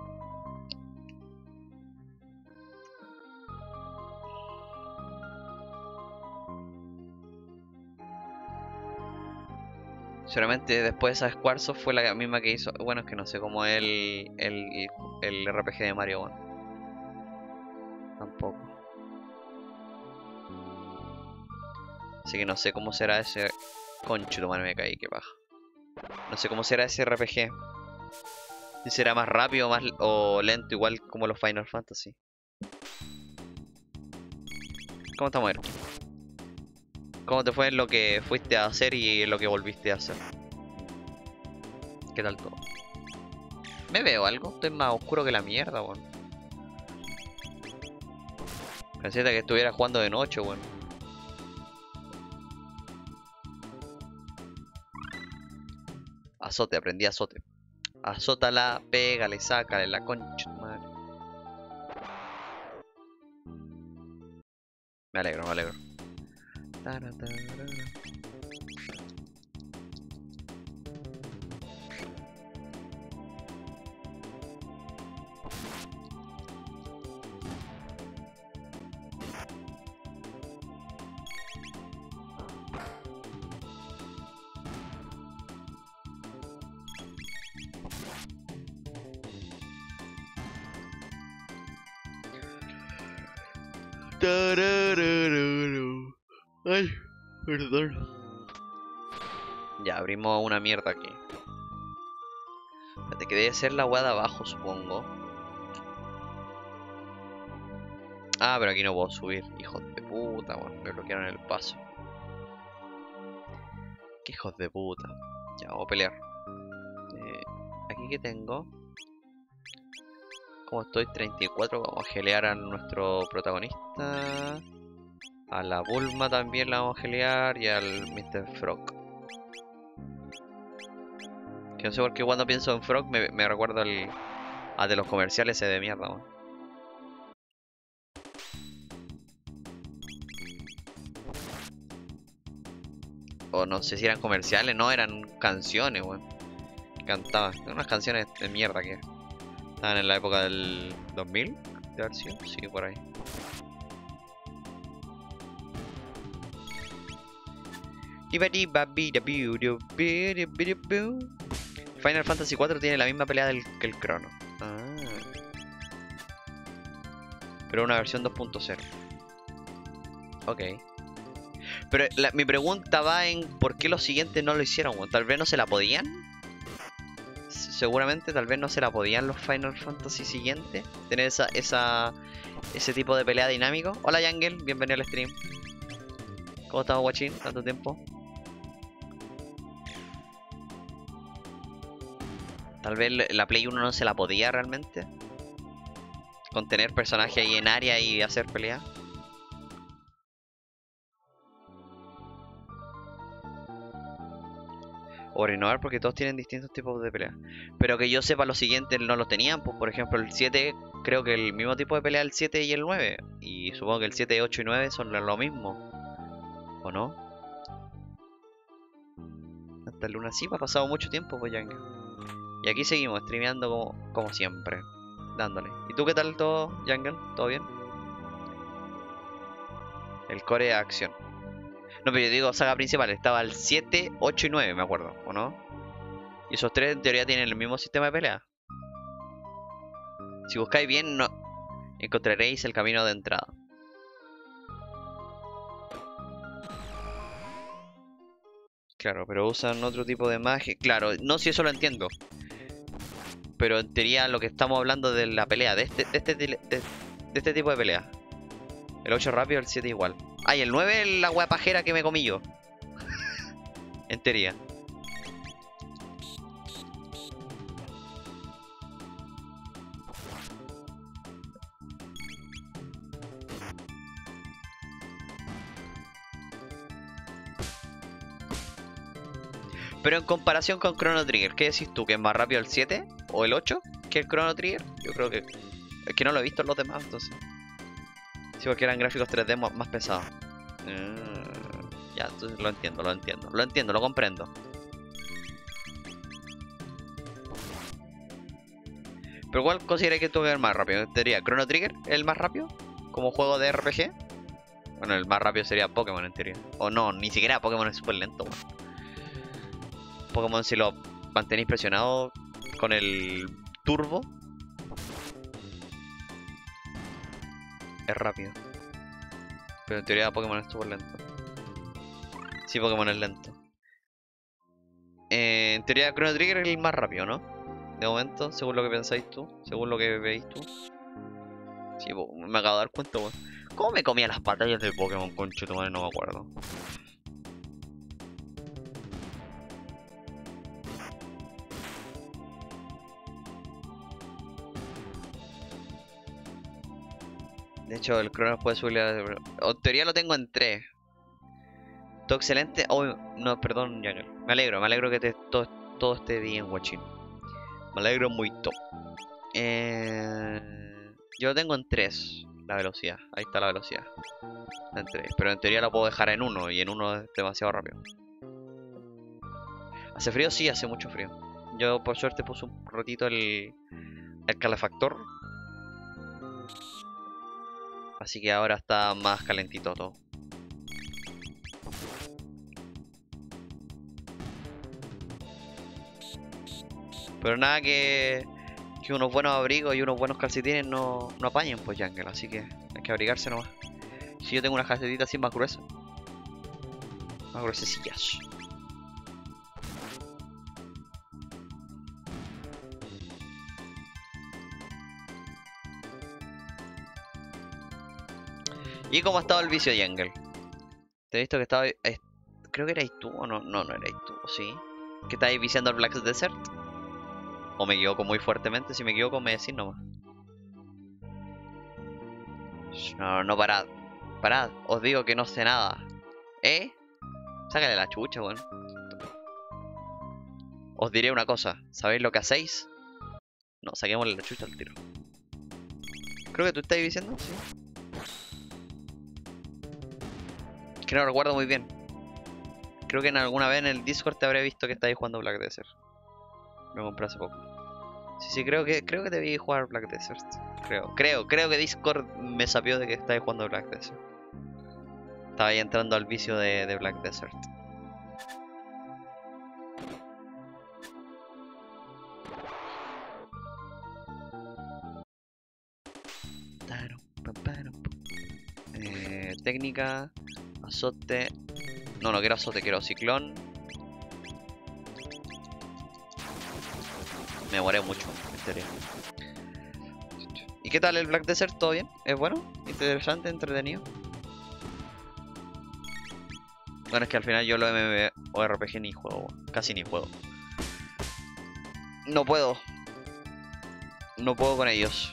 Seguramente después esa Squaresoft fue la misma que hizo... Bueno, es que no sé cómo es el RPG de Mario, bueno. Tampoco. Así que no sé cómo será ese... Concho, tu madre, me caí, qué paja. No sé cómo será ese RPG. Si será más rápido o lento, igual como los Final Fantasy. ¿Cómo estamos, Erky? ¿Cómo te fue en lo que fuiste a hacer y en lo que volviste a hacer? ¿Qué tal todo? ¿Me veo algo? Estoy más oscuro que la mierda, weón. Pensé que estuviera jugando de noche, weón. Azote, aprendí azote. Azótala, pégale, sácale la concha, madre. Me alegro, me alegro. Ay, perdón. Ya, abrimos una mierda aquí. Espérate, que debe ser la weá de abajo, supongo. Ah, pero aquí no puedo subir. Hijos de puta, weón. Me bloquearon el paso. Qué hijos de puta. Ya, vamos a pelear. Aquí que tengo. Como estoy 34, vamos a gelear a nuestro protagonista. A la Bulma también la vamos a gelear. Y al Mr. Frog. Que no sé por qué cuando pienso en Frog me recuerdo al de los comerciales ese de mierda, man. O no sé si eran comerciales, no, eran canciones, weón. Cantaban. Unas canciones de mierda que estaban en la época del 2000, de haber sido. Sí, por ahí. Final Fantasy 4 tiene la misma pelea que el Chrono. Ah. Pero una versión 2.0. Ok. Pero mi pregunta va en por qué los siguientes no lo hicieron, weón. Tal vez no se la podían. Seguramente tal vez no se la podían los Final Fantasy siguientes. Tener ese tipo de pelea dinámico. Hola Jungle, bienvenido al stream. ¿Cómo estamos, guachín? ¿Tanto tiempo? Tal vez la Play 1 no se la podía realmente. Con tener personajes ahí en área y hacer pelea. O renovar porque todos tienen distintos tipos de pelea. Pero que yo sepa, los siguientes no los tenían. Pues, por ejemplo, el 7, creo que el mismo tipo de pelea el 7 y el 9. Y supongo que el 7, 8 y 9 son lo mismo. ¿O no? Hasta el Luna sí, ha pasado mucho tiempo, pues ya. Y aquí seguimos, streameando como siempre. Dándole. ¿Y tú qué tal todo, Jungle? ¿Todo bien? El core de acción. No, pero yo digo saga principal. Estaba el 7, 8 y 9, me acuerdo, ¿o no? Y esos tres en teoría tienen el mismo sistema de pelea. Si buscáis bien, no encontraréis el camino de entrada. Claro, pero usan otro tipo de magia. Claro, no si eso lo entiendo. Pero en teoría lo que estamos hablando de la pelea, de este tipo de pelea. El 8 rápido, el 7 igual. Ah, y el 9 es la wea pajera que me comí yo. En teoría. Pero en comparación con Chrono Trigger, ¿qué decís tú? ¿Que es más rápido el 7 o el 8 que el Chrono Trigger? Yo creo que... Es que no lo he visto en los demás, entonces. Sí, porque eran gráficos 3D más pesados. Ya, entonces lo entiendo, lo entiendo. Lo entiendo, lo comprendo. Pero ¿cuál consideras que tú que es el más rápido? ¿Te diría Chrono Trigger el más rápido? ¿Como juego de RPG? Bueno, el más rápido sería Pokémon en teoría. O no, ni siquiera Pokémon es súper lento, weón. Pokémon si lo mantenéis presionado con el turbo es rápido. Pero en teoría Pokémon es súper lento. Sí, Pokémon es lento. En teoría Chrono Trigger es el más rápido, ¿no? De momento, según lo que pensáis tú, según lo que veis tú. Sí, me acabo de dar cuenta, weón. ¿Cómo me comía las batallas de Pokémon, conchetumare? No me acuerdo. De hecho, el Cronos puede subirle a... En teoría lo tengo en 3. Todo excelente. Oh, no, perdón, Jagger. Me alegro que todo esté bien, guachín. Me alegro mucho. Yo lo tengo en 3, la velocidad. Ahí está la velocidad. En 3. Pero en teoría la puedo dejar en 1 y en 1 es demasiado rápido. ¿Hace frío? Sí, hace mucho frío. Yo por suerte puse un ratito el calefactor. Así que ahora está más calentito todo. Pero nada que unos buenos abrigos y unos buenos calcetines no apañen, pues, Jungle. Así que hay que abrigarse nomás. Si yo tengo unas calcetitas así más gruesas. Más gruesecillas. ¿Y cómo ha estado el vicio, Jungle? Te he visto que estaba... creo que erais tú o no. No, no erais tú, ¿sí? ¿Que estáis viciando al Black Desert? ¿O me equivoco muy fuertemente? Si me equivoco, me decís nomás. No, no, parad. Parad. Os digo que no sé nada. ¿Eh? Sácale la chucha, weón. Os diré una cosa. ¿Sabéis lo que hacéis? No, saquémosle la chucha al tiro. Creo que tú estás diciendo, sí. Que no recuerdo muy bien. Creo que en alguna vez en el Discord te habré visto que estáis jugando Black Desert. Lo compré hace poco. Sí, creo que te vi jugar Black Desert. Creo que Discord me sapió de que estáis jugando Black Desert. Estaba ahí entrando al vicio de Black Desert. Técnica, azote. No, no quiero azote, quiero ciclón. Me muere mucho, en serio. ¿Y qué tal el Black Desert? ¿Todo bien? ¿Es bueno? ¿Interesante? ¿Entretenido? Bueno, es que al final yo lo MMORPG ni juego, casi ni juego. No puedo. No puedo con ellos.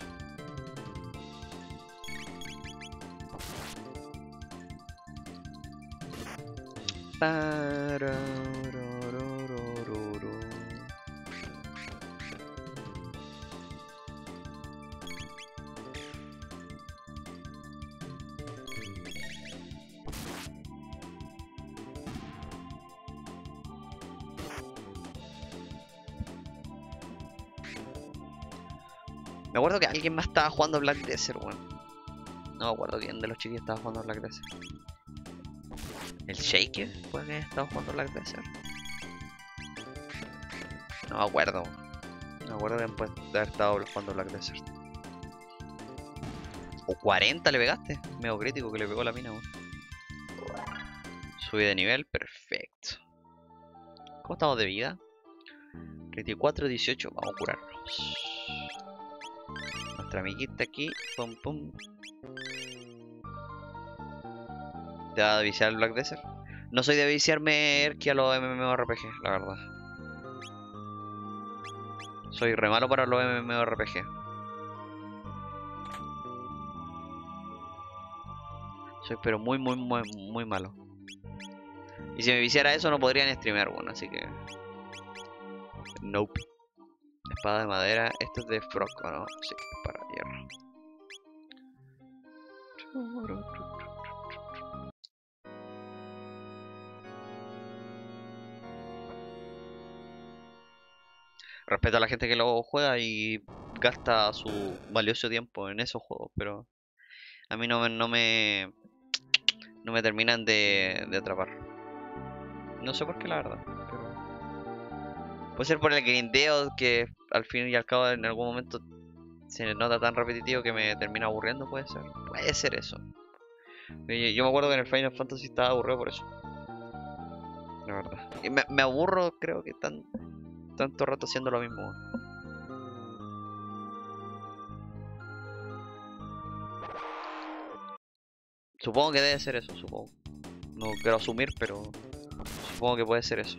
Me acuerdo que alguien más estaba jugando Black Desert, weón. No me acuerdo quién de los chiquillos estaba jugando Black Desert. ¿El Shaker? ¿Puede que haya estado jugando Black Desert? No me acuerdo. No me acuerdo quién puede haber estado jugando Black Desert. O 40 le pegaste. Medio crítico que le pegó la mina, weón. Subí de nivel, perfecto. ¿Cómo estamos de vida? 34, 18, vamos a curarnos. Nuestra amiguita aquí, pum pum. ¿Te va a viciar el Black Desert? No soy de viciarme Erki a los MMORPG, la verdad. Soy re malo para los MMORPG. Soy pero muy malo. Y si me viciara eso no podría ni streamear, bueno, así que... Nope. Espada de madera. Esto es de Frog, ¿o no? Sí, para hierro. Respeto a la gente que lo juega y gasta su valioso tiempo en esos juegos, pero a mí no me terminan de atrapar. No sé por qué, la verdad, pero puede ser por el grindeo que al fin y al cabo en algún momento se nota tan repetitivo que me termina aburriendo, puede ser. Puede ser eso. Yo me acuerdo que en el Final Fantasy estaba aburrido por eso, la verdad. Y me aburro, creo que tanto rato haciendo lo mismo. Supongo que debe ser eso, supongo. No quiero asumir, pero supongo que puede ser eso.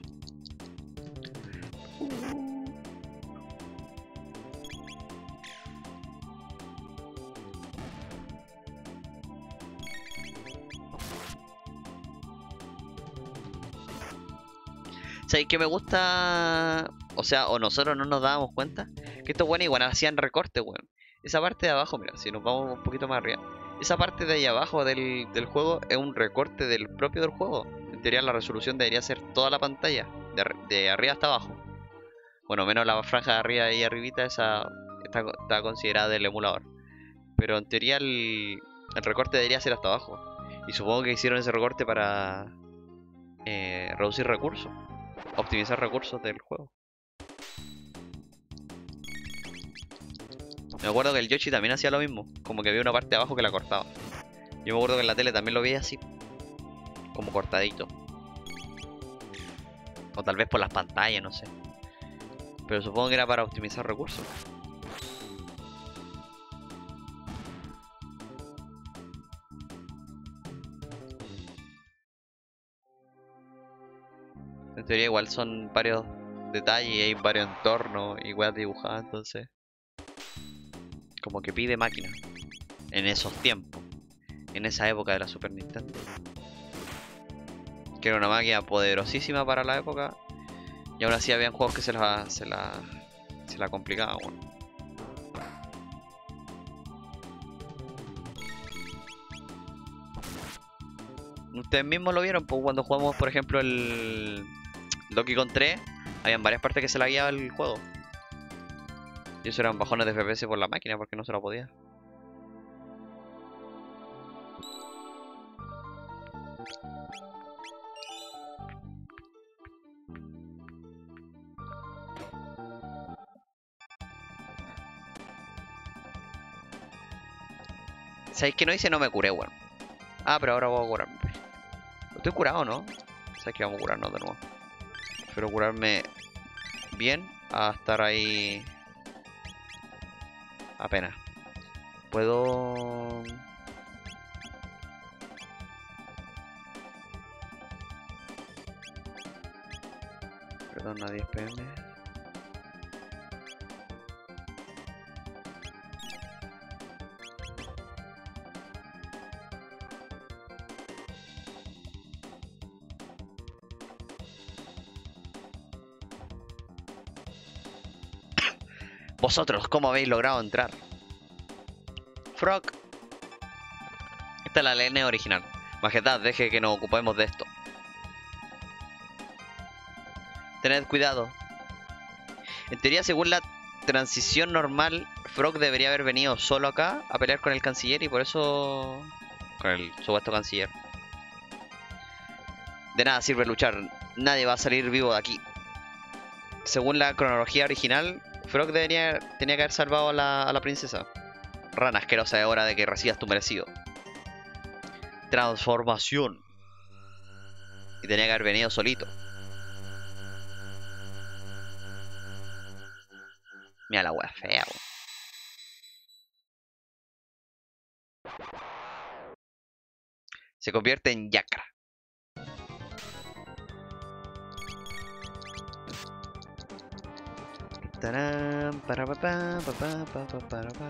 ¿Sabéis que me gusta? O sea, o nosotros no nos dábamos cuenta que estos buenos igual hacían recortes, weón. Esa parte de abajo, mira, si nos vamos un poquito más arriba. Esa parte de ahí abajo del juego es un recorte del propio del juego. En teoría la resolución debería ser toda la pantalla, de arriba hasta abajo. Bueno, menos la franja de arriba y arribita, esa está considerada del emulador. Pero en teoría el recorte debería ser hasta abajo. Y supongo que hicieron ese recorte para reducir recursos, optimizar recursos del juego. Me acuerdo que el Yoshi también hacía lo mismo, como que había una parte de abajo que la cortaba. Yo me acuerdo que en la tele también lo veía así, como cortadito. O tal vez por las pantallas, no sé. Pero supongo que era para optimizar recursos. En teoría igual son varios detalles y hay varios entornos y weas dibujadas, entonces como que pide máquina en esos tiempos, en esa época de la Super Nintendo, que era una máquina poderosísima para la época y aún así habían juegos que se la complicaban, bueno. Ustedes mismos lo vieron, pues cuando jugamos por ejemplo el Donkey Kong 3, habían varias partes que se la guiaba el juego. Y eso eran bajones de FPS por la máquina porque no se lo podía. ¿Sabéis que no hice? No me curé, weón. Ah, pero ahora voy a curarme. Estoy curado, ¿no? Sabéis que vamos a curarnos de nuevo. Prefiero curarme bien a estar ahí apenas. Puedo... Perdón, a 10 pm. Vosotros, ¿cómo habéis logrado entrar? Frog. Esta es la línea original. Majestad, deje que nos ocupemos de esto. Tened cuidado. En teoría, según la transición normal, Frog debería haber venido solo acá a pelear con el canciller y por eso... Con el supuesto canciller. De nada sirve luchar. Nadie va a salir vivo de aquí. Según la cronología original, Frog tenía que haber salvado a la princesa. Rana asquerosa, es hora de que recibas tu merecido. Transformación. Y tenía que haber venido solito. Mira la wea fea, wea. Se convierte en Yakra. Tarán, para pa pa pa pa pa pa para pa.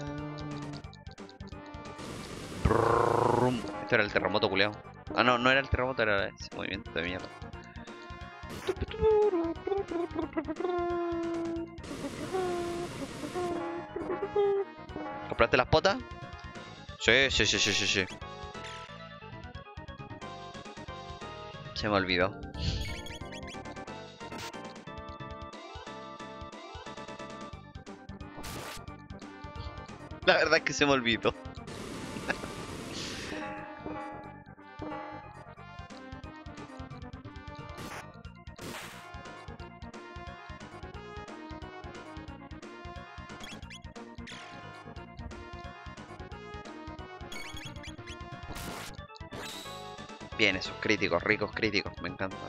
Brum. Esto era el terremoto culeado. Ah, no, no era el terremoto, era ese movimiento de mierda. ¿Compraste las potas? Sí, sí, sí, sí, sí, sí. Se me olvidó. La verdad es que se me olvidó. Bien, esos críticos, ricos críticos, me encantan.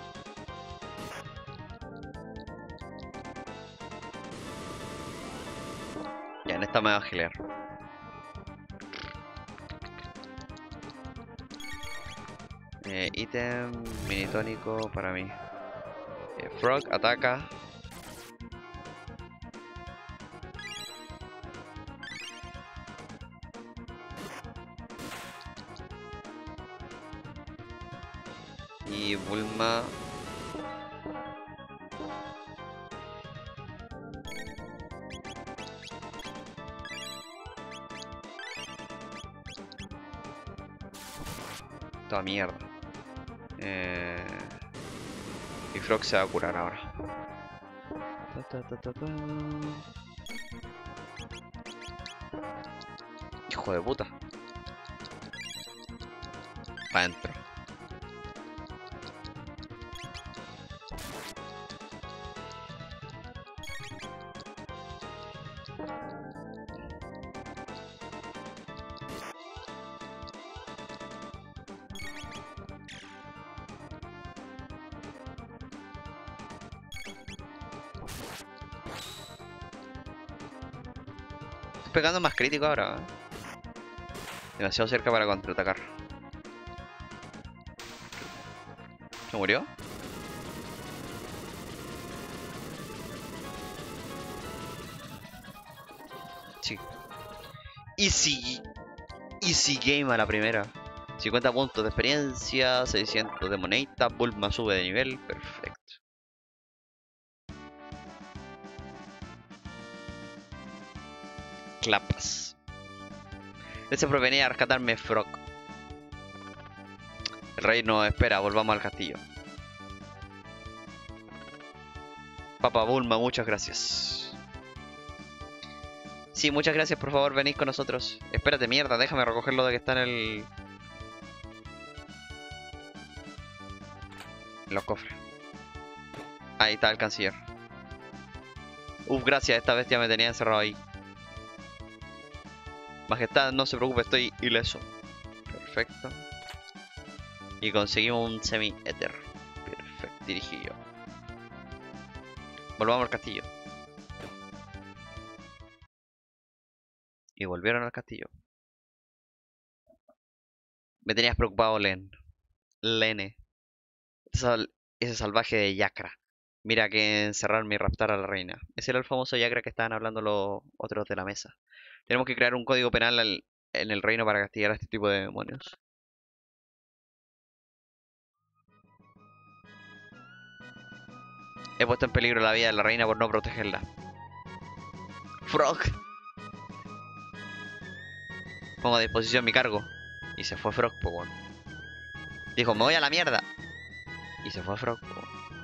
Ya, en esta me va a gilear. Ítem, mini tónico para mí. Frog, ataca. Y Bulma. Toda mierda. Y Frog se va a curar ahora. Hijo de puta. Pa' adentro. Estoy pegando más crítico ahora, ¿eh? Demasiado cerca para contraatacar. ¿Se murió? Sí. Easy. Easy game a la primera. 50 puntos de experiencia, 600 de moneda, Bulma sube de nivel, perfecto. Clapas. Ese provenía a rescatarme Frog. El rey nos espera, volvamos al castillo. Papa Bulma, muchas gracias. Sí, muchas gracias, por favor, venid con nosotros. Espérate, mierda, déjame recoger lo de que está en los cofres. Ahí está el canciller. Uf, gracias, esta bestia me tenía encerrado ahí. Majestad, no se preocupe, estoy ileso. Perfecto. Y conseguimos un semi-éter. Perfecto, dirigido. Volvamos al castillo. Y volvieron al castillo. Me tenías preocupado, Lene. Ese salvaje de Yakra. Mira que encerrarme y raptar a la reina. Ese era el famoso Yakra que estaban hablando los otros de la mesa. Tenemos que crear un código penal en el reino para castigar a este tipo de demonios. He puesto en peligro la vida de la reina por no protegerla. Frog. Pongo a disposición mi cargo. Y se fue Frog, po, bueno. Dijo, me voy a la mierda. Y se fue Frog, po.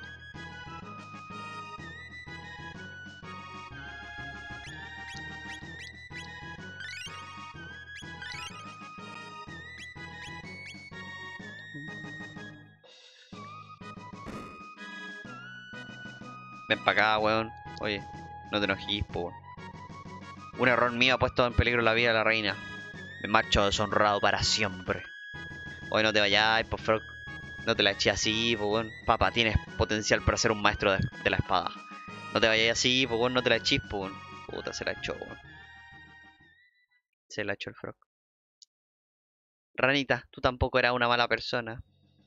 Ven para acá, weón. Oye, no te enojes, po, weón. Un error mío ha puesto en peligro la vida de la reina. Me marcho deshonrado para siempre. Hoy no te vayas, po, Frog. No te la eché así, po, weón. Papá, tienes potencial para ser un maestro de la espada. No te vayas así, po, weón. No te la eches, po, weón. Puta, se la echó, weón. Se la echó el Frog. Ranita, tú tampoco eras una mala persona.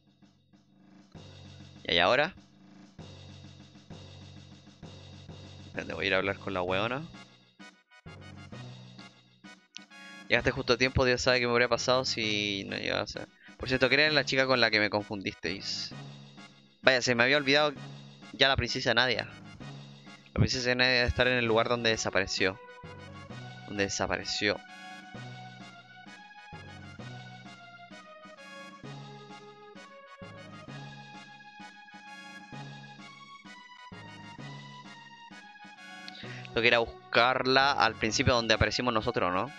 ¿Y ahora? Espérate, voy a ir a hablar con la weona. Llegaste justo a tiempo, Dios sabe qué me habría pasado si no llegabas a... Por cierto, ¿quién era la chica con la que me confundisteis? Vaya, se me había olvidado ya la princesa Nadia. La princesa Nadia debe estar en el lugar donde desapareció. Donde desapareció. Tengo que ir a buscarla al principio donde aparecimos nosotros, ¿no?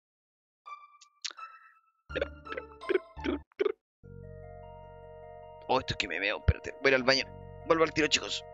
Oh, esto es que me veo. Espérate, voy a ir al baño. Vuelvo al tiro, chicos.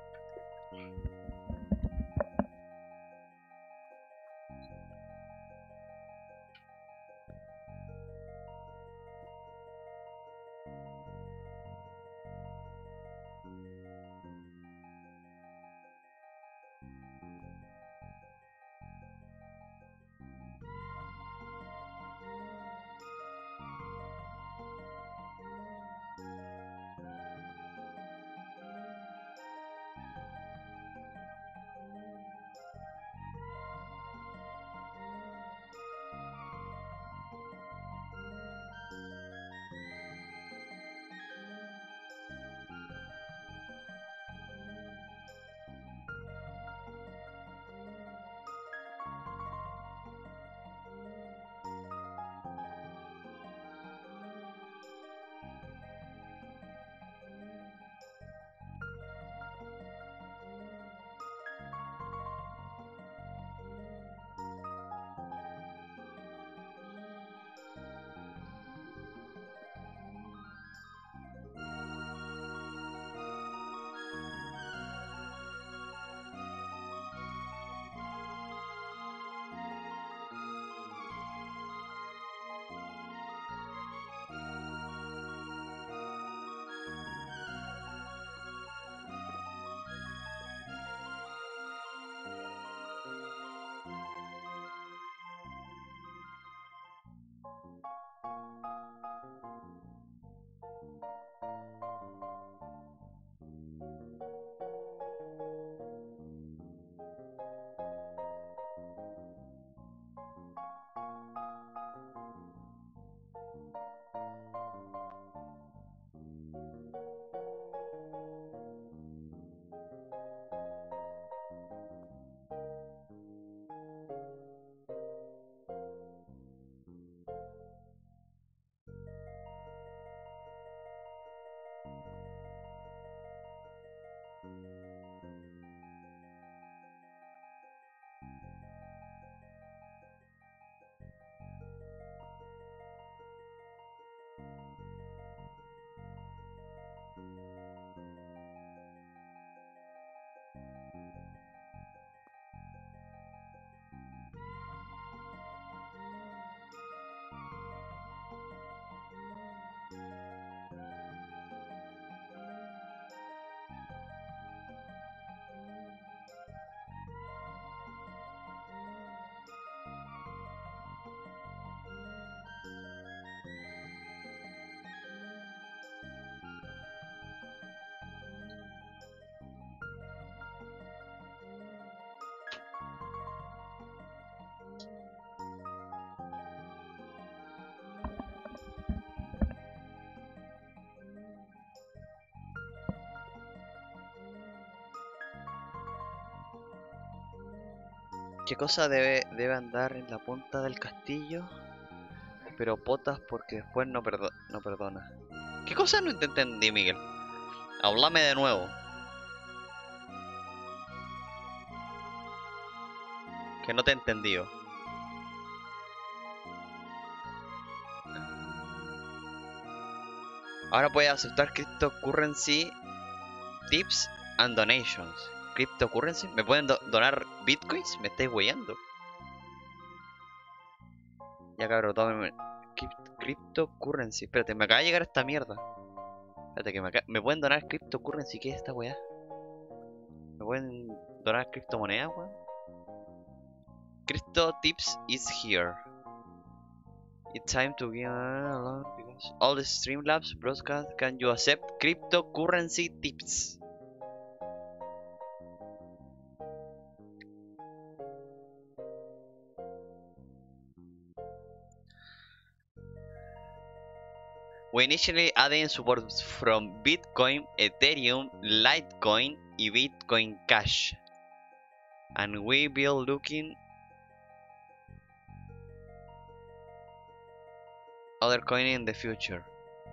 ¿Qué cosa debe andar en la punta del castillo? Pero potas porque después no perdona. ¿Qué cosa no te entendí, Miguel? Háblame de nuevo. Que no te he entendido. Ahora puedes aceptar cryptocurrency tips and donations. ¿Cryptocurrency? ¿Me pueden donar bitcoins? ¿Me estáis weyando? Ya cabrón, tómenme. Cryptocurrency. Espérate, me acaba de llegar esta mierda. Espérate, que me pueden donar cryptocurrency. ¿Qué es esta weá? ¿Me pueden donar criptomonedas, weón? Crypto tips is here. It's time to get along because all the Streamlabs broadcast can you accept cryptocurrency tips. We initially added support from Bitcoin, Ethereum, Litecoin y Bitcoin Cash. And we will looking other coin in the future.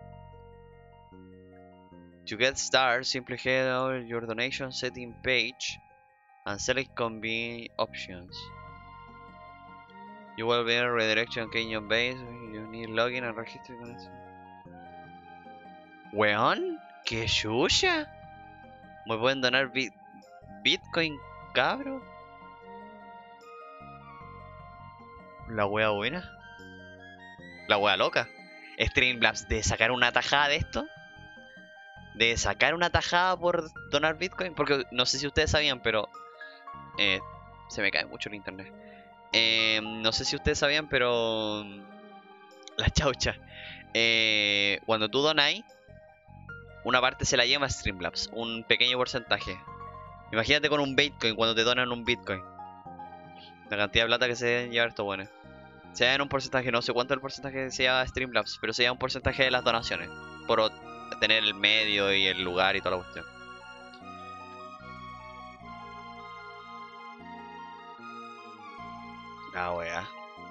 To get started, simply head over your donation setting page and select convene options. You will be in redirection Canyon Base. You need login and register. Weón, qué chucha. Me pueden donar Bitcoin, cabro. La wea buena. La wea loca. Streamlabs, de sacar una tajada de esto. De sacar una tajada por donar Bitcoin. Porque no sé si ustedes sabían, pero se me cae mucho el internet. No sé si ustedes sabían, pero la chaucha. Cuando tú donáis, una parte se la lleva Streamlabs, un pequeño porcentaje. Imagínate con un Bitcoin, cuando te donan un Bitcoin. La cantidad de plata que se deben llevar estos buenos. Se llevan un porcentaje, no sé cuánto es el porcentaje que se lleva Streamlabs, pero se lleva un porcentaje de las donaciones. Por tener el medio y el lugar y toda la cuestión. Ah, wea.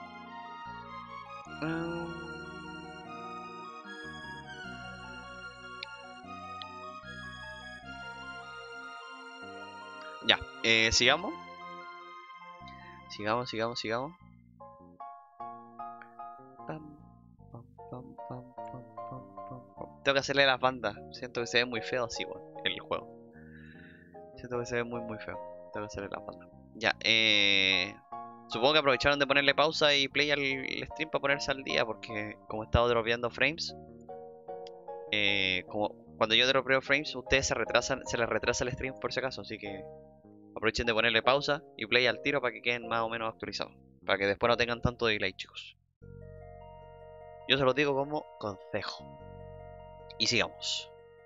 Ya, sigamos. Sigamos. Tengo que hacerle las bandas. Siento que se ve muy feo así, bueno, el juego. Siento que se ve muy feo. Tengo que hacerle las bandas. Ya, supongo que aprovecharon de ponerle pausa y play al stream para ponerse al día, porque como he estado dropeando frames, como cuando yo dropeo frames, ustedes se les retrasa el stream por si acaso, así que aprovechen de ponerle pausa y play al tiro para que queden más o menos actualizados, para que después no tengan tanto delay, chicos. Yo se los digo como consejo. Y sigamos.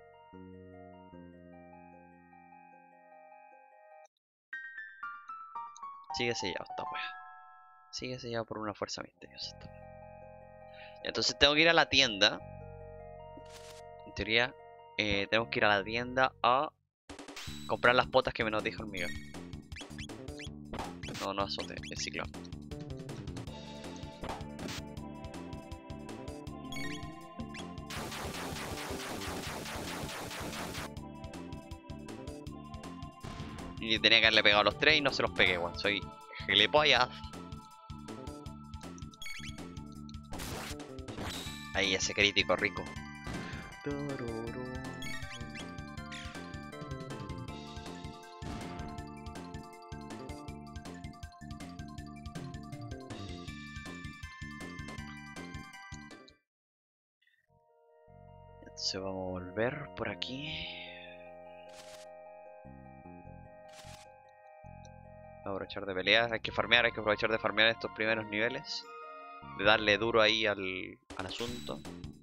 Sigue sellado esta wea. Sigue sellado por una fuerza misteriosa esta wea. Entonces tengo que ir a la tienda. En teoría, tenemos que ir a la tienda a comprar las potas que me nos dijo el Miguel. No azote, el ciclón. Y tenía que haberle pegado a los tres y no se los pegué, weón. Soy gilipollas. Ahí, ese crítico rico. Entonces vamos a volver por aquí. Aprovechar de pelear, hay que aprovechar de farmear estos primeros niveles. De darle duro ahí al asunto.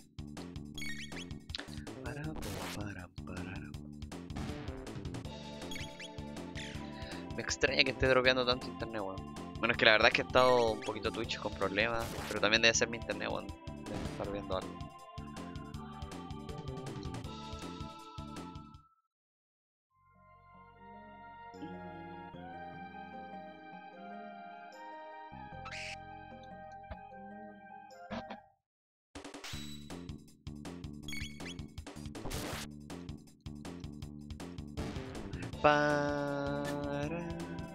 Me extraña que esté dropeando tanto internet, weón. Bueno, es que la verdad es que he estado un poquito Twitch con problemas, pero también debe ser mi internet, weón. Debe estar viendo algo. Para...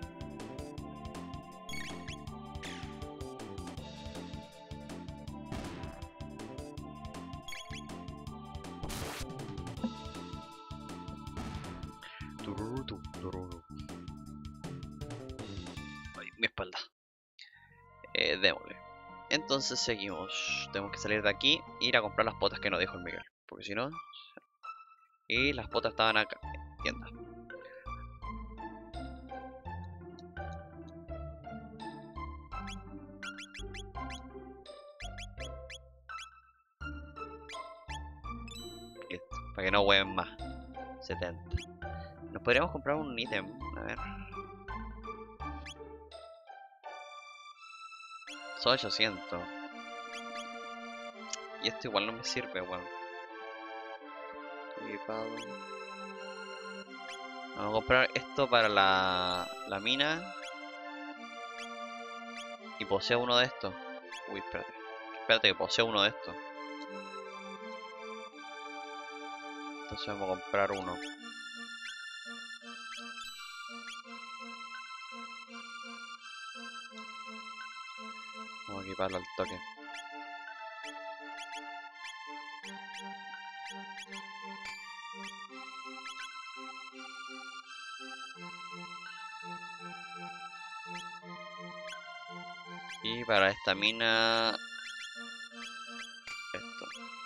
Ay, mi espalda. Démosle. Entonces seguimos. Tenemos que salir de aquí e ir a comprar las potas que nos dijo el Miguel. Porque si no... Y las potas estaban acá. Tienda. Listo. Para que no hueven más. 70. Nos podríamos comprar un ítem. A ver. Son 800. Y esto igual no me sirve, weón. Vamos a comprar esto para la mina. Y poseo uno de estos. Uy, espérate. Espérate que poseo uno de estos. Entonces vamos a comprar uno. Vamos a equiparlo al toque. Y para esta mina... esto.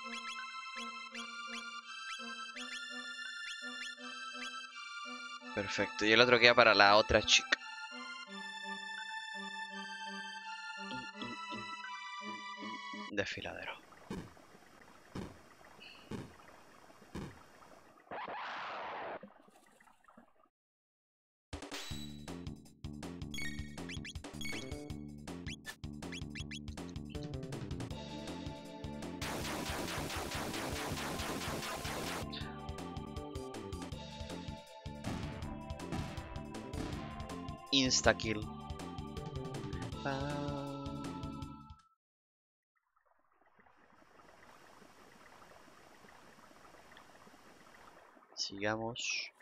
Perfecto. Y el otro queda para la otra chica. Desfiladero. Insta kill. Sigamos.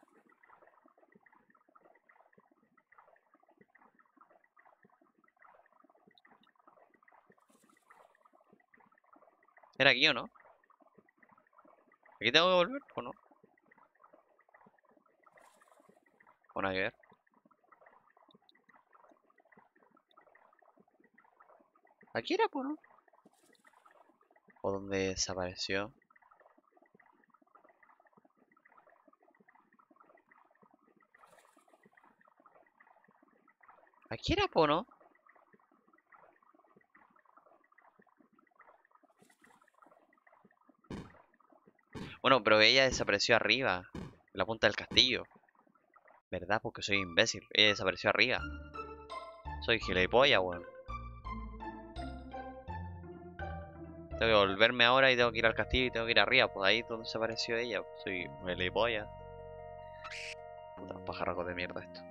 ¿Era aquí o no? ¿Aquí tengo que volver o no? O nada que ver. ¿Aquí era, po, no? ¿O dónde desapareció? ¿Aquí era, po, no? Bueno, pero ella desapareció arriba. En la punta del castillo. ¿Verdad? Porque soy imbécil. Ella desapareció arriba. Soy gilipollas, weón. Tengo que volverme ahora y tengo que ir al castillo y tengo que ir arriba. Pues ahí es donde desapareció ella. Soy gilipollas. Puta, pajarracos de mierda esto.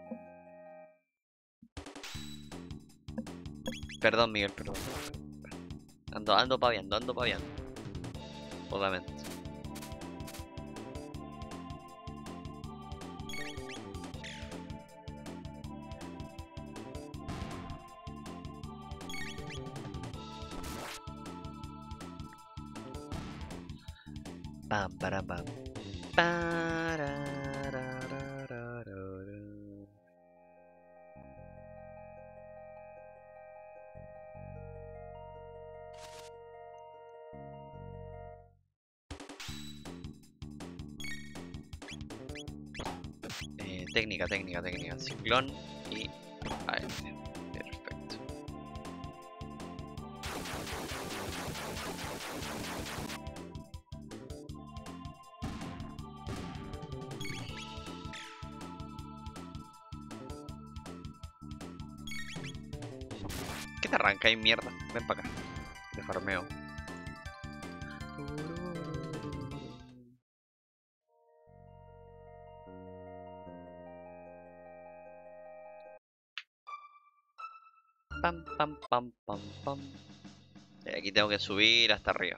Perdón, Miguel, perdón. Ando paviando, ando paviando. Obviamente. Pam, para, pam. Parararararara. Técnica, técnica, técnica. Ciclón y AF. Perfecto. ¿Qué te arranca ahí, mierda? Ven para acá. Te farmeo. Pam, pam, pam, pam, pam. Aquí tengo que subir hasta arriba.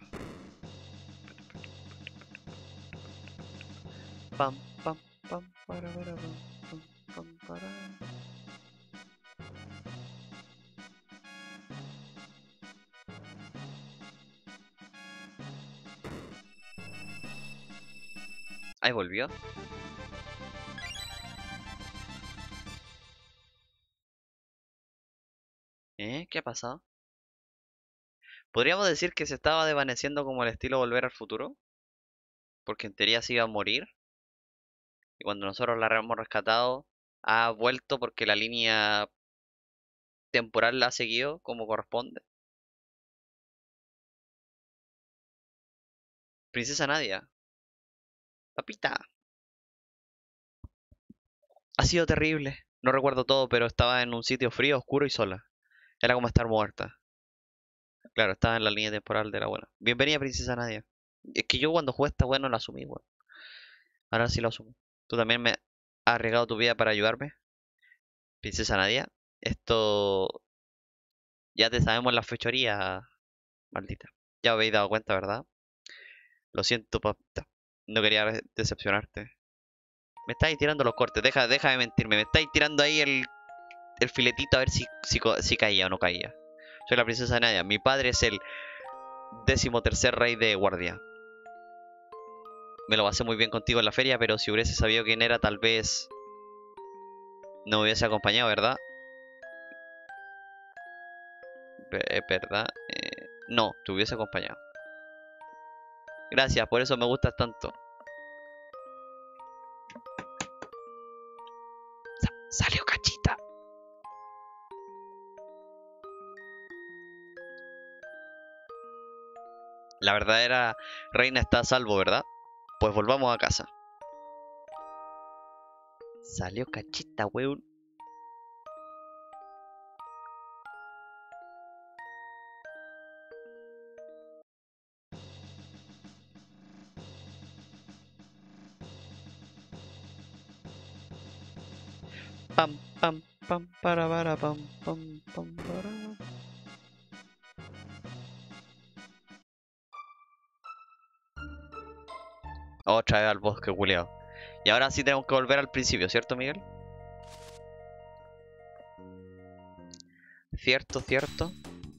Pam, pam, pam, para, pam, pam, para. Ahí volvió. ¿Qué ha pasado? Podríamos decir que se estaba desvaneciendo como el estilo Volver al Futuro, porque en teoría se iba a morir. Y cuando nosotros la hemos rescatado, ha vuelto porque la línea temporal la ha seguido como corresponde. Princesa Nadia, papita, ha sido terrible. No recuerdo todo, pero estaba en un sitio frío, oscuro y sola. Era como estar muerta. Claro, estaba en la línea temporal de la buena. Bienvenida, Princesa Nadia. Es que yo cuando jugué esta weá no la asumí, weón. Ahora sí lo asumo. ¿Tú también me has arriesgado tu vida para ayudarme, Princesa Nadia? Esto ya te sabemos la fechoría. Maldita. Ya os habéis dado cuenta, ¿verdad? Lo siento, papá. No quería decepcionarte. Me estáis tirando los cortes. Deja de mentirme. Me estáis tirando ahí el filetito a ver si caía o no caía. Soy la princesa Nadia. Mi padre es el 13º rey de guardia. Me lo pasé muy bien contigo en la feria, pero si hubiese sabido quién era, tal vez no me hubiese acompañado, ¿verdad? ¿Verdad? No, te hubiese acompañado. Gracias, por eso me gustas tanto. Salió cachita. La verdadera reina está a salvo, ¿verdad? Pues volvamos a casa. Salió cachita, weón. Pam, pam, pam, para, pam, pam, pam, para. Otra vez al bosque, culeado. Y ahora sí tenemos que volver al principio, ¿cierto, Miguel? Cierto, cierto.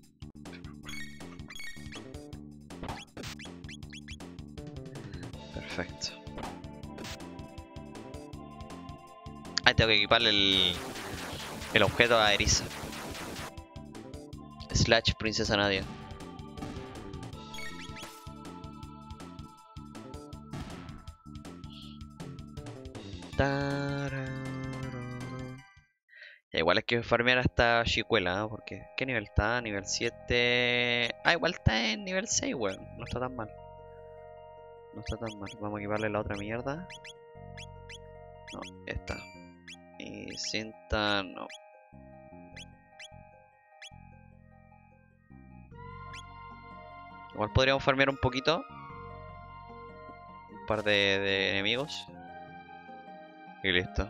Perfecto. Ahí tengo que equiparle el objeto a Erisa. Slash Princesa Nadia. Ya, igual es que farmear hasta Chicuela, ¿no? Porque ¿qué nivel está? Nivel 7. Ah, igual está en nivel 6, weón. No está tan mal. No está tan mal. Vamos a equiparle la otra mierda. No, esta. Y cinta, no. Igual podríamos farmear un poquito. Un par de enemigos. Y listo.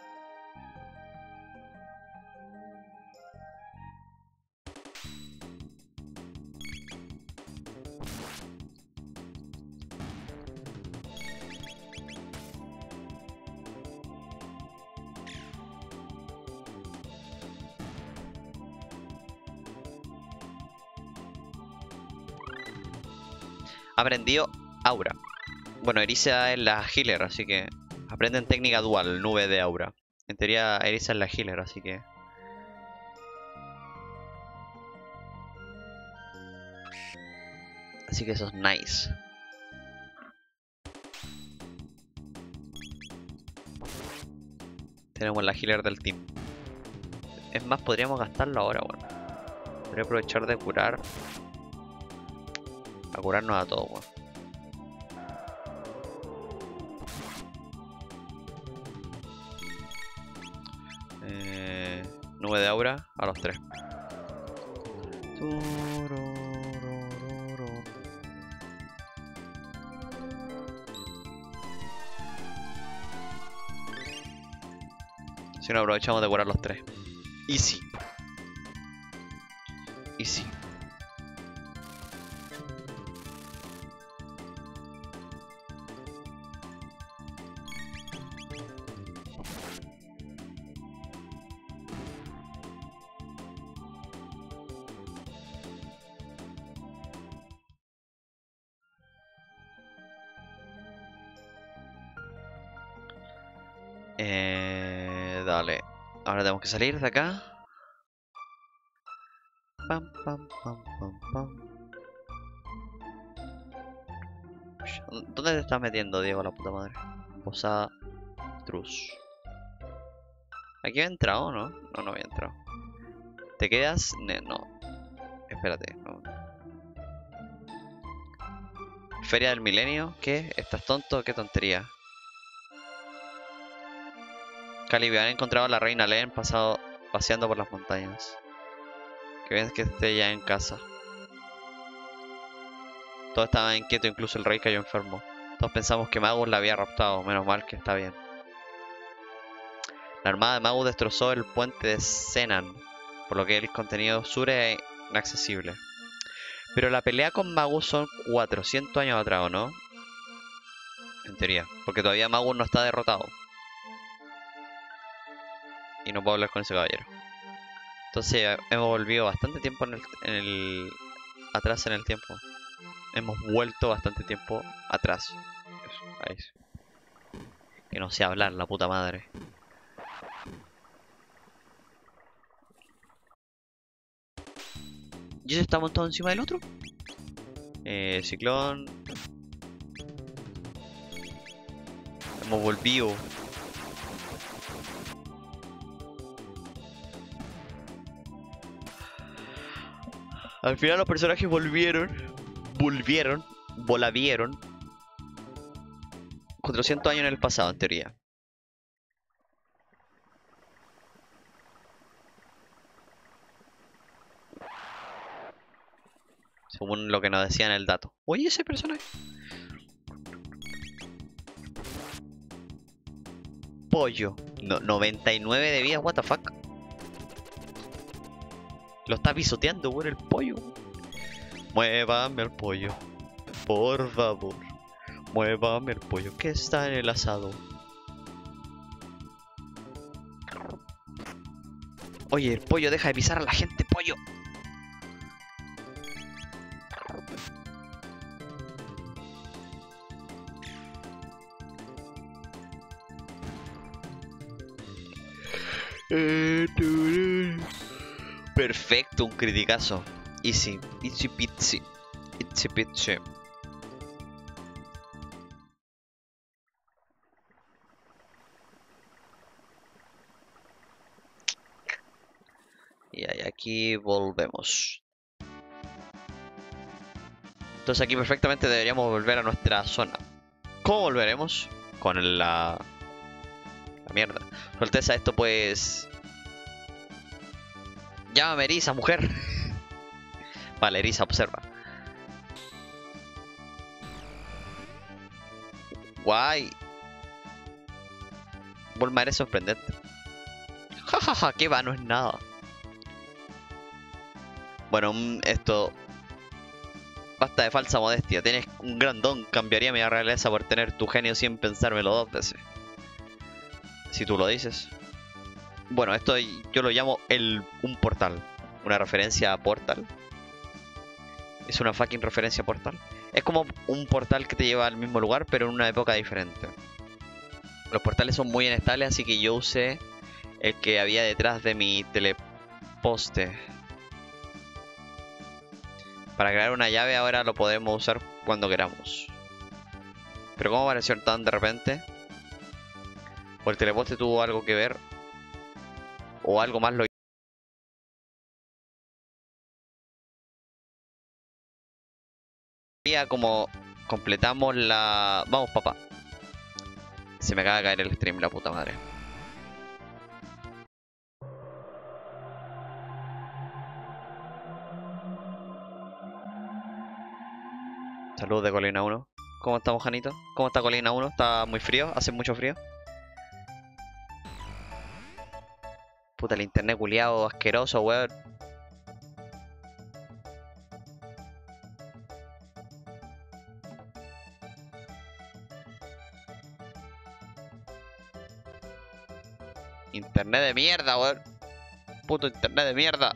Aprendido Aura. Bueno, Erisa es la healer, así que aprenden técnica dual, nube de aura. En teoría, Erisa es la healer, así que... Así que eso es nice. Tenemos la healer del team. Es más, podríamos gastarlo ahora, bueno. Podría aprovechar de curar. A curarnos a todos, bueno. Nube de aura a los 3. Si no aprovechamos de curar los 3. Easy. Easy. Dale. Ahora tenemos que salir de acá. Pam, pam, pam, pam, pam. ¿Dónde te estás metiendo, Diego, la puta madre? Posada Trus. ¿Aquí había entrado o no? No, no había entrado. ¿Te quedas? No. Espérate. No. Feria del Milenio. ¿Qué? ¿Estás tonto? ¿Qué tontería? Calibi, han encontrado a la reina Len paseando por las montañas. Que bien que esté ya en casa. Todo estaba inquieto, incluso el rey cayó enfermo. Todos pensamos que Magus la había raptado, menos mal que está bien. La armada de Magus destrozó el puente de Zenan, por lo que el contenido sur es inaccesible. Pero la pelea con Magus son 400 años atrás, ¿o no? En teoría. Porque todavía Magus no está derrotado. Y no puedo hablar con ese caballero. Entonces hemos volvido bastante tiempo atrás en el tiempo. Hemos vuelto bastante tiempo atrás. Eso, ahí sí. Que no sé hablar, la puta madre. ¿Y ese está montado encima del otro? Ciclón. Hemos volvido. Al final los personajes volavieron 400 años en el pasado, en teoría. Según lo que nos decía en el dato. Oye, ese personaje. Pollo. No, 99 de vida, what the fuck. Lo está pisoteando, weón, el pollo. Muévame el pollo. Por favor. Muévame el pollo que está en el asado. Oye, el pollo, deja de pisar a la gente, pollo. Perfecto, un criticazo. Easy, easy peasy. Easy peasy. Y ahí, aquí volvemos. Entonces aquí perfectamente deberíamos volver a nuestra zona. ¿Cómo volveremos? Con la mierda. Su Alteza, esto pues... Llámame Erisa, mujer. Vale, Erisa, observa. Guay. Volmar es sorprendente. Jajaja, que va, no es nada. Bueno, esto... Basta de falsa modestia. Tienes un gran don. Cambiaría mi realeza por tener tu genio sin pensármelo dos veces. Si tú lo dices. Bueno, esto yo lo llamo un portal. Una referencia a Portal. Es una fucking referencia a Portal. Es como un portal que te lleva al mismo lugar, pero en una época diferente. Los portales son muy inestables, así que yo usé el que había detrás de mi teleposte. Para crear una llave ahora lo podemos usar cuando queramos. Pero ¿cómo apareció tan de repente? ¿O el teleposte tuvo algo que ver? ¿O algo más lo hizo? Como completamos la... Vamos, papá. Se me acaba de caer el stream, la puta madre. Saludos de Colina 1. ¿Cómo estamos, Janito? ¿Cómo está Colina 1? ¿Está muy frío? ¿Hace mucho frío? Puta, el internet culiado asqueroso, weón. Internet de mierda, weón. Puto internet de mierda.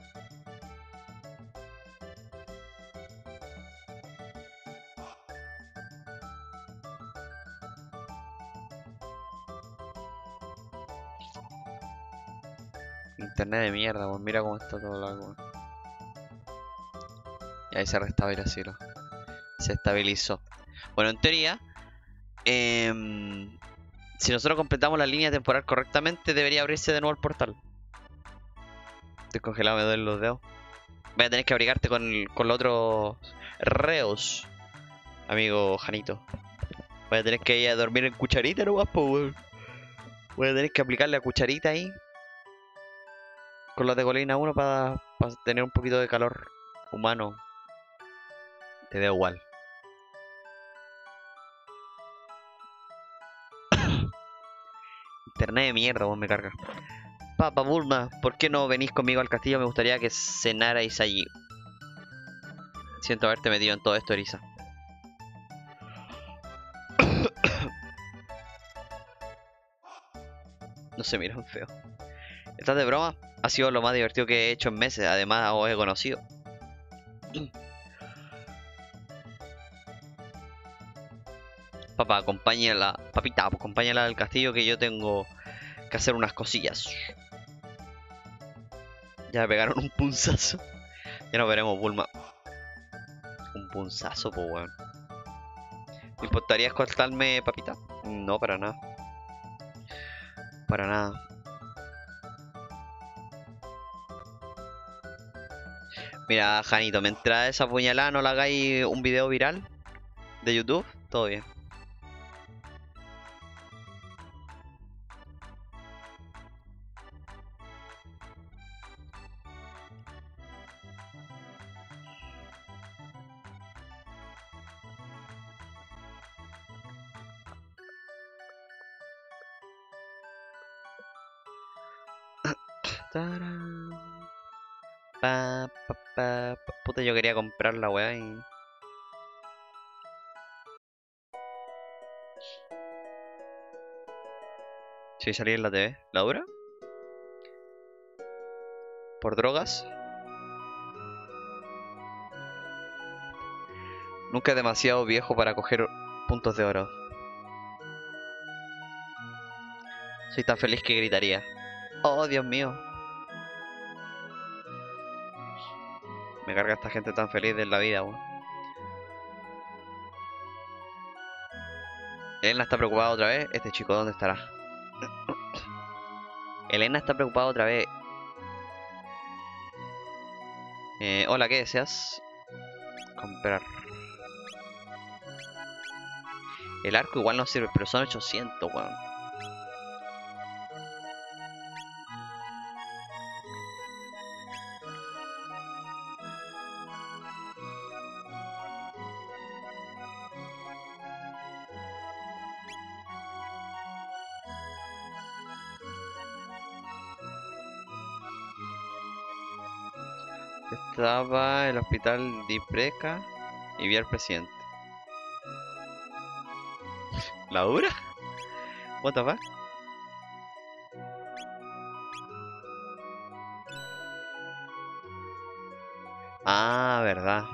Internet de mierda, weón. Mira cómo está todo el agua. Y ahí se restableció. Se estabilizó. Bueno, en teoría, si nosotros completamos la línea temporal correctamente, debería abrirse de nuevo el portal. Estoy congelado, me duelen los dedos. Voy a tener que abrigarte con los otros reos, amigo Janito. Voy a tener que ir a dormir en cucharita nomás, po, weón. Voy a tener que aplicarle a cucharita ahí. Con los de Colina 1 para tener un poquito de calor humano. Te da igual. Internet de mierda, vos me carga. Papa Bulma, ¿por qué no venís conmigo al castillo? Me gustaría que cenarais allí. Siento haberte metido en todo esto, Erisa. No se miran feo. ¿Estás de broma? Ha sido lo más divertido que he hecho en meses. Además, os he conocido. Papá, acompáñala. Papita, acompáñala al castillo que yo tengo que hacer unas cosillas. Ya me pegaron un punzazo. Ya nos veremos, Bulma. Un punzazo, pues, weón. ¿Te importaría escoltarme, papita? No, para nada. Para nada. Mira, Janito, mientras esa puñalada no la hagáis un video viral de YouTube, todo bien. Tarán. Puta, yo quería comprar la weá y... Sí, salí en la TV. ¿La dura? ¿Por drogas? Nunca es demasiado viejo para coger puntos de oro. Soy tan feliz que gritaría. Oh, Dios mío. Me carga esta gente tan feliz de la vida, weón. Elena está preocupada otra vez. Este chico, ¿dónde estará? Elena está preocupada otra vez. Hola, ¿qué deseas? Comprar. El arco igual no sirve, pero son 800, weón. Estaba en el hospital de Ipreca y vi al presidente. ¿La dura? What the fuck? Ah, verdad.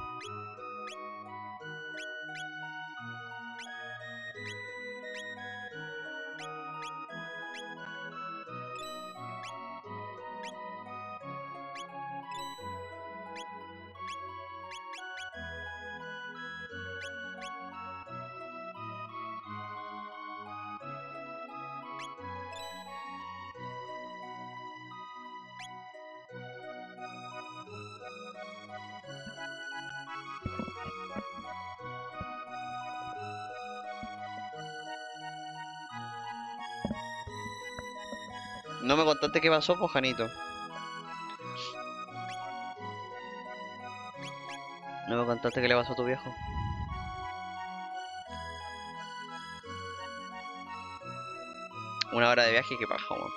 No me contaste qué pasó, pues, Janito. No me contaste qué le pasó a tu viejo. Una hora de viaje, qué paja, weón.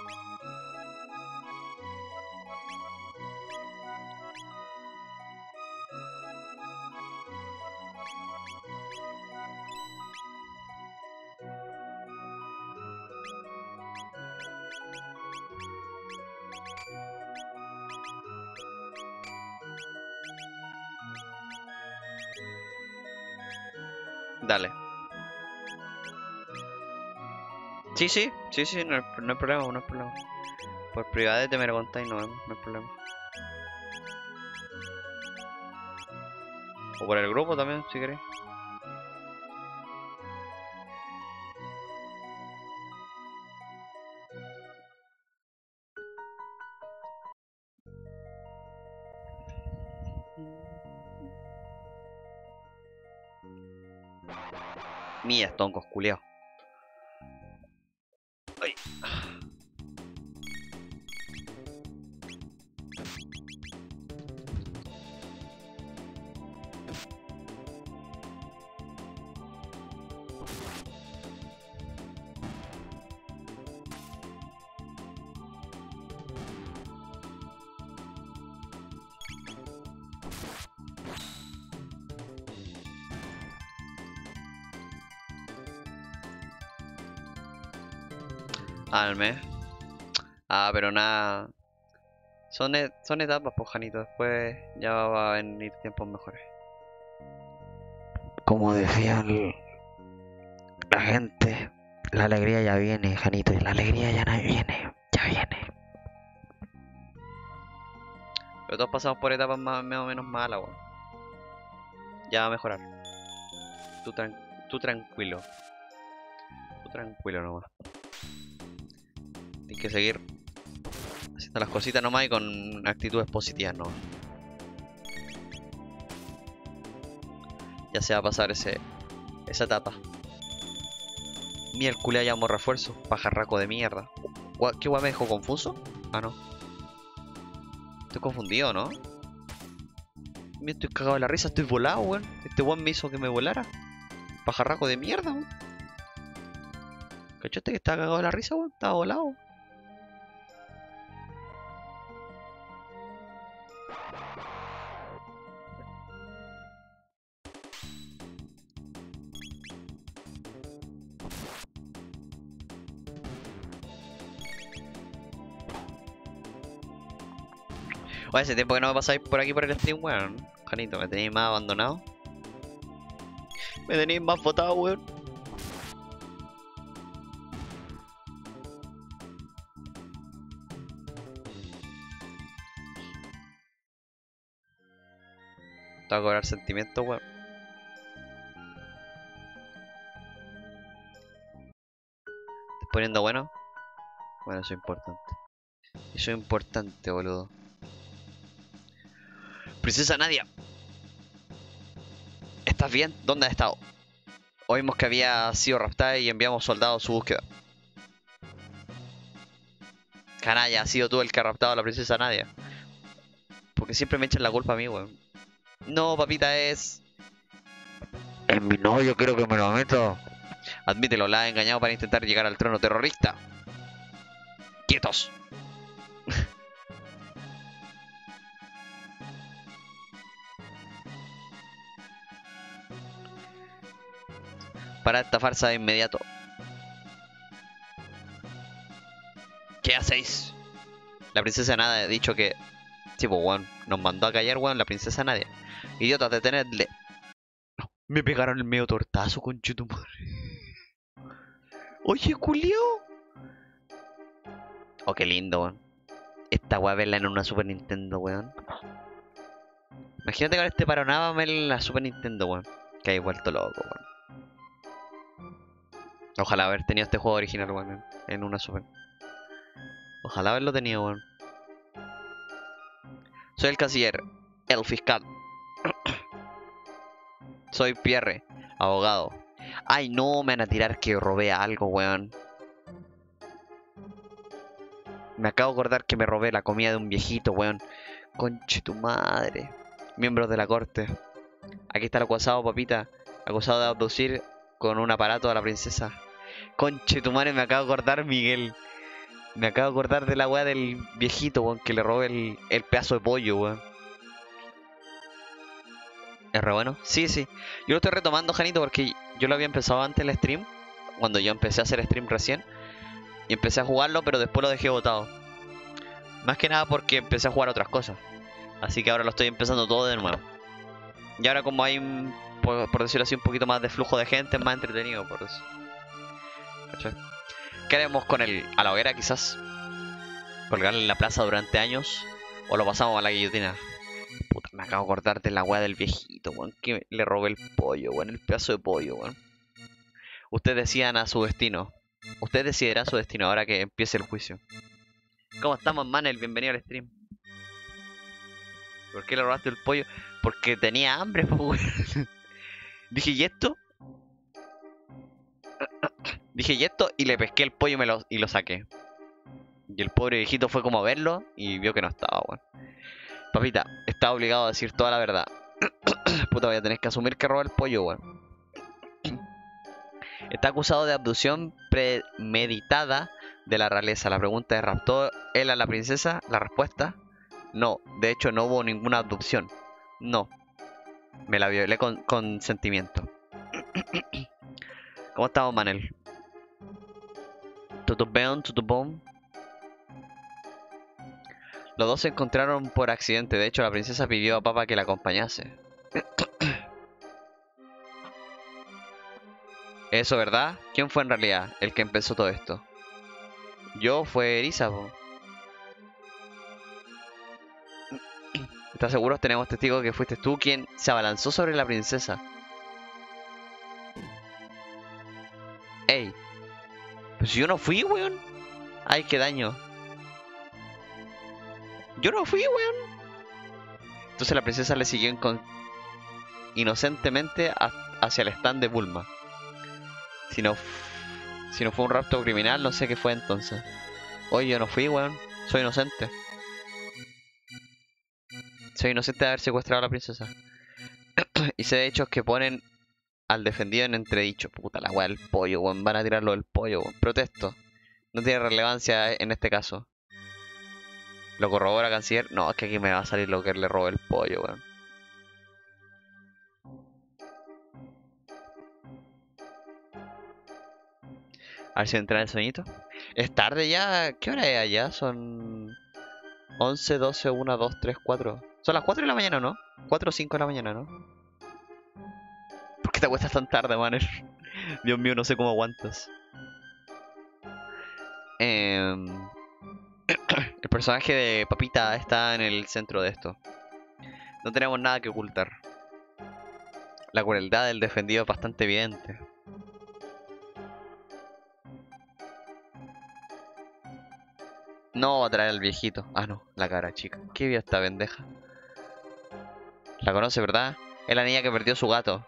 Dale. Sí, sí, sí, sí, no, no hay problema, no hay problema. Por privado te me lo contáis, no vemos, no hay problema. O por el grupo también, si queréis. Mías, toncos, culiao. Ay. Al mes. Ah, pero nada. Son etapas, pues, Janito. Después ya va a venir tiempos mejores. Como decían la gente, la alegría ya viene, Janito, y la alegría ya no viene, ya viene. Pero todos pasamos por etapas más o menos malas, weón. Ya va a mejorar. Tú tranquilo. Tú tranquilo nomás. Tienes que seguir haciendo las cositas nomás y con actitudes positivas nomás. Ya se va a pasar esa etapa. Miércoles hallamos refuerzos. Pajarraco de mierda. ¿Qué guay me dejó confuso? Ah, no. Estoy confundido, ¿no? Me estoy cagado de la risa, estoy volado, weón. Este weón me hizo que me volara. Pajarraco de mierda, weón. ¿Cachaste que estaba cagado de la risa, weón? Estaba volado. Oye, hace tiempo que no me pasáis por aquí por el stream, weón. Janito, me tenéis más abandonado. Me tenéis más botado, weón. Te voy a cobrar sentimientos, weón. ¿Estás poniendo bueno? Bueno, eso es importante. Eso es importante, boludo. Princesa Nadia. ¿Estás bien? ¿Dónde has estado? Oímos que había sido raptada y enviamos soldados a su búsqueda. Canalla, has sido tú el que ha raptado a la princesa Nadia. Porque siempre me echan la culpa a mí, weón. No, papita, es... En mi novio quiero que me lo meto. Admítelo, la ha engañado para intentar llegar al trono terrorista. ¡Quietos! Para esta farsa de inmediato. ¿Qué hacéis? La princesa Nadia ha dicho que... Sí, pues, weón. Nos mandó a callar, weón, la princesa Nadia. Idiotas, detenedle. Me pegaron el medio tortazo, conchetumare. Oye, culio. Oh, qué lindo, weón. Esta weá verla en una Super Nintendo, weón. Imagínate con este panorama verla en la Super Nintendo, weón. Que hay vuelto loco, weón. Ojalá haber tenido este juego original, weón, en una Super. Ojalá haberlo tenido, weón. Soy el canciller, el fiscal. Soy Pierre, abogado. Ay, no, me van a tirar que robé algo, weón. Me acabo de acordar que me robé la comida de un viejito, weón. Conche tu madre. Miembros de la corte. Aquí está el acusado, papita. Acusado de abducir con un aparato a la princesa. Conche tu madre, me acabo de acordar, Miguel. Me acabo de acordar de la weá del viejito, weón, que le robé el pedazo de pollo, weón. ¿Es re bueno? Sí, sí. Yo lo estoy retomando, Janito, porque yo lo había empezado antes el stream. Cuando yo empecé a hacer stream recién. Y empecé a jugarlo, pero después lo dejé botado. Más que nada porque empecé a jugar otras cosas. Así que ahora lo estoy empezando todo de nuevo. Y ahora como hay, por decirlo así, un poquito más de flujo de gente, es más entretenido por eso. ¿Cachai? ¿Qué haremos con el a la hoguera quizás? ¿Colgarle en la plaza durante años? ¿O lo pasamos a la guillotina? Puta, me acabo de acordar de la weá del viejito, weón. Que le robé el pollo, weón. El pedazo de pollo, weón. Ustedes decidan a su destino. Usted decidirá su destino ahora que empiece el juicio. ¿Cómo estamos, Manel? Bienvenido al stream. ¿Por qué le robaste el pollo? Porque tenía hambre, po, weón. Dije, ¿y esto? Dije, ¿y esto? Y le pesqué el pollo y lo saqué. Y el pobre viejito fue como a verlo y vio que no estaba, weón. Papita, estaba obligado a decir toda la verdad. Puta, voy a tener que asumir que robó el pollo, weón. Está acusado de abducción premeditada de la realeza. La pregunta es, ¿raptó él a la princesa? La respuesta, no. De hecho, no hubo ninguna abducción. No. Me la violé con consentimiento. ¿Cómo estamos, Manel? Todo bien, todo boom. Los dos se encontraron por accidente. De hecho, la princesa pidió a Papa que la acompañase. ¿Eso verdad? ¿Quién fue en realidad el que empezó todo esto? Yo, fue Erisa, po. ¿Estás seguro? Tenemos testigos que fuiste tú quien se abalanzó sobre la princesa. Ey, pues si yo no fui, weón. Ay, qué daño. Yo no fui, weón. Entonces la princesa le siguió inocentemente hacia el stand de Bulma. Si no, si no fue un rapto criminal, no sé qué fue entonces. Oye, yo no fui, weón. Soy inocente. Soy inocente de haber secuestrado a la princesa. Y sé de hechos que ponen al defendido en entredicho. Puta la weá del pollo, weón. Van a tirarlo del pollo, weón. Protesto. No tiene relevancia en este caso. ¿Lo corrobora canciller? No, es que aquí me va a salir lo que le robó el pollo, weón. A ver si entra en el sueñito. Es tarde ya. ¿Qué hora es allá? Son 11, 12, 1, 2, 3, 4. Son las 4 de la mañana, ¿no? 4 o 5 de la mañana, ¿no? ¿Por qué te acuestas tan tarde, Manner? Dios mío, no sé cómo aguantas. El personaje de Papita está en el centro de esto. No tenemos nada que ocultar. La crueldad del defendido es bastante evidente. No va a traer al viejito. Ah, no, la cara chica. ¿Qué vio esta pendeja? La conoce, ¿verdad? Es la niña que perdió su gato.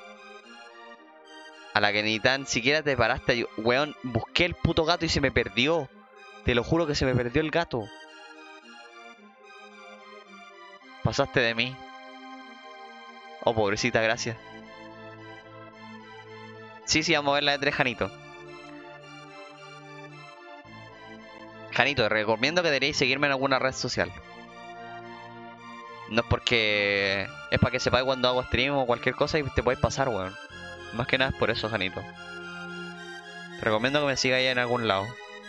A la que ni tan siquiera te paraste. Weón, busqué el puto gato y se me perdió. Te lo juro que se me perdió el gato. Pasaste de mí. Oh, pobrecita, gracias. Sí, sí, vamos a ver la de 3, Janito. Janito, te recomiendo que deberíais seguirme en alguna red social. No es porque... Es para que sepáis cuando hago stream o cualquier cosa y te podéis pasar, weón. Más que nada es por eso, Janito. Te recomiendo que me sigáis en algún lado.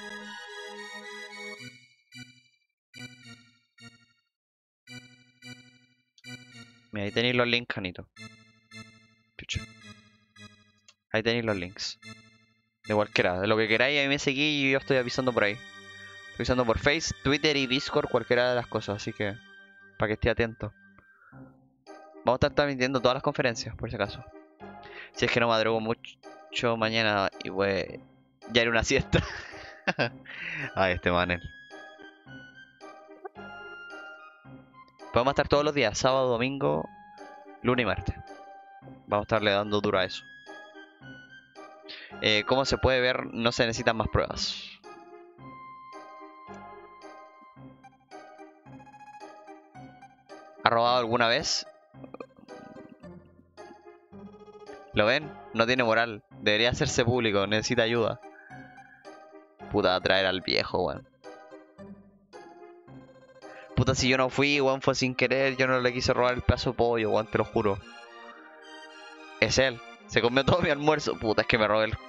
Mira, ahí tenéis los links, Janito. Chucha. Ahí tenéis los links. De cualquiera, de lo que queráis, ahí me seguís y yo estoy avisando por ahí. Estoy avisando por Face, Twitter y Discord, cualquiera de las cosas, así que... Para que esté atento. Vamos a estar transmitiendo todas las conferencias, por si acaso. Si es que no madrugo mucho mañana y voy... Ya haré una siesta. Ay, este manel. Vamos a estar todos los días, sábado, domingo, lunes y martes. Vamos a estarle dando duro a eso. Como se puede ver, no se necesitan más pruebas. ¿Ha robado alguna vez? ¿Lo ven? No tiene moral. Debería hacerse público, necesita ayuda. Puta, a traer al viejo, weón. Puta, si yo no fui, weón, fue sin querer. Yo no le quise robar el pedazo de pollo, weón, te lo juro. Es él. Se comió todo mi almuerzo. Puta, es que me robé el...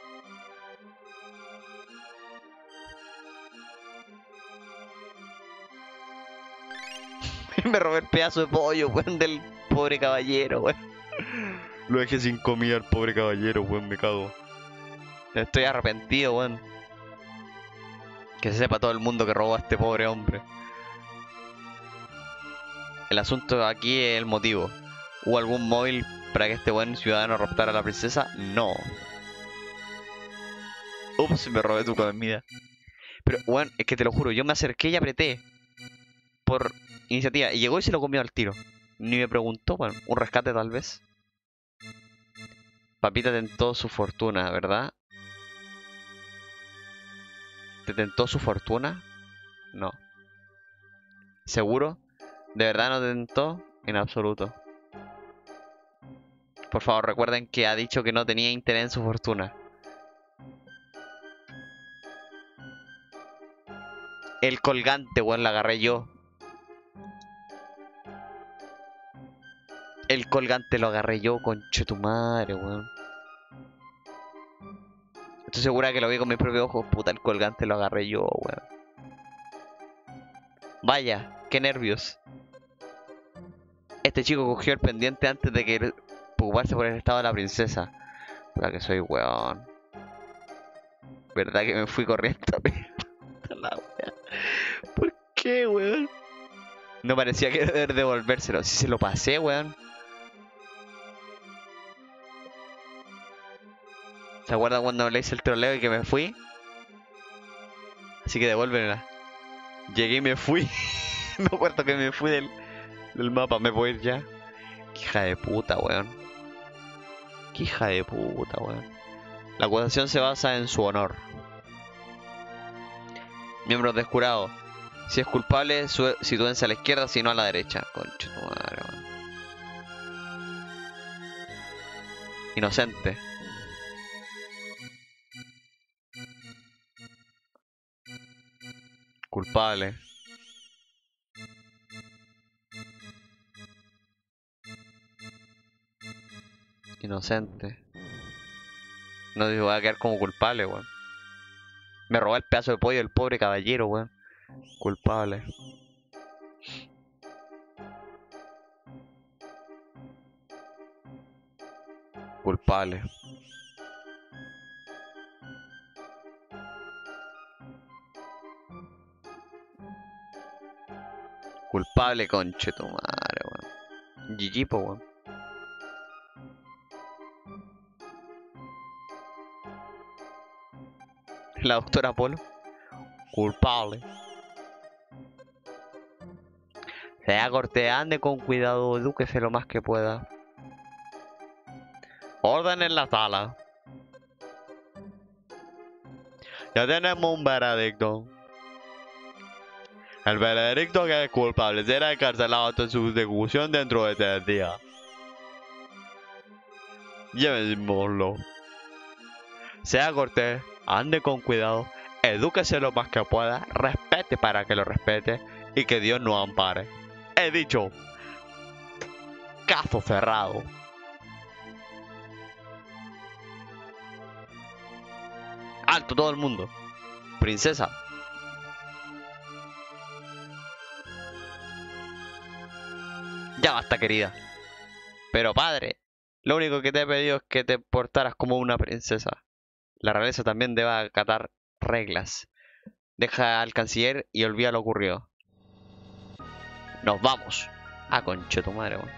me robé el pedazo de pollo, weón, del pobre caballero, weón. Lo dejé sin comida al pobre caballero, weón, me cago. Estoy arrepentido, weón. Que se sepa todo el mundo que robó a este pobre hombre. El asunto aquí es el motivo. ¿Hubo algún móvil para que este buen ciudadano raptara a la princesa? No. Ups, me robé tu comida. Pero, weón, es que te lo juro, yo me acerqué y apreté por iniciativa. Y llegó y se lo comió al tiro. Ni me preguntó, weón. Un rescate tal vez. Papita tentó su fortuna, ¿verdad? ¿Te tentó su fortuna? No. ¿Seguro? ¿De verdad no te tentó? En absoluto. Por favor, recuerden que ha dicho que no tenía interés en su fortuna. El colgante, weón, la agarré yo. El colgante lo agarré yo, conche tu madre, weón. Estoy segura que lo vi con mis propios ojos. Puta, el colgante lo agarré yo, weón. Vaya, qué nervios. Este chico cogió el pendiente antes de que preocuparse por el estado de la princesa. Puta que soy weón. ¿Verdad que me fui corriendo? La wea. ¿Por qué, weón? No parecía querer devolvérselo. Si se lo pasé, weón. ¿Se acuerdan cuando le hice el troleo y que me fui? Así que devuélvela. Llegué y me fui. Me acuerdo que me fui del mapa. Me voy a ir ya. Qué hija de puta, weón. Qué hija de puta, weón. La acusación se basa en su honor. Miembros del jurado. Si es culpable, sitúense a la izquierda, si no a la derecha. Concha tu madre, weón. Inocente. Culpable. Inocente. No se va a quedar como culpable, weón. Me robó el pedazo de pollo del pobre caballero, weón. Culpable. Culpable. Culpable, conche tu madre, weón. GG, po, weón. La doctora Polo. Culpable. Sea corte, ande con cuidado, edúquese lo más que pueda. Orden en la sala. Ya tenemos un veredicto. El veredicto que es culpable será encarcelado hasta su ejecución dentro de 3 días. Llevémoslo. Sea cortés, ande con cuidado, edúquese lo más que pueda, respete para que lo respete y que Dios nos ampare. He dicho, caso cerrado. Alto todo el mundo. Princesa. Ya basta, querida. Pero padre, lo único que te he pedido es que te portaras como una princesa. La realeza también debe acatar reglas. Deja al canciller y olvida lo ocurrido. Nos vamos. Ah, conche tu madre, weón.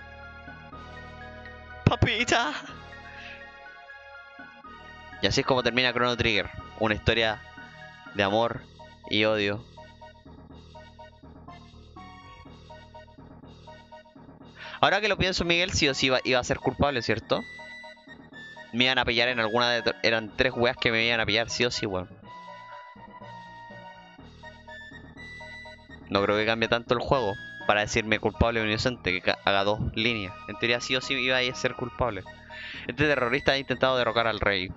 Papita. Y así es como termina Chrono Trigger. Una historia de amor y odio. Ahora que lo pienso, Miguel, sí o sí iba a ser culpable, ¿cierto? Me iban a pillar en alguna de... Eran 3 weas que me iban a pillar, sí o sí, weón. No creo que cambie tanto el juego para decirme culpable o inocente, que haga 2 líneas. En teoría sí o sí iba a ser culpable. Este terrorista ha intentado derrocar al rey.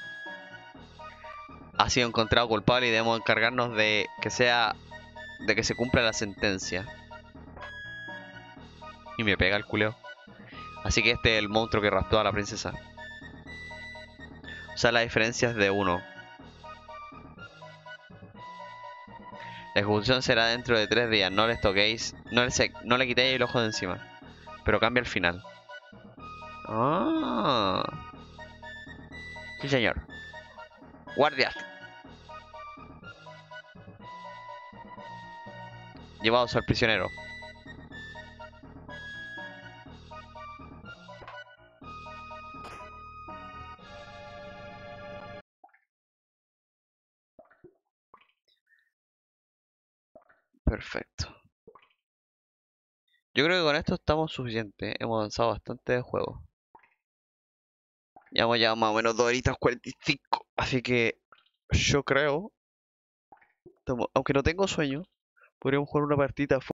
Ha sido encontrado culpable y debemos encargarnos de que se cumpla la sentencia. Y me pega el culeo. Así que este es el monstruo que raptó a la princesa. O sea, la diferencia es de 1. La ejecución será dentro de 3 días. No les toquéis, no le quitéis el ojo de encima. Pero cambia el final. Ah. Sí, señor. Guardias. Llevados al prisionero. Perfecto. Yo creo que con esto estamos suficientes. Hemos avanzado bastante de juego. Llevamos ya más o menos 2 horitas 45. Así que yo creo, aunque no tengo sueño, podríamos jugar una partida